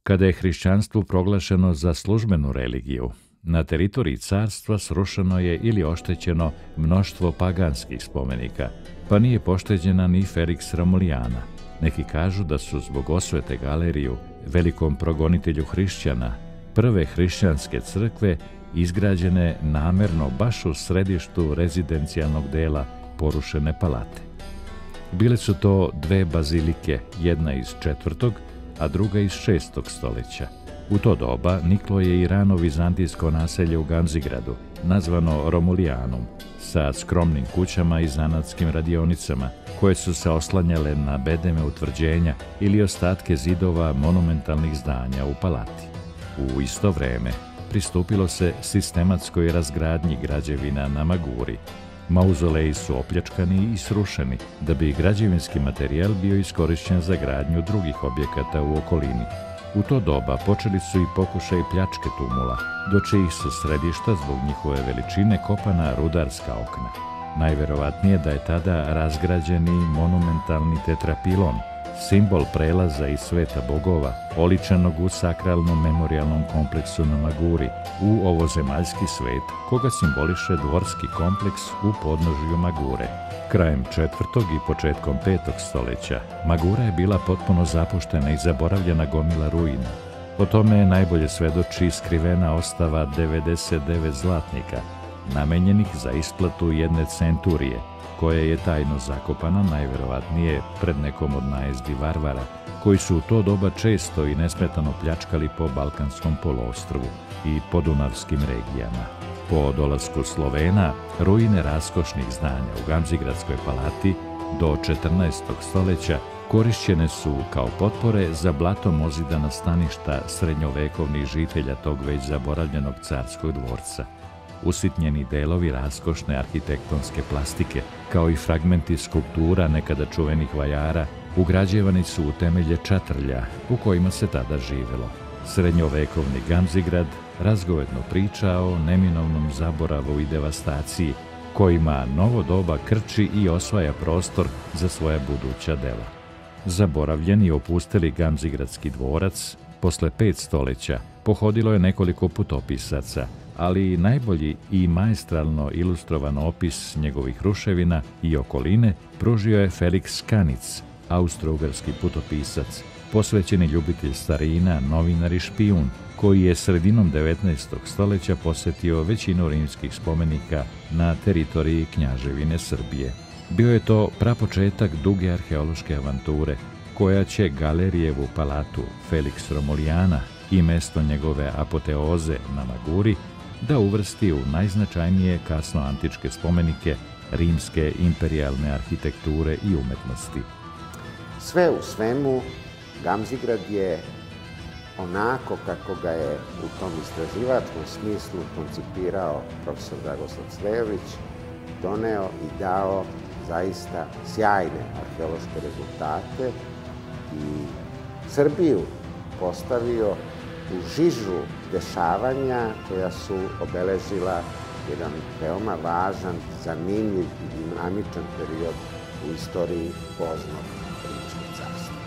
S1: kada je hrišćanstvo proglašeno za službenu religiju, na teritoriji carstva srušeno je ili oštećeno mnoštvo paganskih spomenika, pa nije pošteđena ni Felix Romulijana. Neki kažu da su zbog osvete Galeriju, velikom progonitelju hrišćana, prve hrišćanske crkve izgrađene namerno baš u središtu rezidencijalnog dela porušene palate. Bile su to dve bazilike, jedna iz četvrtog, a druga iz šestog stoljeća. U to doba niklo je i rano vizantijsko naselje u Gamzigradu, nazvano Romulijanum, sa skromnim kućama i zanatskim radionicama, koje su se oslanjale na bedeme utvrđenja ili ostatke zidova monumentalnih zdanja u palati. U isto vreme pristupilo se sistematskoj razgradnji građevina na Maguri. Mauzoleji su opljačkani i srušeni, da bi građevinski materijal bio iskorišćen za gradnju drugih objekata u okolini. U to doba počeli su i pokušaj pljačke tumula, do čijih su središta zbog njihove veličine kopana rudarska okna. Najverovatnije da je tada razgrađeni monumentalni tetrapilon, simbol prelaza iz sveta bogova, oličenog u sakralnom memorijalnom kompleksu na Maguri, u ovozemaljski svet, koga simboliše dvorski kompleks u podnožju Magure. Krajem četvrtog i početkom petog stoljeća Magura je bila potpuno zapuštena i zaboravljena gomila ruina. O tome najbolje svedoči skrivena ostava devedeset devet zlatnika, namenjenih za isplatu jedne centurije, koja je tajno zakopana najverovatnije pred nekom od najezdi varvara, koji su u to doba često i nesmetano pljačkali po Balkanskom poluostrvu i podunavskim regijama. Po dolasku Slovena, ruine raskošnih zdanja u Gamzigradskoj palati do četrnaestog stoljeća korišćene su kao potpore za blatom ozidana staništa srednjovekovnih žitelja tog već zaboravljenog carskog dvorca. Usitnjeni delovi raskošne arhitektonske plastike, kao i fragmenti skulptura nekada čuvenih vajara, ugrađivani su u temelje čatrlja u kojima se tada živelo. Srednjovekovni Gamzigrad razgovedno priča o neminovnom zaboravu i devastaciji, kojima novo doba krči i osvaja prostor za svoja buduća dela. Zaboravljen i opusteli Gamzigradski dvorac, posle pet stoljeća, pohodilo je nekoliko putopisaca, ali najbolji i maestralno ilustrovan opis njegovih ruševina i okoline pružio je Felix Kanic, austro-ugarski putopisac, posvećeni ljubitelj starina, novinar i špijun, koji je sredinom devetnaestog stoljeća posjetio većinu rimskih spomenika na teritoriji Knjaževine Srbije. Bio je to prapočetak duge arheološke avanture, koja će Galerijevu palatu Felix Romulijana i mesto njegove apoteoze na Maguri da uvrsti u najznačajnije kasnoantičke spomenike rimske imperijalne arhitekture i umetnosti.
S2: Sve u svemu, Gamzigrad je onako kako ga je u tom istraživačkom smislu koncipirao profesor Dragoslav Cvejović, doneo i dao zaista sjajne arheološke rezultate i Srbiju postavio u žižu dešavanja koja su obeležila jedan veoma važan, zanimljiv i dinamičan period u istoriji poznog rimskog carstva.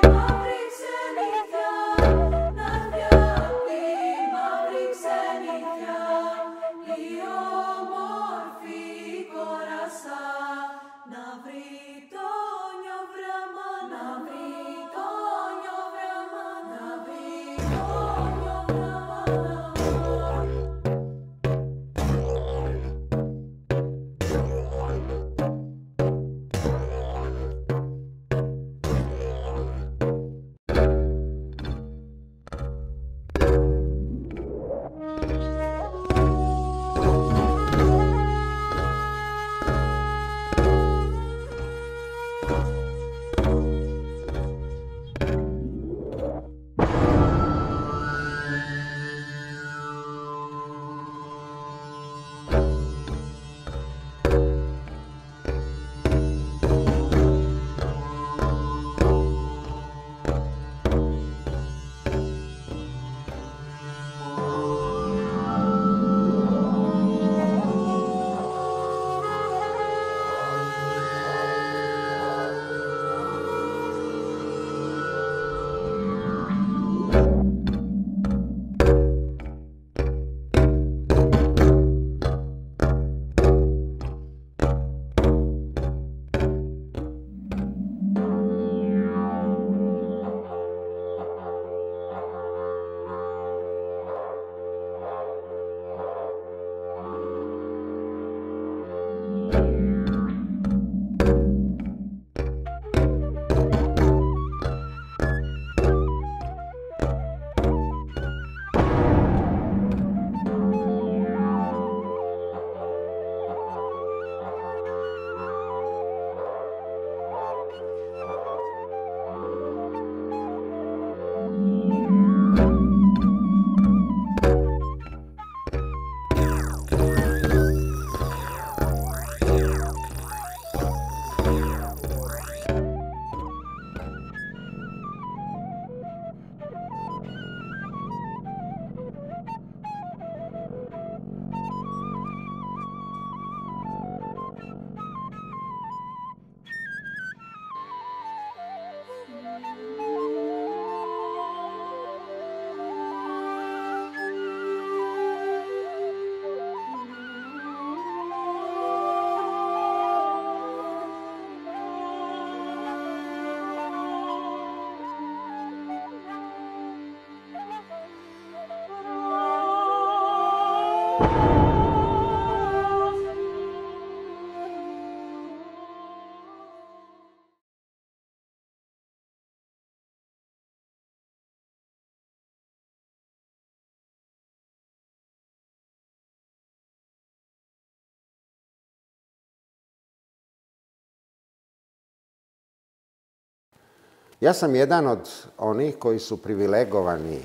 S2: Ja sam jedan od onih koji su privilegovani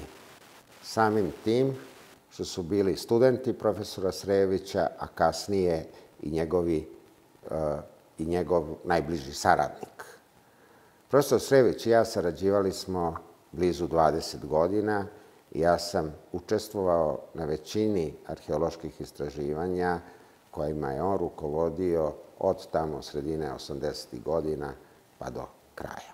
S2: samim tim što su bili studenti profesora Srejovića, a kasnije i, njegovi, uh, i njegov najbliži saradnik. Profesor Srejović i ja sarađivali smo blizu dvadeset godina i ja sam učestvovao na većini arheoloških istraživanja kojima je on rukovodio od tamo sredine osamdesetih godina pa do kraja.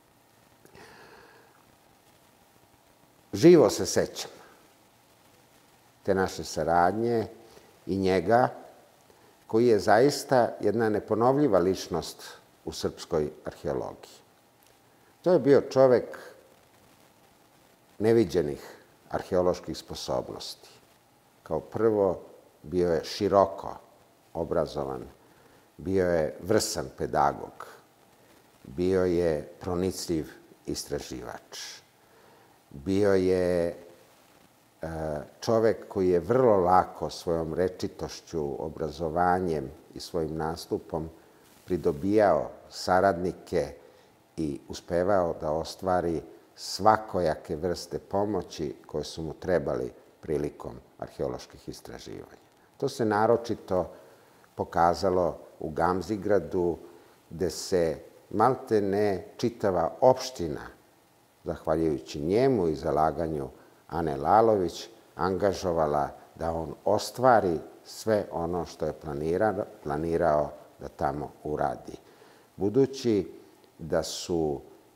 S2: Živo se sećam te naše saradnje i njega, koji je zaista jedna neponovljiva ličnost u srpskoj arheologiji. To je bio čovek neviđenih arheoloških sposobnosti. Kao prvo, bio je široko obrazovan, bio je vrsan pedagog, bio je pronicljiv istraživač. Bio je čovek koji je vrlo lako svojom rečitošću, obrazovanjem i svojim nastupom pridobijao saradnike i uspevao da ostvari svakojake vrste pomoći koje su mu trebali prilikom arheoloških istraživanja. To se naročito pokazalo u Gamzigradu, gde se malte ne čitava opština, zahvaljujući njemu i zalaganju Ane Lalović, angažovala da on ostvari sve ono što je planirao, planirao da tamo uradi. Budući da su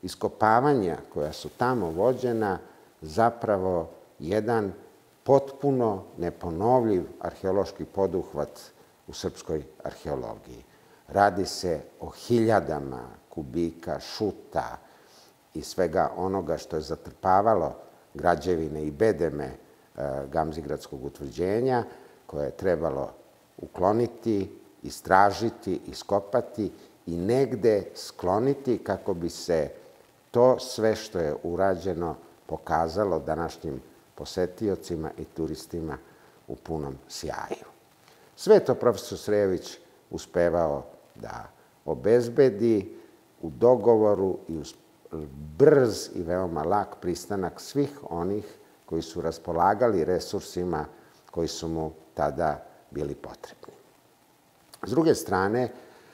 S2: iskopavanja koja su tamo vođena zapravo jedan potpuno neponovljiv arheološki poduhvat u srpskoj arheologiji. Radi se o hiljadama kubika šuta i svega onoga što je zatrpavalo građevine i bedeme Gamzigradskog utvrđenja, koje je trebalo ukloniti, istražiti, iskopati i negde skloniti kako bi se to sve što je urađeno pokazalo današnjim posetiocima i turistima u punom sjaju. Sve to profesor Srejović uspevao da obezbedi u dogovoru i uz brz i veoma lak pristanak svih onih koji su raspolagali resursima koji su mu tada bili potrebni. S druge strane,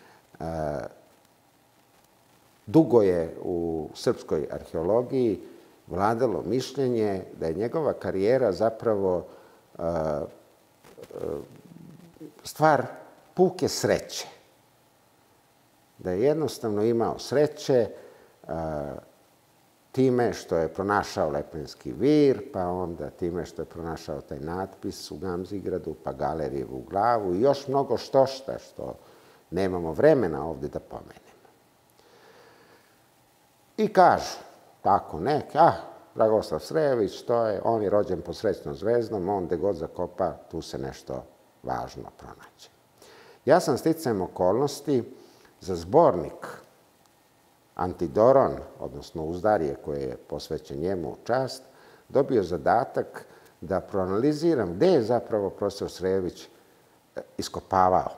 S2: dugo je u srpskoj arheologiji vladalo mišljenje da je njegova karijera zapravo stvar puke sreće. Da je jednostavno imao sreće time što je pronašao Lepenski vir, pa onda time što je pronašao taj natpis u Gamzigradu, pa Galerijevu glavu i još mnogo štošta što nemamo vremena ovde da pomenemo. I kažu, tako neki, ah, Dragoslav Srejović, to je, on je rođen pod srećnom zvezdom, on gde god zakopa, tu se nešto važno pronaće. Ja sam sticajem okolnosti za zbornik Antidoron, odnosno Uzdarje koje je posvećen njemu u čast, dobio zadatak da proanaliziram gde je zapravo profesor Srejović iskopavao.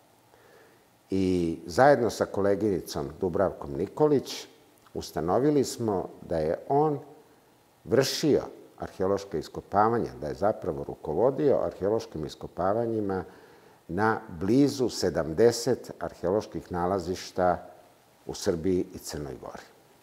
S2: I zajedno sa koleginicom Dubravkom Nikolić ustanovili smo da je on vršio arheološke iskopavanja, da je zapravo rukovodio arheološkim iskopavanjima na blizu sedamdeset arheoloških nalazišta u Srbiji i Crnoj Gori.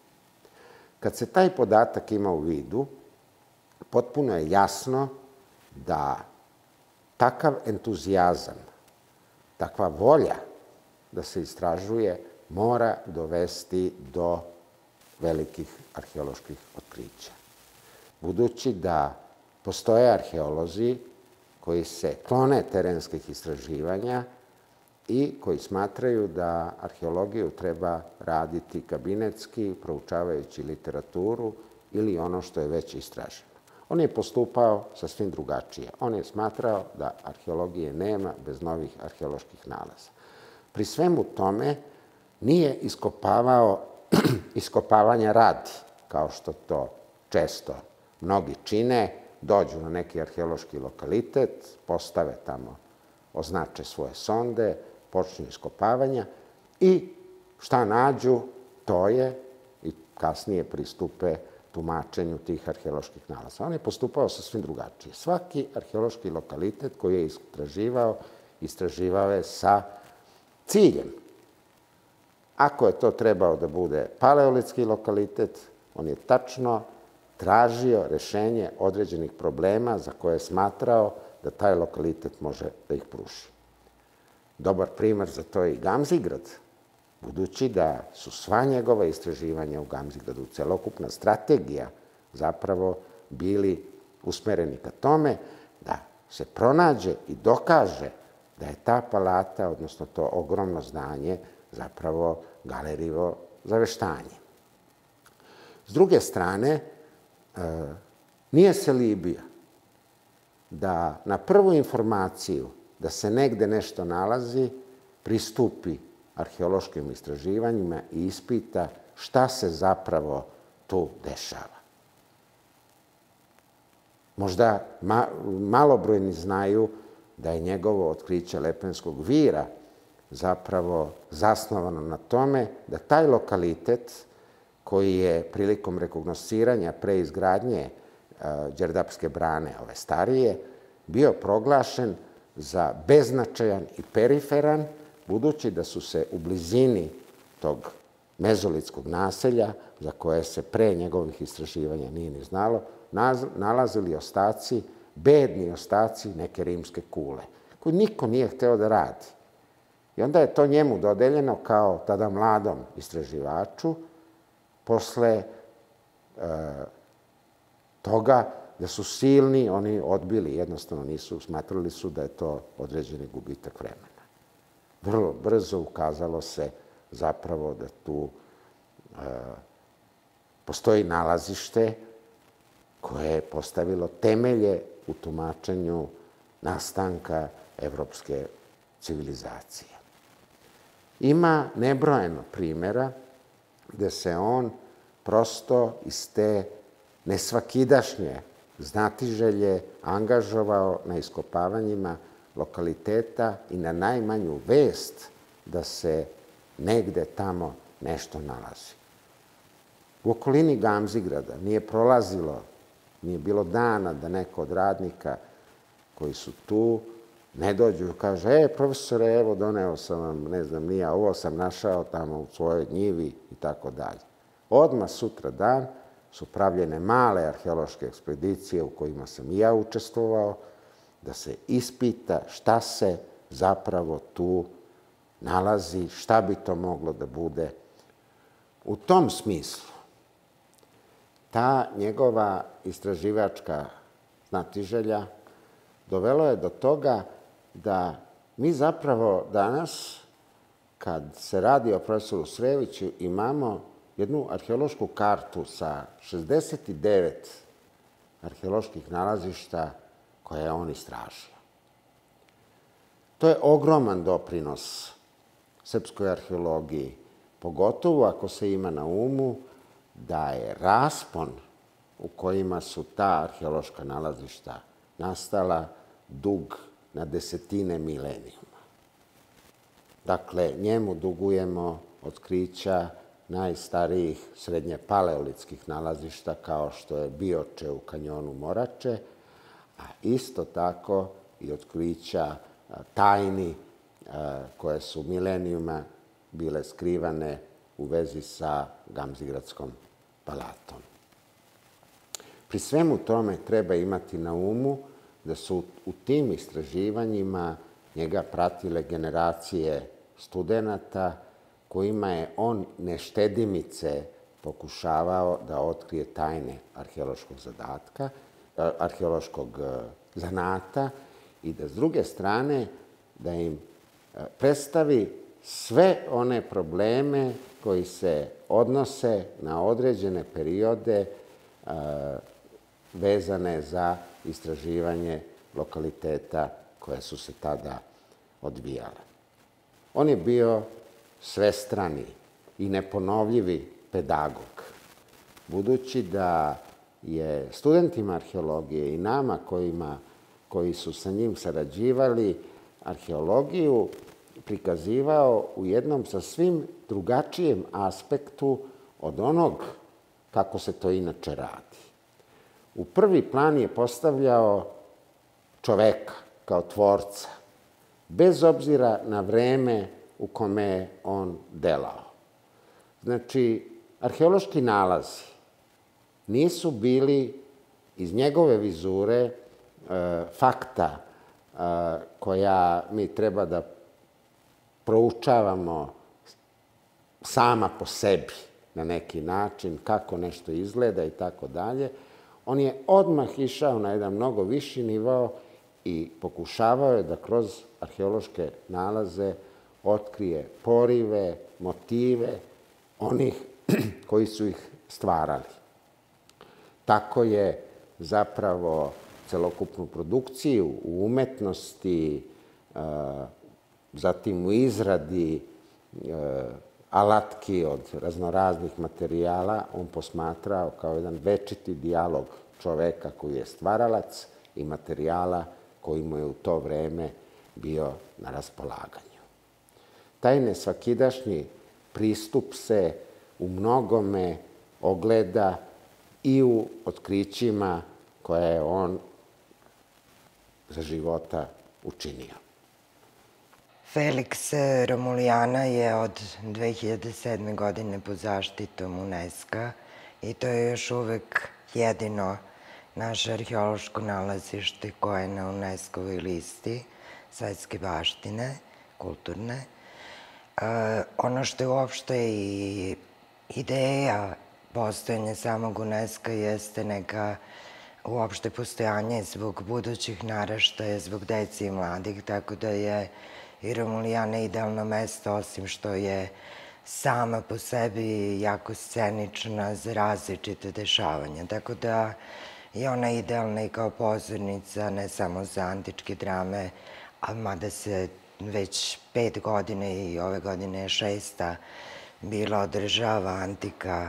S2: Kad se taj podatak ima u vidu, potpuno je jasno da takav entuzijazam, takva volja da se istražuje mora dovesti do velikih arheoloških otkrića. Budući da postoje arheolozi koji se klone terenskih istraživanja i koji smatraju da arheologiju treba raditi kabinetski, proučavajući literaturu ili ono što je već istraženo. On je postupao sasvim drugačije. On je smatrao da arheologije nema bez novih arheoloških nalaza. Pri svemu tome nije iskopavao iskopavanja radi, kao što to često mnogi čine, dođu na neki arheološki lokalitet, postave tamo, označe svoje sonde, počnu iskopavanja i šta nađu, to je, i kasnije pristupe tumačenju tih arheoloških nalaza. On je postupao sasvim drugačije. Svaki arheološki lokalitet koji je istraživao, istraživao je sa ciljem. Ako je to trebao da bude paleolitski lokalitet, on je tačno tražio rešenje određenih problema za koje je smatrao da taj lokalitet može da ih pruži. Dobar primer za to je i Gamzigrad, budući da su sva njegova istraživanja u Gamzigradu, celokupna strategija, zapravo bili usmereni ka tome da se pronađe i dokaže da je ta palata, odnosno to ogromno zdanje, zapravo Galerijevo zaveštanje. S druge strane, nije se libio da na prvu informaciju da se negde nešto nalazi, pristupi arheološkim istraživanjima i ispita šta se zapravo tu dešava. Možda malobrojni znaju da je njegovo otkriće Lepenskog vira zapravo zasnovano na tome da taj lokalitet koji je prilikom rekognosiranja pre izgradnje Đerdapske brane, ove starije, bio proglašen za beznačajan i periferan, budući da su se u blizini tog mezolitskog naselja, za koje se pre njegovih istraživanja nije ni znalo, nalazili ostaci, bedni ostaci neke rimske kule, koju niko nije hteo da radi. I onda je to njemu dodeljeno kao tada mladom istraživaču posle toga da su silni, oni odbili, jednostavno nisu, smatrali su da je to određeni gubitak vremena. Vrlo brzo ukazalo se zapravo da tu postoji nalazište koje je postavilo temelje u tumačenju nastanka evropske civilizacije. Ima nebrojeno primjera gde se on prosto iz te nesvakidašnje znatiželje angažovao na iskopavanjima lokaliteta i na najmanju vest da se negde tamo nešto nalazi. U okolini Gamzigrada nije prolazilo, nije bilo dana da neko od radnika koji su tu ne dođu i kaže, e, profesore, evo, doneo sam vam, ne znam, nije, ovo sam našao tamo u svojoj njivi i tako dalje. Odmah sutra dan su pravljene male arheološke ekspedicije u kojima sam i ja učestvovao, da se ispita šta se zapravo tu nalazi, šta bi to moglo da bude. U tom smislu, ta njegova istraživačka znatiželja dovelo je do toga da mi zapravo danas, kad se radi o profesoru Sreviću, imamo jednu arheološku kartu sa šezdeset devet arheoloških nalazišta koje je on istražio. To je ogroman doprinos srpskoj arheologiji, pogotovo ako se ima na umu da je raspon u kojima su ta arheološka nalazišta nastala dug na desetine milenijuma. Dakle, njemu dugujemo otkrića najstarijih srednje paleolitskih nalazišta kao što je Bioče u kanjonu Morače, a isto tako i otkrića tajni koje su milenijuma bile skrivane u vezi sa Gamzigradskom palatom. Pri svemu tome treba imati na umu da su u tim istraživanjima njega pratile generacije studenata kojima je on neštedimice pokušavao da otkrije tajne arheološkog zadatka, arheološkog zanata i da s druge strane da im predstavi sve one probleme koji se odnose na određene periode vezane za istraživanje lokaliteta koje su se tada odvijale. On je bio svestrani i neponovljivi pedagog, budući da je studentima arheologije i nama kojima, koji su sa njim sarađivali arheologiju prikazivao u jednom sasvim drugačijem aspektu od onog kako se to inače radi. U prvi plan je postavljao čoveka kao tvorca, bez obzira na vreme u kome je on delao. Znači, arheološki nalazi nisu bili iz njegove vizure fakta koja mi treba da proučavamo sama po sebi na neki način, kako nešto izgleda i tako dalje. On je odmah išao na jedan mnogo viši nivo i pokušavao je da kroz arheološke nalaze otkrije porive, motive onih koji su ih stvarali. Tako je zapravo celokupnu produkciju u umetnosti, zatim u izradi alatki od raznoraznih materijala, on posmatrao kao jedan večiti dijalog čoveka koji je stvaralac i materijala koji mu je u to vreme bio na raspolaganju. Taj nesvakidašnji pristup se u mnogome ogleda i u otkrićima koje je on za života učinio.
S8: Felix Romulijana je od dve hiljade sedme. godine pod zaštitom UNESCO i to je još uvek jedino naše arheološko nalazište koje je na UNESCO-voj listi svetske baštine, kulturne. Ono što je uopšte i ideja postojanje samog UNESCO jeste neka uopšte postojanje zbog budućih naraštaja, zbog deci i mladih, tako da je i Romulijana idealno mesto, osim što je sama po sebi jako scenična za različite dešavanja. Tako da je ona idealna i kao pozornica, ne samo za antičke drame, a mada se već pet godine i ove godine je šesta bila održava Antika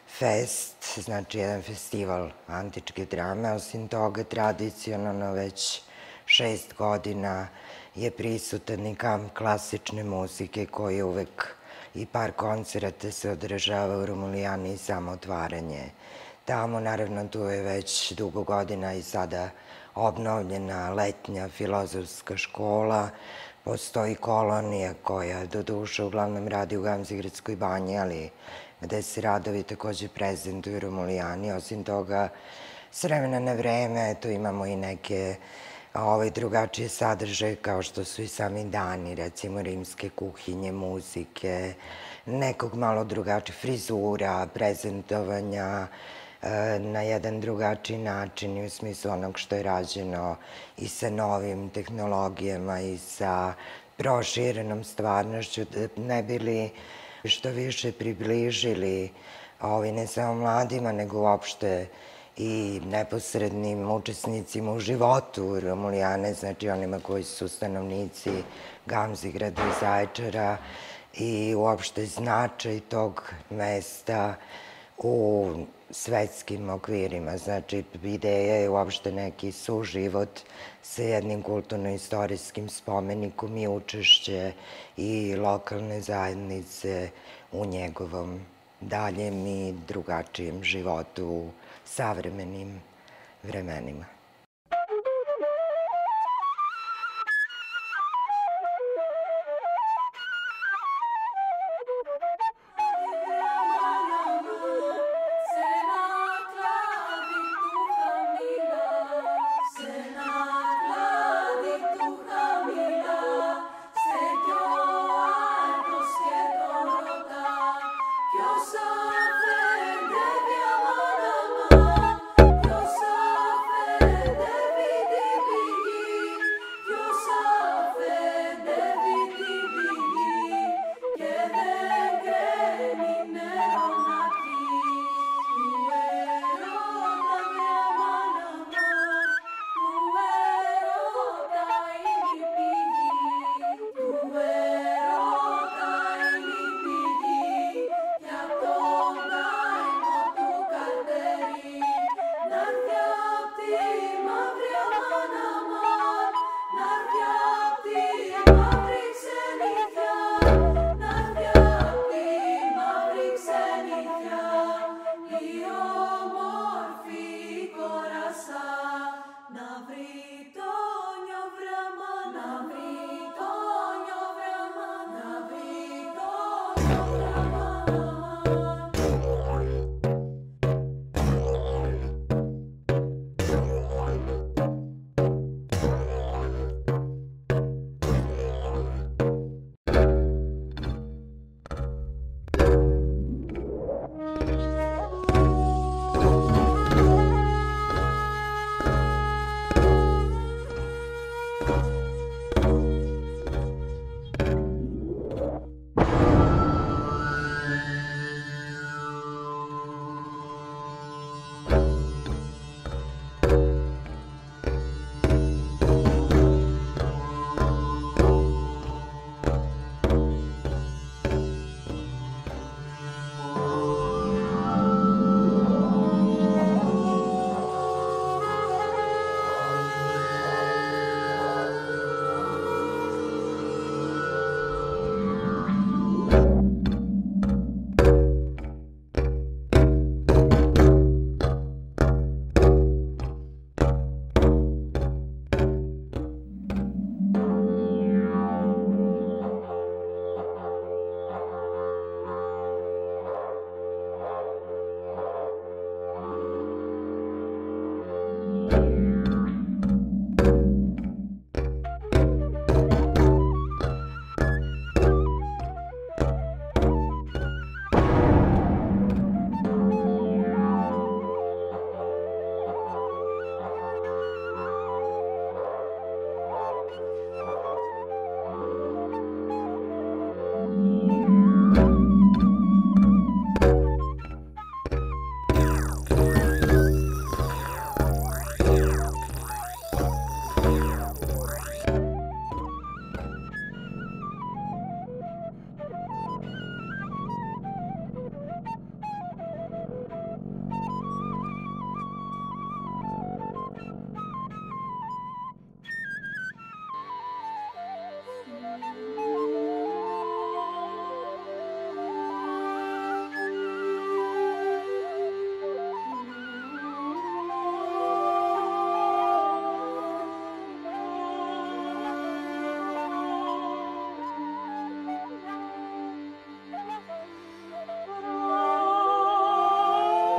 S8: Fest, znači jedan festival antičke drame. Osim toga, tradicionalno već šest godina je prisutan i kamp klasične muzike koji je uvek i par koncerata se održava u Romulijani i samo otvaranje. Tamo, naravno, tu je već dugo godina i sada obnovljena letnja filozofska škola. Postoji kolonija koja do duše uglavnom radi u Gamzigradskoj banji, ali gde se radovi takođe prezentuju u Romulijani. Osim toga, s vremena na vreme, tu imamo i neke ovaj, drugačije sadržaje kao što su i sami dani, recimo rimske kuhinje, muzike, nekog malo drugačije frizura, prezentovanja na jedan drugačiji način i u smislu onog što je rađeno i sa novim tehnologijama i sa proširenom stvarnošću, da ne bili što više približili ovaj, ne samo mladima, nego uopšte i neposrednim učesnicima u životu Romulijane, znači onima koji su stanovnici Gamzigrada i Zaječara i uopšte značaj tog mesta u svetskim okvirima. Znači, ideja je uopšte neki suživot sa jednim kulturno-istorijskim spomenikom i učešće i lokalne zajednice u njegovom daljem i drugačijem životu u savremenim vremenima.
S9: Oh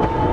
S7: Muzej.